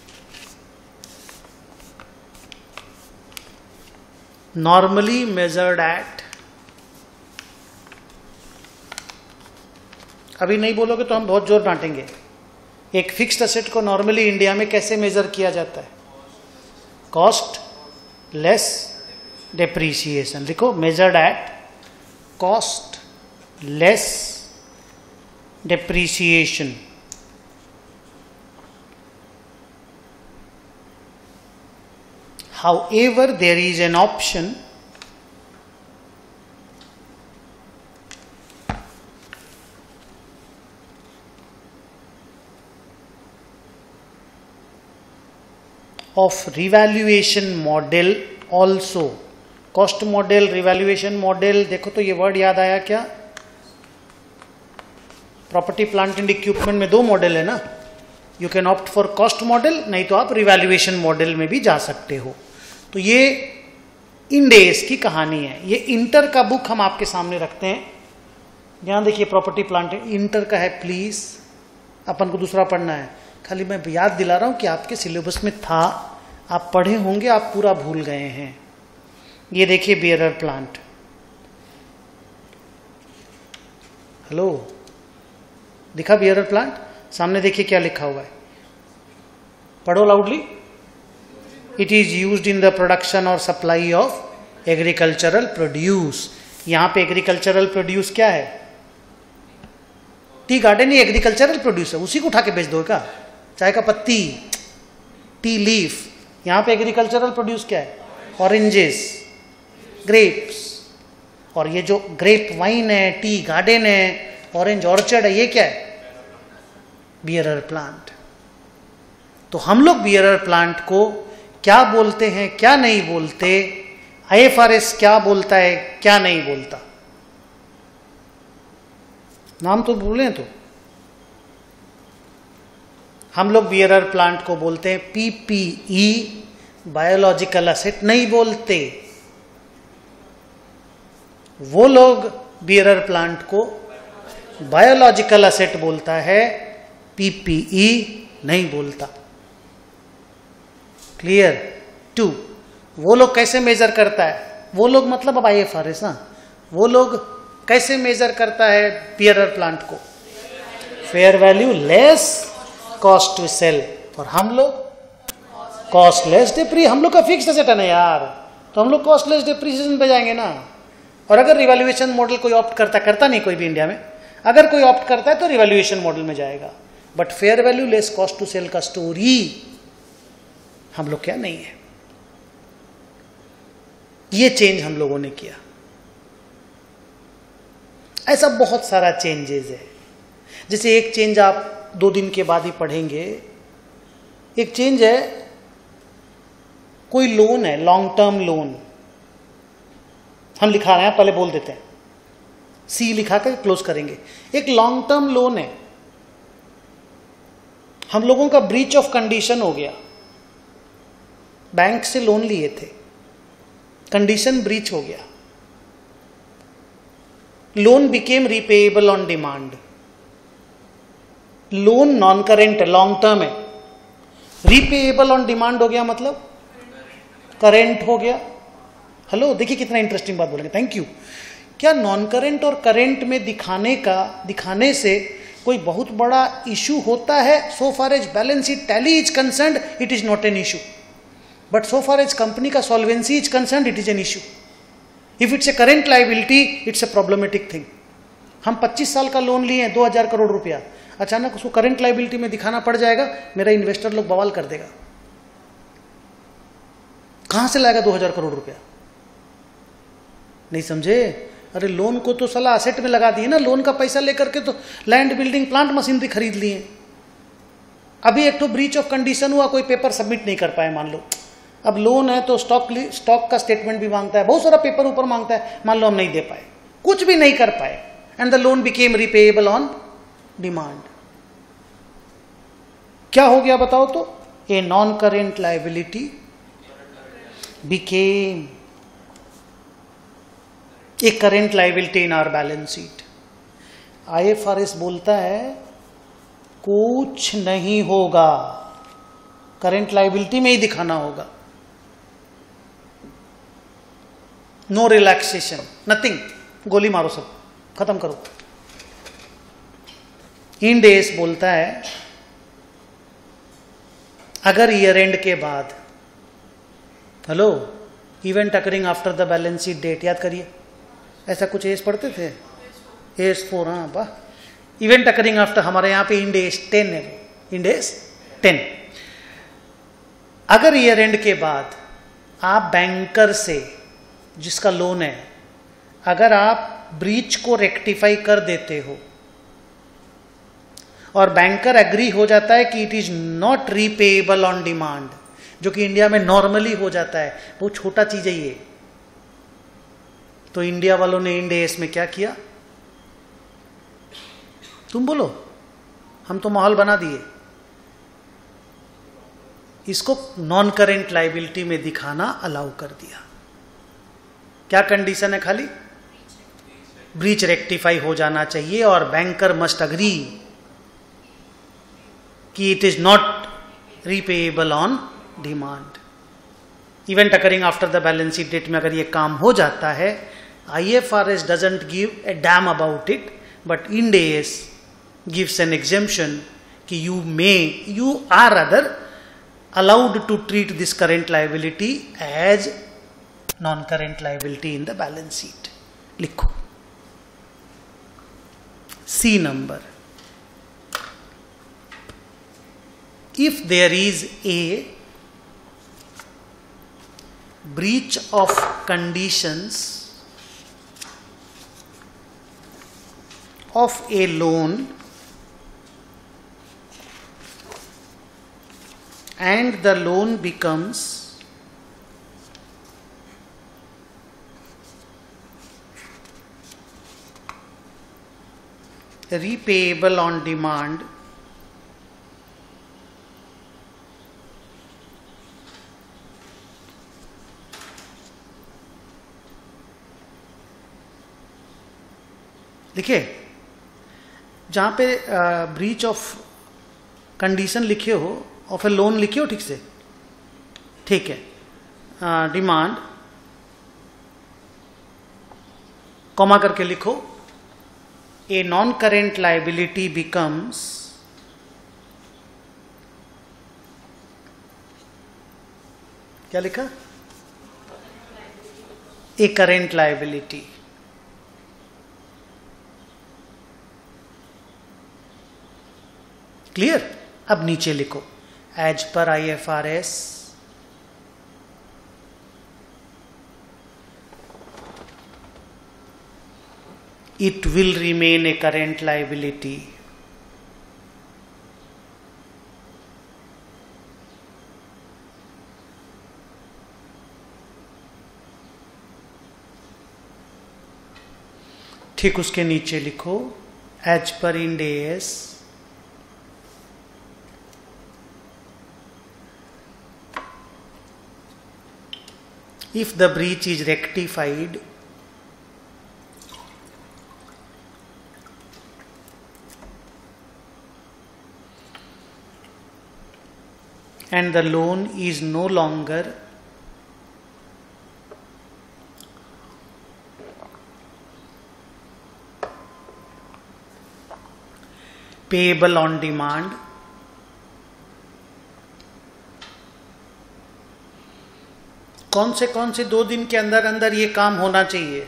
normally measured at, अभी नहीं बोलोगे तो हम बहुत जोर डांटेंगे। एक फिक्स्ड असेट को नॉर्मली इंडिया में कैसे मेजर किया जाता है? Cost less depreciation. लिखो measured at cost less depreciation. However, there is an option of revaluation model also. Cost model, revaluation model, देखो तो ये वर्ड याद आया क्या? प्रॉपर्टी प्लांट एंड इक्विपमेंट में दो मॉडल है ना। You can opt for cost model, नहीं तो आप रिवैल्यूएशन मॉडल में भी जा सकते हो। तो ये इंड एस की कहानी है। ये इंटर का बुक हम आपके सामने रखते हैं। ध्यान देखिए, प्रॉपर्टी प्लांट इंटर का है, प्लीज अपन को दूसरा पढ़ना है। खाली मैं याद दिला रहा हूं कि आपके सिलेबस में था, आप पढ़े होंगे, आप पूरा भूल गए हैं। ये देखिए बियरर प्लांट। हेलो, दिखा बियरर प्लांट? सामने देखिए क्या लिखा हुआ है, पढ़ो loudly. It is used in the production और सप्लाई ऑफ एग्रीकल्चरल प्रोड्यूस। यहां पे एग्रीकल्चरल प्रोड्यूस क्या है? टी गार्डन ही एग्रीकल्चरल प्रोड्यूस है, उसी को उठा के बेच दो क्या? चाय का पत्ती, टी लीफ। यहां पे एग्रीकल्चरल प्रोड्यूस क्या है? Oranges, grapes. और ये जो ग्रेप वाइन है, टी गार्डन है, ऑरेंज ऑर्चर्ड है, ये क्या है? Bearer plant. तो हम लोग बियरर प्लांट को क्या बोलते हैं, क्या नहीं बोलते, आई एफ आर एस क्या बोलता है, क्या नहीं बोलता? नाम तो बोले तो हम लोग बियरर प्लांट को बोलते हैं P P E, biological asset नहीं बोलते। वो लोग बियरर प्लांट को बायोलॉजिकल असेट बोलता है, पीपीई नहीं बोलता। क्लियर? टू, वो लोग कैसे मेजर करता है? वो लोग मतलब अब आई एफ आर एस ना, वो लोग कैसे मेजर करता है बियरर प्लांट को? Fair value less cost to sell. और हम लोग कॉस्ट लेस डिप्री, हम लोग का फिक्स एसेट है ना यार, तो हम लोग कॉस्ट लेस डिप्रीसिएशन पे जाएंगे ना। और अगर रिवैल्यूएशन मॉडल कोई ऑप्ट करता, करता नहीं कोई भी इंडिया में, अगर कोई ऑप्ट करता है तो रिवैल्यूएशन मॉडल में जाएगा। But fair value less cost to sell का स्टोरी हम लोग क्या नहीं है। ये चेंज हम लोगों ने किया। ऐसा बहुत सारा चेंजेस है। जैसे एक चेंज आप दो दिन के बाद ही पढ़ेंगे। एक चेंज है, कोई लोन है, लॉन्ग टर्म लोन, हम लिखा रहे हैं, पहले बोल देते हैं, सी लिखा कर क्लोज करेंगे। एक लॉन्ग टर्म लोन है, हम लोगों का ब्रीच ऑफ कंडीशन हो गया, बैंक से लोन लिए थे, कंडीशन ब्रीच हो गया, loan became repayable on demand. Loan non current है, लॉन्ग टर्म है, रीपेएबल ऑन डिमांड हो गया मतलब करेंट हो गया। हेलो, देखिए कितना इंटरेस्टिंग बात बोलेंगे, थैंक यू। क्या नॉन करेंट और करेंट में दिखाने का दिखाने से कोई बहुत बड़ा इशू होता है? So far as balance sheet tally is concerned, it is not an issue, but so far as company का solvency is concerned, it is an issue. If it's a current liability, it's a problematic thing. हम पच्चीस साल का loan लिए हैं, दो हजार करोड़ रुपया, अचानक उसको करंट लाइबिलिटी में दिखाना पड़ जाएगा, मेरा इन्वेस्टर लोग बवाल कर देगा। कहां से लाएगा दो हजार करोड़ रुपया? नहीं समझे? अरे लोन को तो सलाह असेट में लगा दिए ना, लोन का पैसा लेकर के तो लैंड बिल्डिंग प्लांट मशीनरी खरीद लिए। अभी एक तो ब्रीच ऑफ कंडीशन हुआ, कोई पेपर सबमिट नहीं कर पाए मान लो। अब लोन है तो स्टॉक स्टॉक का स्टेटमेंट भी मांगता है, बहुत सारा पेपर ऊपर मांगता है, मान लो हम नहीं दे पाए, कुछ भी नहीं कर पाए, and the loan became repayable on demand. क्या हो गया बताओ तो? A non current liability became a current liability in our balance sheet. I F R S बोलता है कुछ नहीं होगा, करंट लाइबिलिटी में ही दिखाना होगा, नो रिलैक्सेशन, नथिंग, गोली मारो, सब खत्म करो। इंड एस बोलता है अगर ईयर एंड के बाद, hello, event occurring after the balance sheet date, याद करिए, ऐसा कुछ एस पढ़ते थे, एस फोर, हाँ वाह, इवेंट अकरिंग आफ्टर, हमारे यहां पे इंडेस टेन है, इंडेस टेन। अगर ईयर एंड के बाद आप बैंकर से, जिसका लोन है, अगर आप ब्रीच को रेक्टिफाई कर देते हो और बैंकर एग्री हो जाता है कि it is not repayable on demand, जो कि इंडिया में नॉर्मली हो जाता है, बहुत छोटा चीज है ये, तो इंडिया वालों ने इंड एस में क्या किया? तुम बोलो, हम तो माहौल बना दिए, इसको नॉन करेंट लाइबिलिटी में दिखाना अलाउ कर दिया। क्या कंडीशन है? खाली ब्रीच रेक्टिफाई हो जाना चाहिए और बैंकर मस्ट अग्री कि it is not repayable on demand. Event occurring after the balance sheet date में अगर ये काम हो जाता है, I F R S doesn't give a damn about it, but Ind AS gives an exemption कि you may you are other allowed to treat this current liability as non current liability in the balance sheet. लिखो C number, if there is a breach of conditions of a loan and the loan becomes repayable on demand, देखिए जहां पे breach of condition लिखे हो और फिर loan लिखे हो ठीक से, ठीक है, डिमांड कॉमा करके लिखो, a non current liability becomes क्या लिखा, ए करेंट लाइबिलिटी। क्लियर। अब नीचे लिखो as per I F R S it will remain a current liability. ठीक उसके नीचे लिखो as per Ind AS if the breach is rectified and the loan is no longer payable on demand, कौन से कौन से दो दिन के अंदर अंदर ये काम होना चाहिए?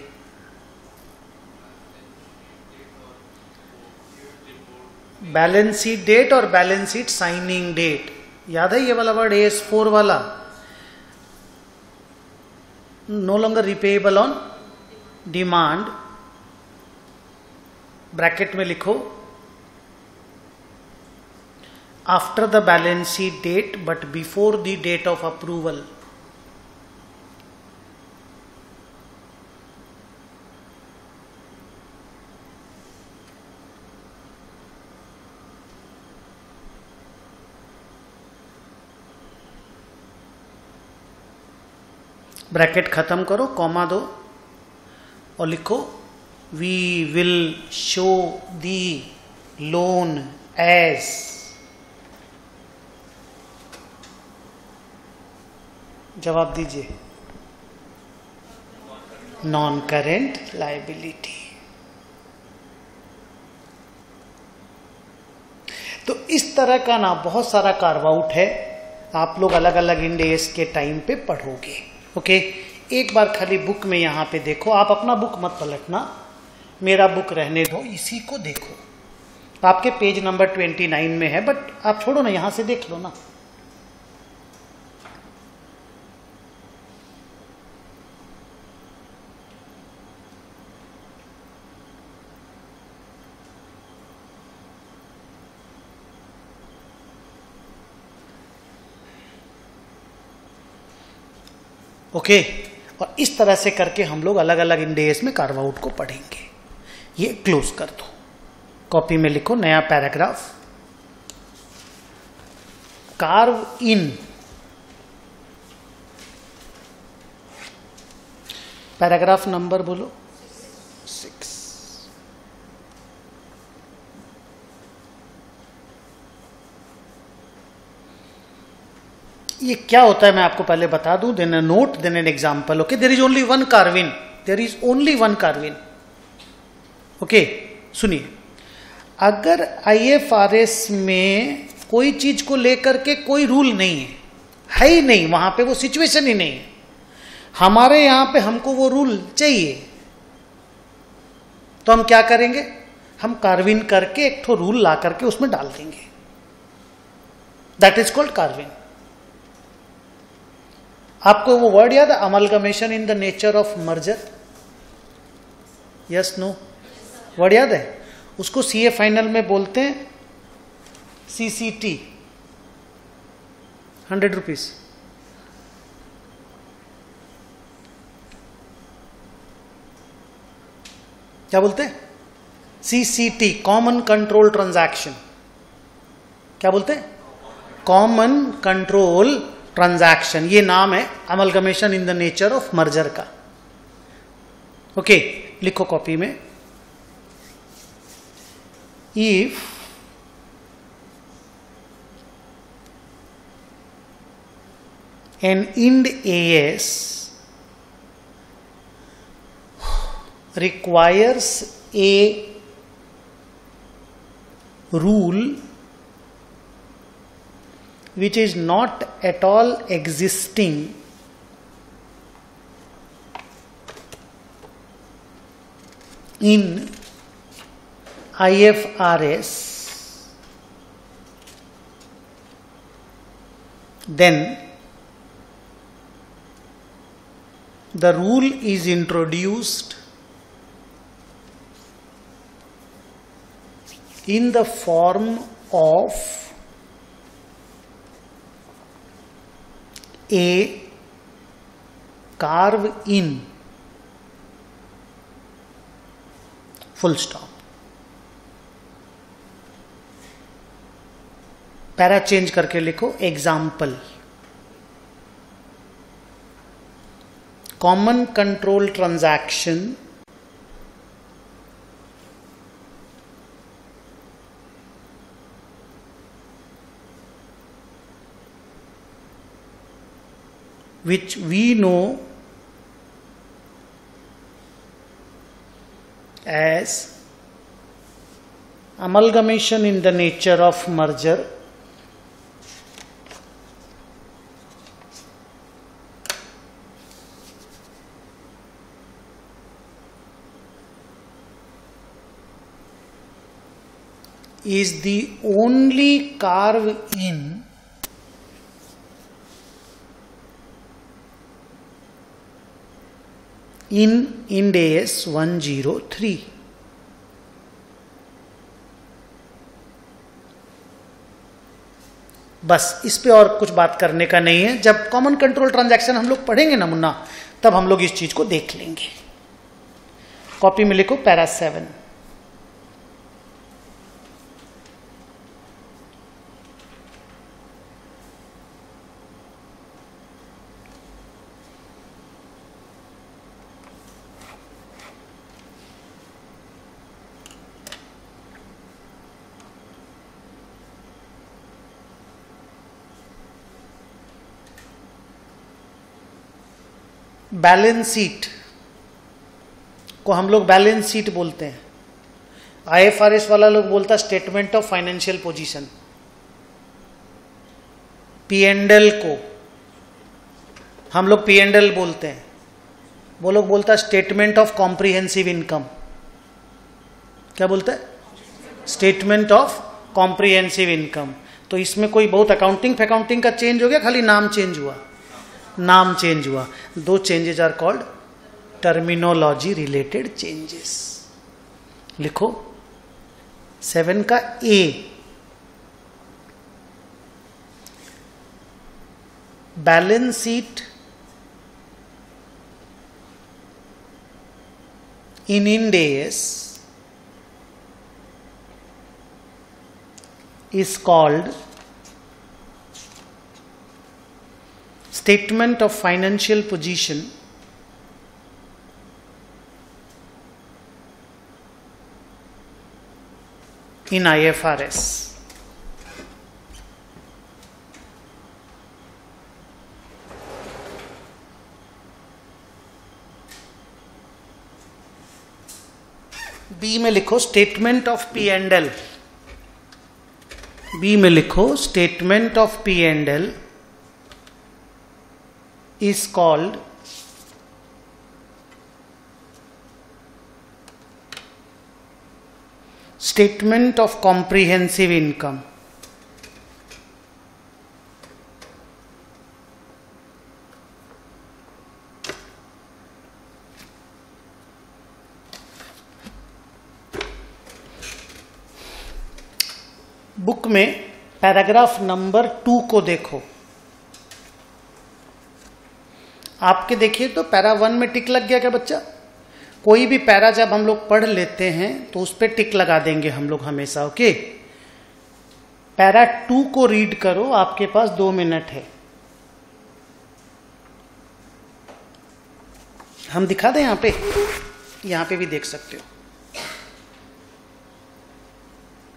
बैलेंस शीट डेट और बैलेंस शीट साइनिंग डेट, याद है ये वाला वर्ड एस फोर वाला, no longer repayable on demand, bracket में लिखो after the balance sheet date but before the date of approval. Bracket खत्म करो, कॉमा दो और लिखो we will show the loan as जवाब दीजिए नॉन करेंट लाइबिलिटी। तो इस तरह का ना बहुत सारा कार्व आउट है, आप लोग अलग अलग इंड एस के टाइम पे पढ़ोगे। ओके okay, एक बार खाली बुक में यहां पे देखो, आप अपना बुक मत पलटना, मेरा बुक रहने दो, इसी को देखो। आपके पेज नंबर ट्वेंटी नाइन में है, बट आप छोड़ो ना, यहां से देख लो ना। Okay okay? और इस तरह से करके हम लोग अलग अलग इंड एस में कार्व आउट को पढ़ेंगे। ये क्लोज कर दो, कॉपी में लिखो नया paragraph, carve in paragraph number बोलो सिक्स। ये क्या होता है मैं आपको पहले बता दूं, then a note then an example. Okay, there is only one carve in, there is only one carve in. Okay सुनिए, अगर आईएफआरएस में कोई चीज को लेकर के कोई रूल नहीं है, है ही नहीं, वहां पे वो सिचुएशन ही नहीं है, हमारे यहां पे हमको वो रूल चाहिए, तो हम क्या करेंगे, हम कार्विन करके एक ठो रूल ला करके उसमें डाल देंगे। That is called carve in. आपको वो वर्ड याद है, amalgamation in the nature of merger? Yes no word याद है? उसको सीए फाइनल में बोलते हैं सीसीटी, हंड्रेड रुपीज। क्या बोलते हैं? CCT, common control transaction. क्या बोलते हैं? Common control transaction. ये नाम है amalgamation in the nature of merger का। ओके okay, लिखो कॉपी में if an Ind A S requires a rule which is not at all existing in I F R S, then the rule is introduced in the form of a carve in, full stop. Para change करके लिखो example, common control transaction which we know as amalgamation in the nature of merger is the only carve in in Ind AS one oh three. बस इस पे और कुछ बात करने का नहीं है। जब कॉमन कंट्रोल ट्रांजैक्शन हम लोग पढ़ेंगे ना मुन्ना, तब हम लोग इस चीज को देख लेंगे। कॉपी में लिखो पैरा सेवन। बैलेंस शीट को हम लोग बैलेंस शीट बोलते हैं। आईएफआरएस वाला लोग बोलता statement of financial position. P and L को हम लोग पी एंड एल बोलते हैं, वो लोग बोलता स्टेटमेंट ऑफ कॉम्प्रिहेंसिव इनकम। क्या बोलता है? Statement of comprehensive income. तो इसमें कोई बहुत अकाउंटिंग फैकाउंटिंग का चेंज हो गया, खाली नाम चेंज हुआ, नाम चेंज हुआ। दो changes are called terminology related changes. लिखो सेवन का A, balance sheet in Ind AS is called statement of financial position in I F R S. B में लिखो statement of P and L. B में लिखो statement of P and L is called statement of comprehensive income. Book में paragraph number two को देखो। आपके देखिए तो पैरा वन में टिक लग गया क्या बच्चा? कोई भी पैरा जब हम लोग पढ़ लेते हैं तो उस पर टिक लगा देंगे हम लोग हमेशा। ओके, पैरा टू को रीड करो, आपके पास दो मिनट है। हम दिखा दें, यहां पे यहां पे भी देख सकते हो।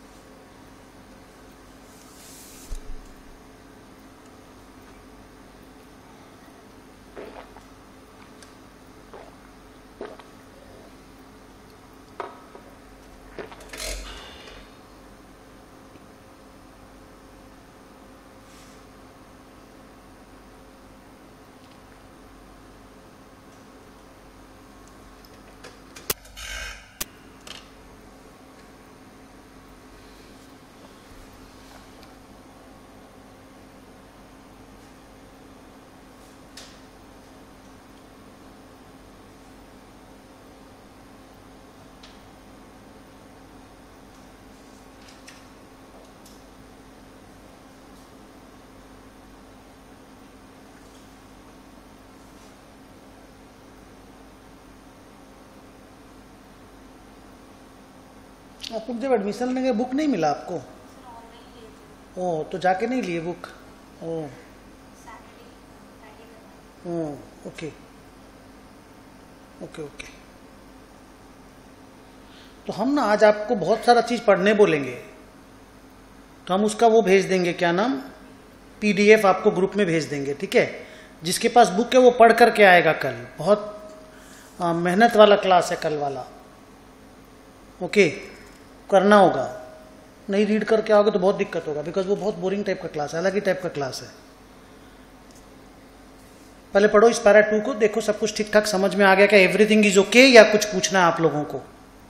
आप लोग जब एडमिशन लेंगे बुक नहीं मिला आपको? ओ, तो जाके नहीं लिए book? Oh oh okay okay okay. तो हम ना आज आपको बहुत सारा चीज पढ़ने बोलेंगे, तो हम उसका वो भेज देंगे, क्या नाम, पीडीएफ आपको ग्रुप में भेज देंगे, ठीक है? जिसके पास बुक है वो पढ़ करके आएगा कल। बहुत आ, मेहनत वाला क्लास है कल वाला, ओके? करना होगा, नहीं रीड करके आओगे तो बहुत दिक्कत होगा, बिकॉज वो बहुत बोरिंग टाइप का क्लास है, अलग ही टाइप का क्लास है। पहले पढ़ो इस पैरा टू को, देखो सब कुछ ठीक ठाक समझ में आ गया क्या? एवरीथिंग इज ओके या कुछ पूछना है आप लोगों को?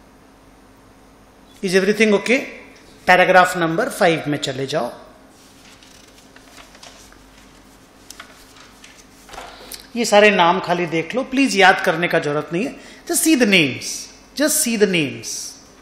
Is everything okay? Paragraph number five में चले जाओ। ये सारे नाम खाली देख लो, प्लीज याद करने का जरूरत नहीं है, just see the names, just see the names.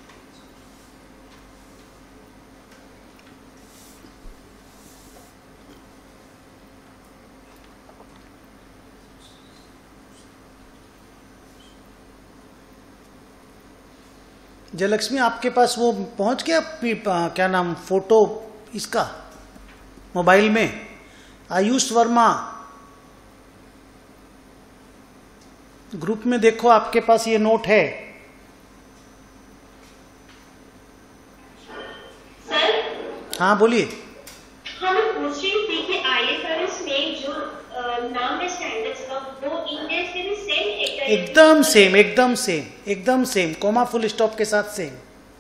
Jayalakshmi आपके पास वो पहुंच गया, क्या नाम, फोटो इसका मोबाइल में? आयुष वर्मा, ग्रुप में देखो आपके पास ये नोट है। सर हाँ बोलिए। हम पूछ रही थी कि आईएफआरएस में जो नाम है स्टैंडर्ड्स का, वो इंडेक्स के भी सेम एकदम सेम, एकदम सेम, एकदम सेम, कोमा फुल स्टॉप के साथ सेम।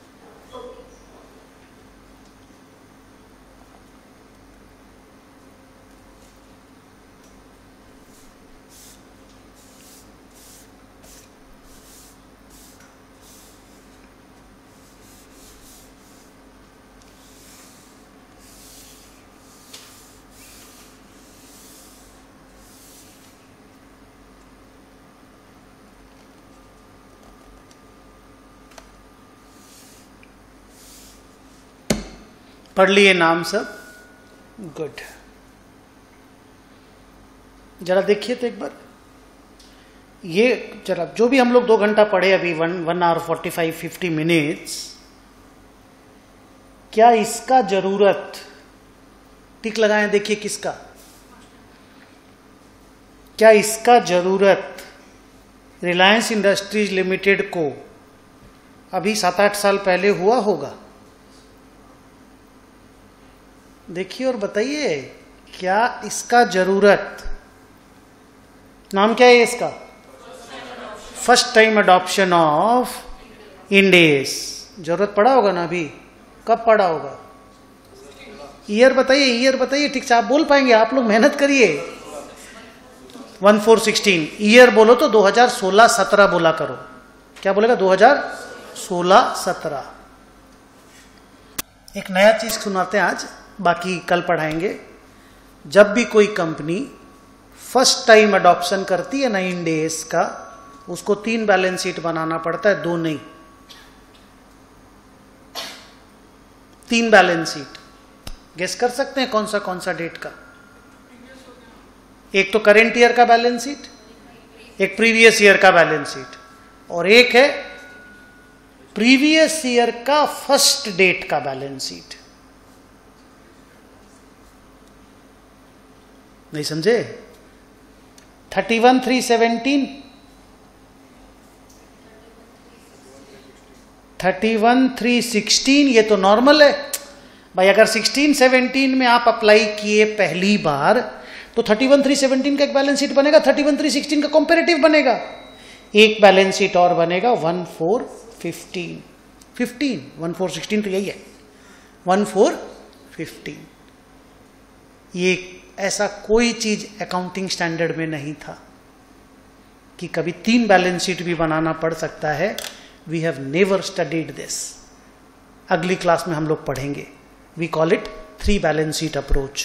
पढ़ लिए नाम सब? गुड। जरा देखिए तो एक बार ये, जरा जो भी हम लोग दो घंटा पढ़े अभी, one one hour forty five fifty minutes, क्या इसका जरूरत, टिक लगाएं, देखिए किसका, क्या इसका जरूरत रिलायंस इंडस्ट्रीज लिमिटेड को अभी सात आठ साल पहले हुआ होगा? देखिए और बताइए, क्या इसका जरूरत, नाम क्या है इसका? First time adoption of Ind AS. जरूरत पड़ा होगा ना अभी? कब पड़ा होगा? ईयर बताइए, ईयर बताइए ठीक से, आप बोल पाएंगे, आप लोग मेहनत करिए। वन फोर सिक्सटीन ईयर बोलो तो दो हज़ार सोलह सत्रह बोला करो। क्या बोलेगा? दो हज़ार सोलह सत्रह। एक नया चीज सुनाते हैं आज, बाकी कल पढ़ाएंगे। जब भी कोई कंपनी फर्स्ट टाइम अडॉप्शन करती है ना इंडेस का, उसको तीन बैलेंस शीट बनाना पड़ता है, दो नहीं, तीन बैलेंस शीट। गेस कर सकते हैं कौन सा कौन सा डेट का? एक तो करेंट ईयर का बैलेंस शीट, एक प्रीवियस ईयर का बैलेंस शीट, और एक है प्रीवियस ईयर का फर्स्ट डेट का बैलेंस शीट। नहीं समझे? Thirty one three seventeen, thirty one three sixteen, ये तो नॉर्मल है भाई। अगर सिक्सटीन सेवनटीन में आप अप्लाई किए पहली बार, तो थर्टी वन थ्री सेवनटीन का एक बैलेंस शीट बनेगा, थर्टी वन थ्री सिक्सटीन का कंपैरेटिव बनेगा, एक बैलेंस शीट और बनेगा one four fifteen. Fifteen one four sixteen तो यही है, वन फोर फिफ्टीन। ये ऐसा कोई चीज अकाउंटिंग स्टैंडर्ड में नहीं था कि कभी तीन बैलेंस शीट भी बनाना पड़ सकता है। We have never studied this. अगली क्लास में हम लोग पढ़ेंगे। We call it three balance sheet approach.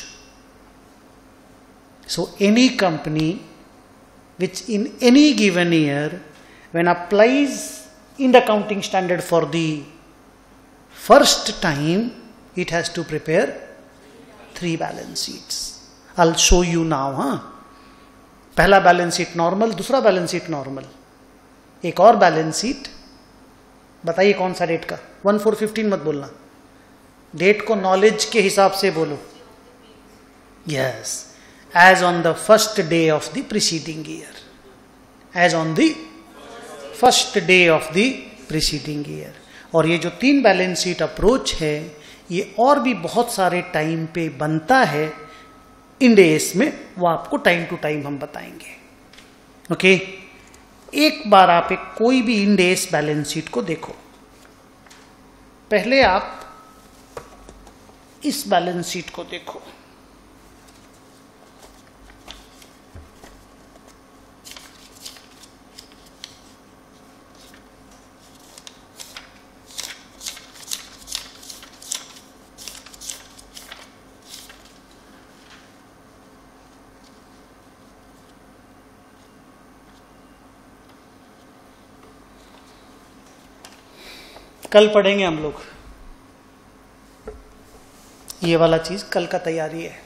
So any company which in any given year, when applies in the accounting standard for the first time, it has to prepare three balance sheets. I'll show you now. Huh? पहला balance sheet normal, दूसरा balance sheet normal, एक और balance sheet बताइए कौन सा date का? One four fifteen मत बोलना, डेट को नॉलेज के हिसाब से बोलो। Yes, as on the first day of the preceding year, as on the first day of the preceding year. और ये जो तीन बैलेंस शीट अप्रोच है ये और भी बहुत सारे टाइम पे बनता है इंड एस में, वो आपको टाइम टू टाइम हम बताएंगे। ओके, एक बार आप एक कोई भी इंड एस बैलेंस शीट को देखो। पहले आप इस बैलेंस शीट को देखो। कल पढ़ेंगे हम लोग ये वाला चीज, कल का तैयारी है।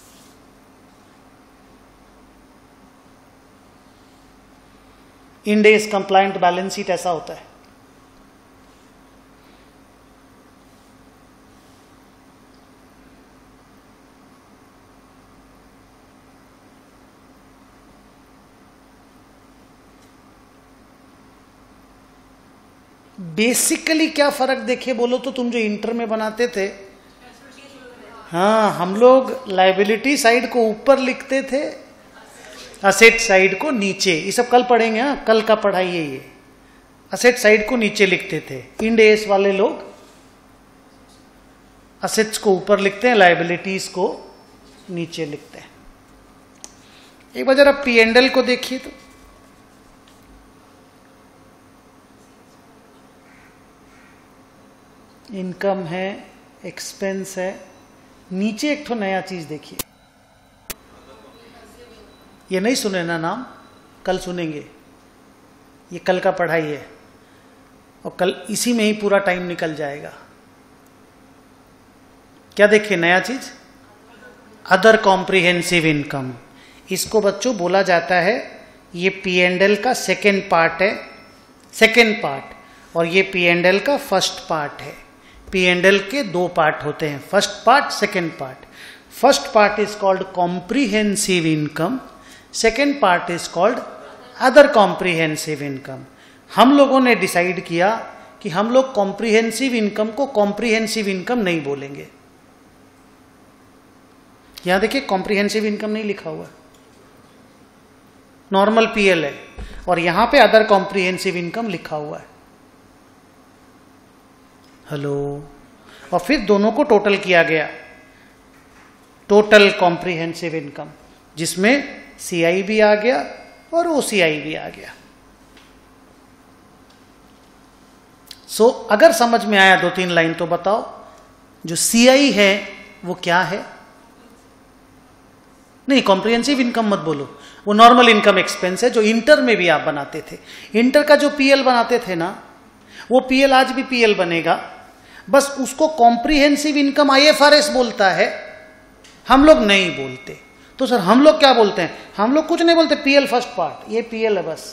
Ind AS compliant balance sheet ऐसा होता है। बेसिकली क्या फर्क देखिए बोलो तो, तुम जो इंटर में बनाते थे, हाँ हम लोग लायबिलिटी साइड को ऊपर लिखते थे, असेट साइड को नीचे। ये सब कल पढ़ेंगे, हाँ कल का पढ़ाई है ये। असेट साइड को नीचे लिखते थे, इंड एस वाले लोग असेट्स को ऊपर लिखते हैं, लायबिलिटीज को नीचे लिखते हैं। एक बार जरा पी एंड एल को देखिए तो, इनकम है, एक्सपेंस है, नीचे एक तो नया चीज देखिए, ये नहीं सुने ना नाम, कल सुनेंगे, ये कल का पढ़ाई है और कल इसी में ही पूरा टाइम निकल जाएगा। क्या देखिए नया चीज? Other comprehensive income. इसको बच्चों बोला जाता है, ये पी एंड एल का सेकेंड पार्ट है, सेकेंड पार्ट, और ये पी एंड एल का फर्स्ट पार्ट है। पी एंड एल के दो पार्ट होते हैं, first part, second part. First part is called comprehensive income, second part is called other comprehensive income. हम लोगों ने डिसाइड किया कि हम लोग कॉम्प्रिहेंसिव इनकम को कॉम्प्रिहेंसिव इनकम नहीं बोलेंगे। यहां देखिए कॉम्प्रिहेंसिव इनकम नहीं लिखा हुआ, नॉर्मल पीएल है, और यहां पे अदर कॉम्प्रिहेंसिव इनकम लिखा हुआ है। हेलो, और फिर दोनों को टोटल किया गया, टोटल कॉम्प्रिहेंसिव इनकम, जिसमें सीआई भी आ गया और ओसीआई भी आ गया। सो so, अगर समझ में आया दो तीन लाइन तो बताओ, जो सीआई है वो क्या है? नहीं, कॉम्प्रिहेंसिव इनकम मत बोलो, वो नॉर्मल इनकम एक्सपेंस है जो इंटर में भी आप बनाते थे। इंटर का जो पीएल बनाते थे ना, वो पीएल आज भी पीएल बनेगा, बस उसको कॉम्प्रिहेंसिव इनकम आईएफआरएस बोलता है, हम लोग नहीं बोलते। तो सर हम लोग क्या बोलते हैं? हम लोग कुछ नहीं बोलते, पीएल फर्स्ट पार्ट, ये पीएल है बस।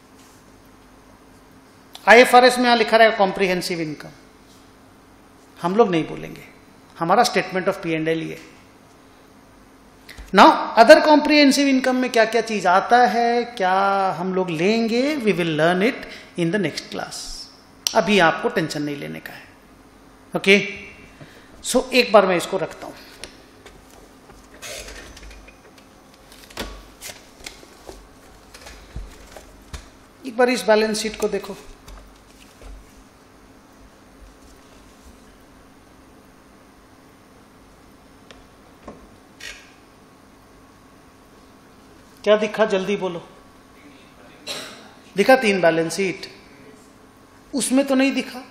आईएफआरएस में यहां लिखा रहेगा कॉम्प्रिहेंसिव इनकम, हम लोग नहीं बोलेंगे, हमारा statement of P and L ये। नाउ अदर कॉम्प्रिहेंसिव इनकम में क्या क्या चीज आता है, क्या हम लोग लेंगे, we will learn it in the next class. अभी आपको टेंशन नहीं लेने का है। ओके, सो एक बार मैं इसको रखता हूं। एक बार इस बैलेंस शीट को देखो। क्या दिखा, जल्दी बोलो। दिखा तीन बैलेंस शीट, उसमें तो नहीं दिखा।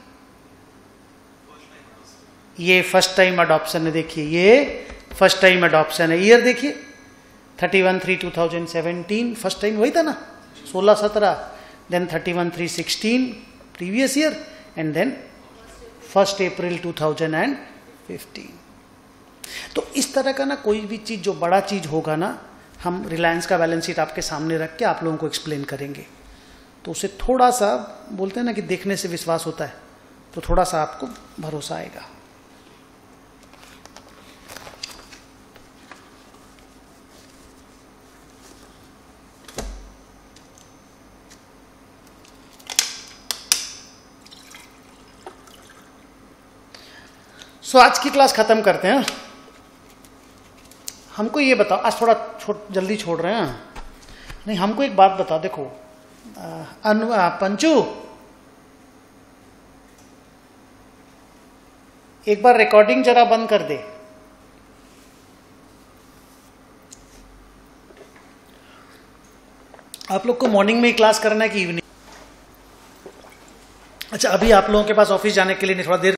ये फर्स्ट टाइम अडॉप्शन है, देखिए ये फर्स्ट टाइम अडॉप्शन है। ईयर देखिए thirty one three two thousand seventeen, first time वही था ना, सोलह सत्रह, then thirty one three sixteen previous year, and then first April two thousand fifteen. तो इस तरह का ना कोई भी चीज जो बड़ा चीज होगा ना, हम रिलायंस का बैलेंस शीट आपके सामने रख के आप लोगों को एक्सप्लेन करेंगे। तो उसे थोड़ा सा, बोलते हैं ना कि देखने से विश्वास होता है, तो थोड़ा सा आपको भरोसा आएगा। सो आज की क्लास खत्म करते हैं। हमको ये बताओ, आज थोड़ा छो, जल्दी छोड़ रहे हैं, नहीं हमको एक बात बताओ। देखो अनु पंचू, एक बार रिकॉर्डिंग जरा बंद कर दे। आप लोग को मॉर्निंग में ही क्लास करना है कि इवनिंग? अच्छा, अभी आप लोगों के पास ऑफिस जाने के लिए नहीं, थोड़ा देर